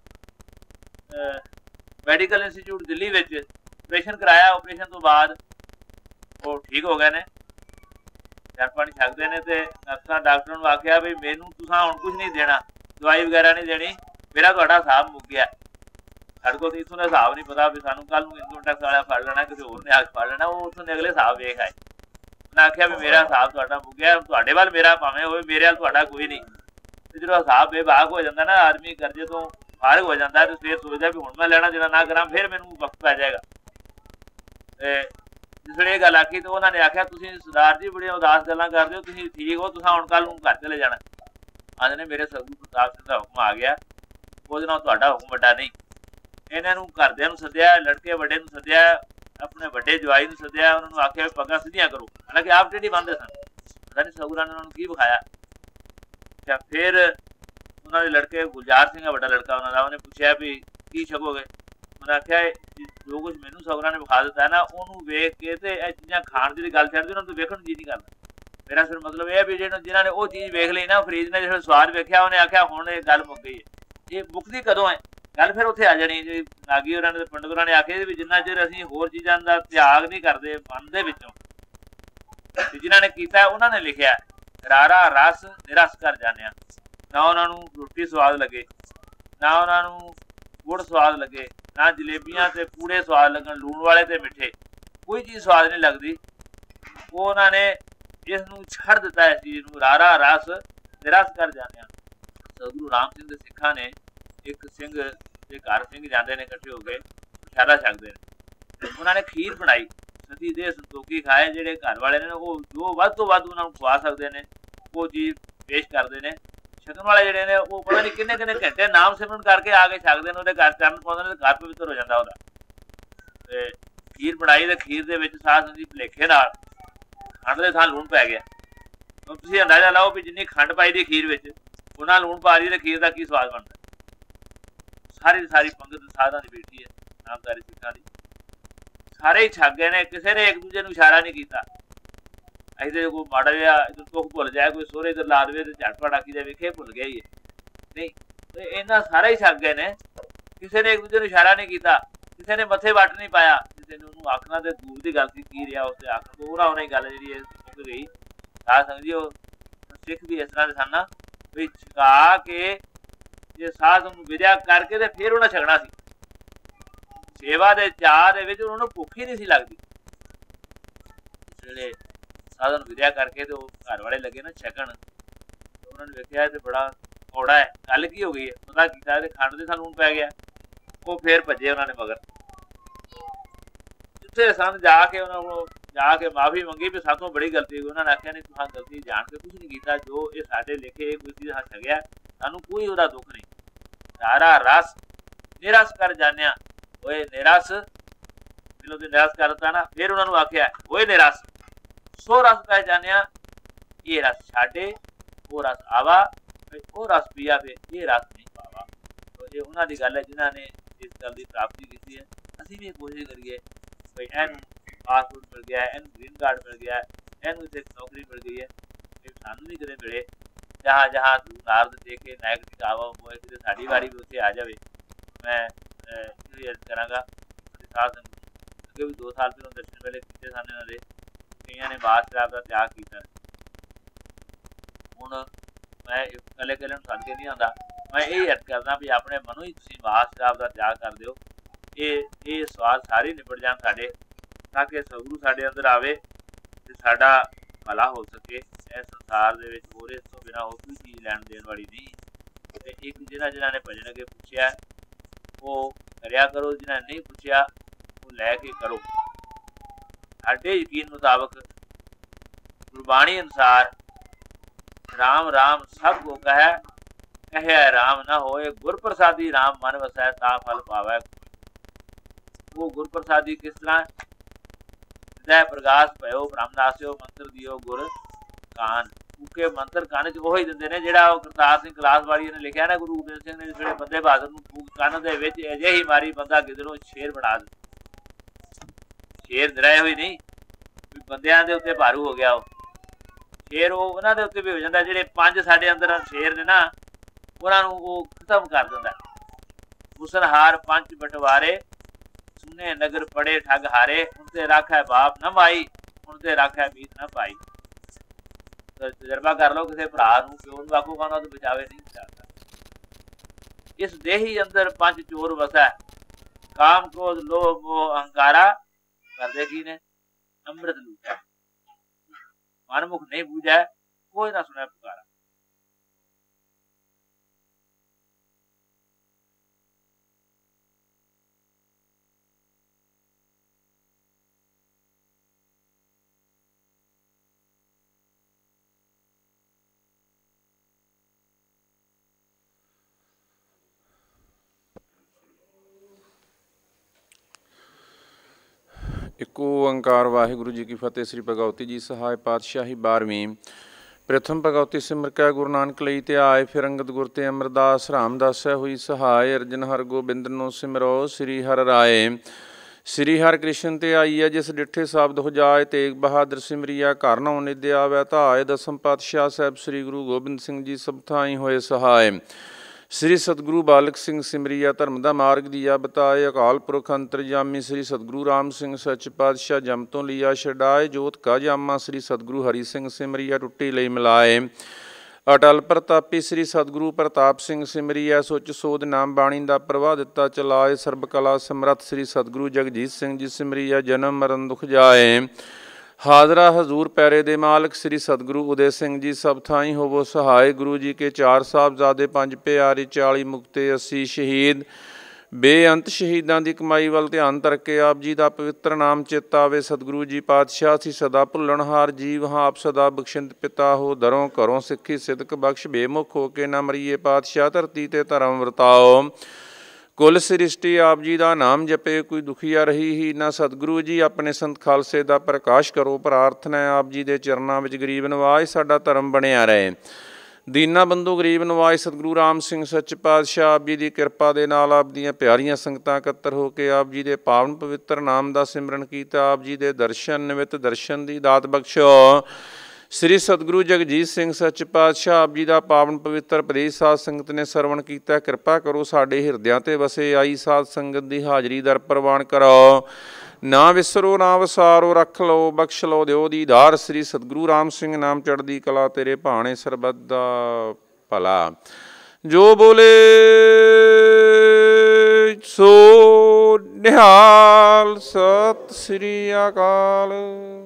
ਮੈਡੀਕਲ ਇੰਸਟੀਚਿਊਟ ਦਿੱਲੀ ਵਿੱਚ ਆਪਰੇਸ਼ਨ ਕਰਾਇਆ। ਆਪਰੇਸ਼ਨ ਤੋਂ ਬਾਅਦ ਉਹ ਠੀਕ ਹੋ ਗਏ ਨੇ, ਚਾਰ ਪਾਣੀ ਛਕਦੇ ਨੇ, ਤੇ ਨਰਸਾਂ ਡਾਕਟਰਾਂ ਨੂੰ ਆਖਿਆ ਵੀ ਮੈਨੂੰ ਤੁਸੀਂ ਹੁਣ ਕੁਝ ਨਹੀਂ ਦੇਣਾ, ਦਵਾਈ ਵਗੈਰਾ ਨਹੀਂ ਦੇਣੀ, ਮੇਰਾ ਤੁਹਾਡਾ ਹਿਸਾਬ ਮੁੱਕ ਗਿਆ। ਸਾਡੇ ਕੋਲ ਇੱਥੋਂ ਦਾ ਹਿਸਾਬ ਨਹੀਂ ਪਤਾ ਵੀ ਸਾਨੂੰ ਕੱਲ੍ਹ ਨੂੰ ਇਨਕਮ ਟੈਕਸ ਵਾਲਾ ਫੜ ਲੈਣਾ, ਕਿਸੇ ਹੋਰ ਨੇ ਆ ਕੇ ਫੜ ਲੈਣਾ। ਉਹ ਉੱਥੋਂ ਦੇ ਅਗਲੇ ਹਿਸਾਬ ਵੇਖ ਆਏ। ਉਹਨੇ ਆਖਿਆ ਵੀ ਮੇਰਾ ਹਿਸਾਬ ਤੁਹਾਡਾ ਮੁੱਕ ਗਿਆ, ਤੁਹਾਡੇ ਵੱਲ ਮੇਰਾ ਭਾਵੇਂ ਹੋਵੇ, ਮੇਰੇ ਵੱਲ ਤੁਹਾਡਾ ਕੋਈ ਨਹੀਂ। ਤੇ ਜਦੋਂ ਹਿਸਾਬ ਬੇਬਾਕ ਹੋ ਜਾਂਦਾ ਨਾ, ਆਦਮੀ ਕਰਜ਼ੇ ਤੋਂ ਫਾਰਗ ਹੋ ਜਾਂਦਾ ਤੇ ਫਿਰ ਸੋਚਦਾ ਵੀ ਹੁਣ ਮੈਂ ਲੈਣਾ ਜਿਹੜਾ ਨਾ ਕਰਾਂ ਫਿਰ ਮੈਨੂੰ ਵਕਤ ਪੈ ਜਾਏਗਾ। ਤੇ ਜਿਸ ਵੇਲੇ ਇਹ ਗੱਲ ਆਖੀ ਤਾਂ ਉਹਨਾਂ ਨੇ ਆਖਿਆ ਤੁਸੀਂ ਸਰਦਾਰ ਜੀ ਬੜੀਆਂ ਉਦਾਸ ਗੱਲਾਂ ਕਰਦੇ ਹੋ, ਤੁਸੀਂ ਠੀਕ ਹੋ, ਤੁਸੀਂ ਹੁਣ ਕੱਲ੍ਹ ਨੂੰ ਘਰ ਚਲੇ ਜਾਣਾ। ਆਂਦੇ ਨੇ ਮੇਰੇ ਸਤਿਗੁਰੂ ਪ੍ਰਤਾਪ ਸਿੰਘ ਦਾ ਹੁਕਮ ਆ ਗਿਆ, ਉਹਦੇ ਨਾਲ ਤੁਹਾਡਾ ਹੁਕਮ ਵੱਡਾ ਨਹੀਂ। ਇਹਨਾਂ ਨੂੰ ਘਰਦਿਆਂ ਨੂੰ ਸੱਦਿਆ, ਲੜਕੇ ਵੱਡੇ ਨੂੰ ਸੱਦਿਆ, ਆਪਣੇ ਵੱਡੇ ਜਵਾਈ ਨੂੰ ਸੱਦਿਆ, ਉਹਨਾਂ ਨੂੰ ਆਖਿਆ ਪੱਗਾਂ ਸਿੱਧੀਆਂ ਕਰੋ। ਹਾਲਾਂਕਿ ਆਪ ਟੇਢੀ ਬੰਨ੍ਹਦੇ ਸਨ, ਪਤਾ ਨਹੀਂ ਸਤਿਗੁਰਾਂ ਨੇ ਉਹਨਾਂ ਨੂੰ ਕੀ ਵਿਖਾਇਆ। ਅੱਛਾ, ਫਿਰ ਉਹਨਾਂ ਦੇ ਲੜਕੇ ਗੁਲਜ਼ਾਰ ਸਿੰਘ ਆ ਵੱਡਾ ਲੜਕਾ ਉਹਨਾਂ ਦਾ, ਉਹਨੇ ਪੁੱਛਿਆ ਵੀ ਕੀ ਛਕੋਗੇ। ਉਹਨੇ ਆਖਿਆ ਜੋ ਕੁਛ ਮੈਨੂੰ ਸਤਿਗੁਰਾਂ ਨੇ ਵਿਖਾ ਦਿੱਤਾ ਨਾ, ਉਹਨੂੰ ਵੇਖ ਕੇ ਤੇ ਇਹ ਚੀਜ਼ਾਂ ਖਾਣ ਦੀ ਗੱਲ ਛੱਡਦੀ, ਉਹਨਾਂ ਨੂੰ ਵੇਖਣ ਨੂੰ ਜੀ ਨਹੀਂ ਕਰਦਾ। ਮੇਰਾ ਸਿਰ ਮਤਲਬ ਇਹ ਹੈ ਵੀ ਜਿਹਨਾਂ ਨੇ ਉਹ ਚੀਜ਼ ਵੇਖ ਲਈ ਨਾ, ਫਰੀਦ ਨੇ ਜਿਹੜਾ ਸਵਾਦ ਵੇਖਿਆ, ਉਹਨੇ ਆਖਿਆ ਹੁਣ ਇਹ ਗੱਲ ਮੁੱਕ ਗਈ ਹੈ। ਇਹ ਮੁੱਕਦੀ ਕਦੋਂ ਹੈ ਗੱਲ? ਫਿਰ ਉੱਥੇ ਆ ਜਾਣੀ ਜੀ ਨਾਗੀ ਹੋਰਾਂ ਨੇ, ਪੰਡਤ ਹੋਰਾਂ ਨੇ ਆਖਿਆ ਵੀ ਜਿੰਨਾ ਚਿਰ ਅਸੀਂ ਹੋਰ ਚੀਜ਼ਾਂ ਦਾ ਤਿਆਗ ਨਹੀਂ ਕਰਦੇ ਮਨ ਦੇ ਵਿੱਚੋਂ, ਤੇ ਜਿਨ੍ਹਾਂ ਨੇ ਕੀਤਾ ਉਹਨਾਂ ਨੇ ਲਿਖਿਆ ਰਾਰਾ ਰਸ ਨਿਰਸ ਕਰ ਜਾਂਦੇ। ਨਾ ਉਹਨਾਂ ਨੂੰ ਰੋਟੀ ਸਵਾਦ ਲੱਗੇ, ਨਾ ਉਹਨਾਂ ਨੂੰ ਗੁੜ ਸਵਾਦ ਲੱਗੇ, ਨਾ ਜਲੇਬੀਆਂ ਤੇ ਪੂੜੇ ਸਵਾਦ ਲੱਗਣ, ਲੂਣ ਵਾਲੇ ਤੇ ਮਿੱਠੇ, ਕੋਈ ਚੀਜ਼ ਸਵਾਦ ਨਹੀਂ ਲੱਗਦੀ। ਉਹ ਉਹਨਾਂ ਨੇ ਇਸ ਨੂੰ ਛੱਡ ਦਿੱਤਾ, ਇਸ ਚੀਜ਼ ਨੂੰ, ਰਾਰਾ ਰਸ ਨਿਰਸ ਕਰ ਜਾਂਦੇ। ਸਤਿਗੁਰੂ ਰਾਮ ਸਿੰਘ ਦੇ ਸਿੱਖਾਂ ਨੇ ਇੱਕ ਸਿੰਘ ਦੇ ਘਰ ਸਿੰਘ ਜਾਂਦੇ ਨੇ ਇਕੱਠੇ ਹੋ ਕੇ ਪ੍ਰਸ਼ਾਦਾ ਛਕਦੇ ਨੇ। ਉਹਨਾਂ ਨੇ ਖੀਰ ਬਣਾਈ, ਸਤੀ ਦੇ ਸੰਤੋਖੀ ਖਾਏ। ਜਿਹੜੇ ਘਰ ਵਾਲੇ ਨੇ ਉਹ ਜੋ ਵੱਧ ਤੋਂ ਵੱਧ ਉਹਨਾਂ ਨੂੰ ਖਵਾ ਸਕਦੇ ਨੇ ਉਹ ਚੀਜ਼ ਪੇਸ਼ ਕਰਦੇ ਨੇ। ਛਕਣ ਵਾਲੇ ਜਿਹੜੇ ਨੇ ਉਹ ਪਤਾ ਨਹੀਂ ਕਿੰਨੇ ਕਿੰਨੇ ਘੰਟੇ ਨਾਮ ਸਿਮਰਨ ਕਰਕੇ ਆ ਕੇ ਛਕਦੇ ਨੇ, ਉਹਦੇ ਘਰ ਚਰਨ ਪਾਉਂਦੇ ਨੇ, ਘਰ ਪਵਿੱਤਰ ਹੋ ਜਾਂਦਾ ਉਹਦਾ। ਤੇ खीर बनाई तो खीर के साथ संगत जी भुलेखे नाल खंड के थां लूण पै गया। ਹੁਣ ਤੁਸੀਂ ਅੰਦਾਜ਼ਾ ਲਾਓ ਵੀ ਜਿੰਨੀ ਖੰਡ ਪਾਈ ਦੀ ਖੀਰ ਵਿੱਚ ਉਹਨਾਂ ਲੂਣ ਪਾ ਦੀ ਤੇ ਖੀਰ ਦਾ ਕੀ ਸਵਾਦ ਬਣਦਾ। ਸਾਰੀ ਸਾਰੀ ਪੰਗਤ ਸਾਧਾਂ ਦੀ ਬੈਠੀ ਹੈ ਨਾਮਧਾਰੀ ਸਿੱਖਾਂ ਦੀ, ਸਾਰੇ ਹੀ ਛੱਕ ਗਏ ਨੇ, ਕਿਸੇ ਨੇ ਇੱਕ ਦੂਜੇ ਨੂੰ ਇਸ਼ਾਰਾ ਨਹੀਂ ਕੀਤਾ। ਅਸੀਂ ਤੇ ਕੋਈ ਮਾੜਾ ਜਿਹਾ ਇੱਧਰ ਦੁੱਖ ਭੁੱਲ ਜਾਏ, ਕੋਈ ਸੋਹਰੇ ਇੱਧਰ ਲਾ ਦੇਵੇ ਤੇ ਝਟਪਟ ਆਖੀ ਦੇ ਵੇਖੇ ਭੁੱਲ ਗਿਆ ਹੀ ਹੈ, ਨਹੀਂ ਤੇ ਇਹਨਾਂ ਸਾਰੇ ਹੀ ਛੱਕ ਗਏ ਨੇ। ਕਿਸੇ ਨੇ ਇੱਕ ਦੂਜੇ ਨੂੰ ਇਸ਼ਾਰਾ ਨਹੀਂ ਕੀਤਾ, ਕਿਸੇ ਨੇ ਮੱਥੇ ਵੱਟ ਨਹੀਂ ਪਾਇਆ, ਕਿਸੇ ਨੇ ਉਹਨੂੰ ਆਖਣਾ ਤੇ ਦੂਰ ਦੀ ਗੱਲ ਸੀ ਕੀ ਰਿਹਾ ਉਸਦੇ ਆਖਣ ਤੋਂ ਉਹਨਾਂ ਉਹਨੇ ਗੱਲ ਜਿਹੜੀ ਮੁੱਕ ਗਈ। ਸਾਧ ਸੰਗਤ ਜੀ ਉਹ ਸਿੱਖ ਵੀ ਇਸ ਤਰ੍ਹਾਂ ਦੇ ਸਨ ਨਾ ਵੀ ਛਕਾ ਕੇ ਜੇ ਸਾਧ ਨੂੰ ਵਿਦਿਆ ਕਰਕੇ ਤੇ ਫਿਰ ਉਹਨਾਂ ਛਕਣਾ ਸੀ। ਸੇਵਾ ਦੇ ਚਾਅ ਦੇ ਵਿੱਚ ਉਹਨਾਂ ਨੂੰ ਭੁੱਖ ਹੀ ਨਹੀਂ ਸੀ ਲੱਗਦੀ। ਜਿਹੜੇ ਸਾਧ ਨੂੰ ਵਿਦਿਆ ਕਰਕੇ ਤੇ ਉਹ ਘਰ ਵਾਲੇ ਲੱਗੇ ਨਾ ਛਕਣ, ਉਹਨਾਂ ਨੇ ਵੇਖਿਆ ਤੇ ਬੜਾ ਕੌੜਾ ਹੈ, ਗੱਲ ਕੀ ਹੋ ਗਈ ਹੈ, ਪਤਾ ਕੀਤਾ ਤੇ ਖੰਡ ਦੇ ਸਾਨੂੰ ਪੈ ਗਿਆ। ਉਹ ਫਿਰ ਭੱਜੇ ਉਹਨਾਂ ਨੇ ਮਗਰ, ਜਿੱਥੇ ਸੰਤ ਜਾ ਕੇ ਉਹਨਾਂ ਕੋਲ ਜਾ ਕੇ ਮਾਫੀ ਮੰਗੀ ਵੀ ਸਾਥੋਂ ਬੜੀ ਗਲਤੀ ਹੋਈ। ਉਹਨਾਂ ਨੇ ਆਖਿਆ ਨਹੀਂ ਤੁਸੀਂ ਗਲਤੀ ਜਾਣ ਕੇ ਕੁਛ ਨਹੀਂ ਕੀਤਾ, ਜੋ ਇਹ ਸਾਡੇ ਲਿਖੇ ਕੋਈ ਚੀਜ਼ ਹੱਥ ਗਿਆ ਸਾਨੂੰ ਕੋਈ ਉਹਦਾ ਦੁੱਖ ਨਹੀਂ। ਸਾਰਾ ਰਸ ਨਿਰਸ ਕਰ ਜਾਣਿਆ, ਓਏ ਨਿਰਸ ਦਿਲੋਂ ਤੇ ਨਿਰਸ ਕਰਤਾ ਨਾ। ਫਿਰ ਉਹਨਾਂ ਨੂੰ ਆਖਿਆ ਓਏ ਨਿਰਸ ਸੋ ਰਸ ਪੈ ਜਾਣਿਆ, ਇਹ ਰਸ ਛਾਡੇ ਉਹ ਰਸ ਆਵਾ, ਉਹ ਰਸ ਪੀਆ ਫਿਰ ਇਹ ਰਸ ਨਹੀਂ ਪਾਵਾ। ਇਹ ਉਹਨਾਂ ਦੀ ਗੱਲ ਹੈ ਜਿਨ੍ਹਾਂ ਨੇ ਇਸ ਗੱਲ ਦੀ ਪ੍ਰਾਪਤੀ ਕੀਤੀ ਹੈ। ਅਸੀਂ ਵੀ ਕੋਸ਼ਿਸ਼ ਕਰੀਏ ਬਈ ਇਹਨੂੰ ਪਾਸਪੋਰਟ ਮਿਲ ਗਿਆ, ਇਹਨੂੰ ਗ੍ਰੀਨ ਕਾਰਡ ਮਿਲ ਗਿਆ, ਇਹਨੂੰ ਇੱਥੇ ਨੌਕਰੀ ਮਿਲ ਗਈ ਹੈ, ਇਹ ਸਾਨੂੰ ਵੀ ਕਦੇ ਮਿਲੇ। ਜਹਾਂ ਜਹਾਂ ਨਾਰਦ ਦੇ ਕੇ ਨਾਇਕ ਦਿਖਾਵਾ ਹੋਏ ਕਿਤੇ ਸਾਡੀ ਵਾਰੀ ਵੀ ਉੱਥੇ ਆ ਜਾਵੇ। ਮੈਂ ਇਹ ਅਰਜ਼ ਕਰਾਂਗਾ ਸਾਧ ਸੰਗਤ ਅੱਗੇ ਵੀ 2 ਸਾਲ ਪਹਿਲਾਂ ਦਰਸ਼ਨ ਵੇਲੇ ਕੀਤੇ ਸਨ ਇਹਨਾਂ ਦੇ, ਕਈਆਂ ਨੇ ਬਾਦ ਸ਼ਰਾਬ ਦਾ ਤਿਆਗ ਕੀਤਾ। ਹੁਣ ਮੈਂ ਇਕੱਲੇ ਇਕੱਲੇ ਨੂੰ ਸੱਦ ਕੇ ਨਹੀਂ ਆਉਂਦਾ, ਮੈਂ ਇਹ ਅਰਜ਼ ਕਰਦਾ ਵੀ ਆਪਣੇ ਮਨੋਂ ਹੀ ਤੁਸੀਂ ਬਾਦ ਸ਼ਰਾਬ ਦਾ ਤਿਆਗ ਕਰ ਦਿਓ। ਇਹ ਸਵਾਲ ਸਾਰੇ ਨਿਬੜ ਜਾਣ ਸਾਡੇ, ਤਾਂ ਕਿ ਸਤਿਗੁਰੂ ਸਾਡੇ ਅੰਦਰ ਆਵੇ ਤੇ ਸਾਡਾ ਭਲਾ ਹੋ ਸਕੇ। ਇਸ ਸੰਸਾਰ ਦੇ ਵਿੱਚ ਹੋਰ ਇਸ ਤੋਂ ਬਿਨਾਂ ਹੋਰ ਕੋਈ ਚੀਜ਼ ਲੈਣ ਦੇਣ ਵਾਲੀ ਨਹੀਂ। ਤੇ ਇੱਕ ਜਿਨ੍ਹਾਂ ਨੇ ਭਜਨ ਅੱਗੇ ਪੁੱਛਿਆ ਉਹ ਕਰਿਆ ਕਰੋ, ਜਿਨ੍ਹਾਂ ਨੇ ਨਹੀਂ ਪੁੱਛਿਆ ਉਹ ਲੈ ਕੇ ਕਰੋ। ਸਾਡੇ ਯਕੀਨ ਮੁਤਾਬਕ ਗੁਰਬਾਣੀ ਅਨੁਸਾਰ ਰਾਮ ਰਾਮ ਸਭ ਕੋ ਕਹਿਆ ਰਾਮ ਨਾ ਹੋਏ, ਗੁਰ ਪ੍ਰਸਾਦੀ ਰਾਮ ਮਨ ਵਸੈ ਤਾ ਫਲ ਪਾਵੈ। ਉਹ ਗੁਰ ਪ੍ਰਸਾਦੀ ਕਿਸ ਤਰ੍ਹਾਂ ਹृदय ਪ੍ਰਗਾਸ ਭਇਓ ਬ੍ਰਹਮ ਨਾਸਿਓ ਮੰਤਰ ਦਿਓ ਗੁਰ ਕਾਨ। ਕਿਉਂਕਿ ਮੰਤਰ ਕੰਨ 'ਚ ਉਹੀ ਦਿੰਦੇ ਨੇ ਜਿਹੜਾ ਉਹ ਕਰਤਾਰ ਸਿੰਘ ਕਲਾਸ ਵਾਲੀ ਨੇ ਲਿਖਿਆ ਨਾ, ਗੁਰੂ ਗੋਬਿੰਦ ਸਿੰਘ ਨੇ ਜਿਹੜੇ ਬੰਦੇ ਬਹਾਦਰ ਨੂੰ ਫੂਕ ਕੰਨ ਦੇ ਵਿੱਚ ਅਜਿਹੀ ਮਾਰੀ ਬੰਦਾ ਗਿੱਦੜੋਂ ਸ਼ੇਰ ਬਣਾ ਦੇ। ਸ਼ੇਰ ਡਰਾਏ ਹੋਈ ਨਹੀਂ ਵੀ ਬੰਦਿਆਂ ਦੇ ਉੱਤੇ ਭਾਰੂ ਹੋ ਗਿਆ, ਉਹ ਸ਼ੇਰ ਉਹ ਉਹਨਾਂ ਦੇ ਉੱਤੇ ਵੀ ਹੋ ਜਾਂਦਾ। ਜਿਹੜੇ 5 ਸਾਡੇ ਅੰਦਰ ਸ਼ੇਰ ਨੇ ਨਾ ਉਹਨਾਂ ਨੂੰ ਉਹ ਖਤਮ ਕਰ ਦਿੰਦਾ। ਮੁਸਨਹਾਰ 5 ਬਟਵਾਰੇ ਸੁਨੇ ਨਗਰ ਪੜੇ ਠੱਗ ਹਾਰੇ, ਉਨਤੇ ਰਾਖੈ ਬਾਪ ਨਾ ਮਾਈ, ਉਨਤੇ ਰਾਖੈ ਮੀਤ ਨਾ ਪਾਈ। ਤਜਰਬਾ ਕਰ ਲਓ ਕਿਸੇ ਭਰਾ ਨੂੰ, ਪਿਓ ਨੂੰ ਆਖੋ ਖਾਣਾ ਤੋਂ ਬਚਾਵੇ ਨਹੀਂ ਸਕਦਾ। ਇਸ ਦੇਹੀ ਅੰਦਰ 5 ਚੋਰ ਵਸੈ, ਕਾਮ ਕ੍ਰੋਧ ਲੋਭ ਮੋਹ ਅਹੰਕਾਰਾ, ਕਰਦੇ ਕੀ ਨੇ ਅੰਮ੍ਰਿਤ ਲੂਟਾ। ਮਨਮੁਖ ਨਹੀਂ ਬੂਝੈ ਕੋਈ ਨਾ ਸੁਣੈ ਪੁਕਾਰਾ। ਇੱਕ ਓੰਕਾਰ ਵਾਹਿਗੁਰੂ ਜੀ ਕੀ ਫਤਿਹ। ਸ੍ਰੀ ਭਗਵਤੀ ਜੀ ਸਹਾਇ ਪਾਤਸ਼ਾਹੀ 12ਵੀਂ। ਪ੍ਰਥਮ ਭਗਵਤੀ ਸਿਮਰ ਕੈ ਗੁਰੂ ਨਾਨਕ ਲਈ ਤੇ ਆਏ, ਫਿਰ ਅੰਗਦ ਗੁਰ ਤੇ ਅਮਰਦਾਸ ਰਾਮਦਾਸੈ ਹੋਈ ਸਹਾਇ। ਅਰਜਨ ਹਰ ਗੋਬਿੰਦ ਨੂੰ ਸਿਮਰੋ ਸ੍ਰੀ ਹਰਿ ਰਾਏ। ਸ੍ਰੀ ਹਰਿ ਕ੍ਰਿਸ਼ਨ ਤੇ ਆਈਐ ਜਿਸ ਡਿਠੇ ਸ਼ਬਦ ਹੋ ਜਾਏ, ਤੇਗ ਬਹਾਦਰ ਸਿਮਰਿਆ ਘਰ ਨਉ ਨਿਧ ਆਵੈ ਧਾਇ। ਦਸਮ ਪਾਤਸ਼ਾਹ ਸਾਹਿਬ ਸ੍ਰੀ ਗੁਰੂ ਗੋਬਿੰਦ ਸਿੰਘ ਜੀ ਸਭ ਥਾਈ ਹੋਏ ਸਹਾਇ। ਸ੍ਰੀ ਸਤਿਗੁਰੂ ਬਾਲਕ ਸਿੰਘ ਸਿਮਰਿਆ ਧਰਮ ਦਾ ਮਾਰਗ ਦੀਆ ਬਤਾਏ। ਅਕਾਲ ਪੁਰਖ ਅੰਤਰਜਾਮੀ ਸ੍ਰੀ ਸਤਿਗੁਰੂ ਰਾਮ ਸਿੰਘ ਸੱਚ ਪਾਤਸ਼ਾਹ ਜਮ ਤੋਂ ਲਿਆ ਛਡਾਏ। ਜੋਤ ਕਾ ਜਾਮਾ ਸ੍ਰੀ ਸਤਿਗੁਰੂ ਹਰੀ ਸਿੰਘ ਸਿਮਰਿਆ ਟੁੱਟੀ ਲਈ ਮਿਲਾਏ। ਅਟਲ ਪ੍ਰਤਾਪੀ ਸ੍ਰੀ ਸਤਿਗੁਰੂ ਪ੍ਰਤਾਪ ਸਿੰਘ ਸਿਮਰਿਆ ਸੁੱਚ ਸੋਧ ਨਾਮ ਬਾਣੀ ਦਾ ਪ੍ਰਵਾਹ ਦਿੱਤਾ ਚਲਾਏ। ਸਰਬ ਕਲਾ ਸਮਰੱਥ ਸ੍ਰੀ ਸਤਿਗੁਰੂ ਜਗਜੀਤ ਸਿੰਘ ਜੀ ਸਿਮਰਿਆ ਜਨਮ ਮਰਨ ਦੁਖ ਜਾਏ। ਹਾਜ਼ਰਾ ਹਜ਼ੂਰ ਪੈਰੇ ਦੇ ਮਾਲਕ ਸ੍ਰੀ ਸਤਿਗੁਰੂ ਉਦੈ ਸਿੰਘ ਜੀ ਸਭ ਥਾਈ ਹੋਵੋ ਸਹਾਇ। ਗੁਰੂ ਜੀ ਕੇ 4 ਸਾਹਿਬਜ਼ਾਦੇ 5 ਪਿਆਰੇ 40 ਮੁਕਤੇ 80 ਸ਼ਹੀਦ। ਬੇਅੰਤ ਸ਼ਹੀਦਾਂ ਦੀ ਕਮਾਈ ਵੱਲ ਧਿਆਨ ਧਰ ਕੇ ਆਪ ਜੀ ਦਾ ਪਵਿੱਤਰ ਨਾਮ ਚੇਤਾ ਆਵੇ। ਸਤਿਗੁਰੂ ਜੀ ਪਾਤਸ਼ਾਹ ਸੀ ਸਦਾ ਭੁੱਲਣਹਾਰ ਜੀਵ ਹਾਂ ਆਪ ਸਦਾ ਬਖਸ਼ਿੰਦ ਪਿਤਾ ਹੋ। ਦਰੋਂ ਘਰੋਂ ਸਿੱਖੀ ਸਿਦਕ ਬਖਸ਼ ਬੇਮੁਖ ਹੋ ਕੇ ਨਾ ਮਰੀਏ ਪਾਤਸ਼ਾਹ। ਧਰਤੀ ਤੇ ਧਰਮ ਵਰਤਾਓ ਕੁਲ ਸ੍ਰਿਸ਼ਟੀ ਆਪ ਜੀ ਦਾ ਨਾਮ ਜਪੇ, ਕੋਈ ਦੁਖੀਆ ਰਹੀ ਹੀ ਨਾ। ਸਤਿਗੁਰੂ ਜੀ ਆਪਣੇ ਸੰਤ ਖਾਲਸੇ ਦਾ ਪ੍ਰਕਾਸ਼ ਕਰੋ। ਪ੍ਰਾਰਥਨਾ ਹੈ ਆਪ ਜੀ ਦੇ ਚਰਨਾਂ ਵਿੱਚ ਗਰੀਬ ਨਵਾਜ ਸਾਡਾ ਧਰਮ ਬਣਿਆ ਰਹੇ। ਦੀਨਾ ਬੰਧੂ ਗਰੀਬ ਨਵਾਜ ਸਤਿਗੁਰੂ ਰਾਮ ਸਿੰਘ ਸੱਚੇ ਪਾਤਸ਼ਾਹ ਆਪ ਜੀ ਦੀ ਕਿਰਪਾ ਦੇ ਨਾਲ ਆਪ ਦੀਆਂ ਪਿਆਰੀਆਂ ਸੰਗਤਾਂ ਇਕੱਤਰ ਹੋ ਕੇ ਆਪ ਜੀ ਦੇ ਪਾਵਨ ਪਵਿੱਤਰ ਨਾਮ ਦਾ ਸਿਮਰਨ ਕੀਤਾ। ਆਪ ਜੀ ਦੇ ਦਰਸ਼ਨ ਨਿਮਿਤ ਦਰਸ਼ਨ ਦੀ ਦਾਤ ਬਖਸ਼ੋ। ਸ੍ਰੀ ਸਤਿਗੁਰੂ ਜਗਜੀਤ ਸਿੰਘ ਸੱਚੇ ਪਾਤਸ਼ਾਹ ਆਪ ਜੀ ਦਾ ਪਾਵਨ ਪਵਿੱਤਰ ਉਪਦੇਸ਼ ਸਾਧ ਸੰਗਤ ਨੇ ਸਰਵਣ ਕੀਤਾ। ਕਿਰਪਾ ਕਰੋ ਸਾਡੇ ਹਿਰਦਿਆਂ ਤੇ ਵਸੇ ਆਈ ਸਾਧ ਸੰਗਤ ਦੀ ਹਾਜ਼ਰੀ ਦਰ ਪ੍ਰਵਾਨ ਕਰੋ। ਨਾ ਵਿਸਰੋ ਨਾ ਵਸਾਰੋ, ਰੱਖ ਲਓ ਬਖਸ਼ ਲਓ ਦਿਓ ਦੀਦਾਰ। ਸ੍ਰੀ ਸਤਿਗੁਰੂ ਰਾਮ ਸਿੰਘ ਨਾਮ ਚੜ੍ਹਦੀ ਕਲਾ, ਤੇਰੇ ਭਾਣੇ ਸਰਬੱਤ ਦਾ ਭਲਾ। ਜੋ ਬੋਲੇ ਸੋ ਨਿਹਾਲ। ਸਤਿ ਸ੍ਰੀ ਅਕਾਲ।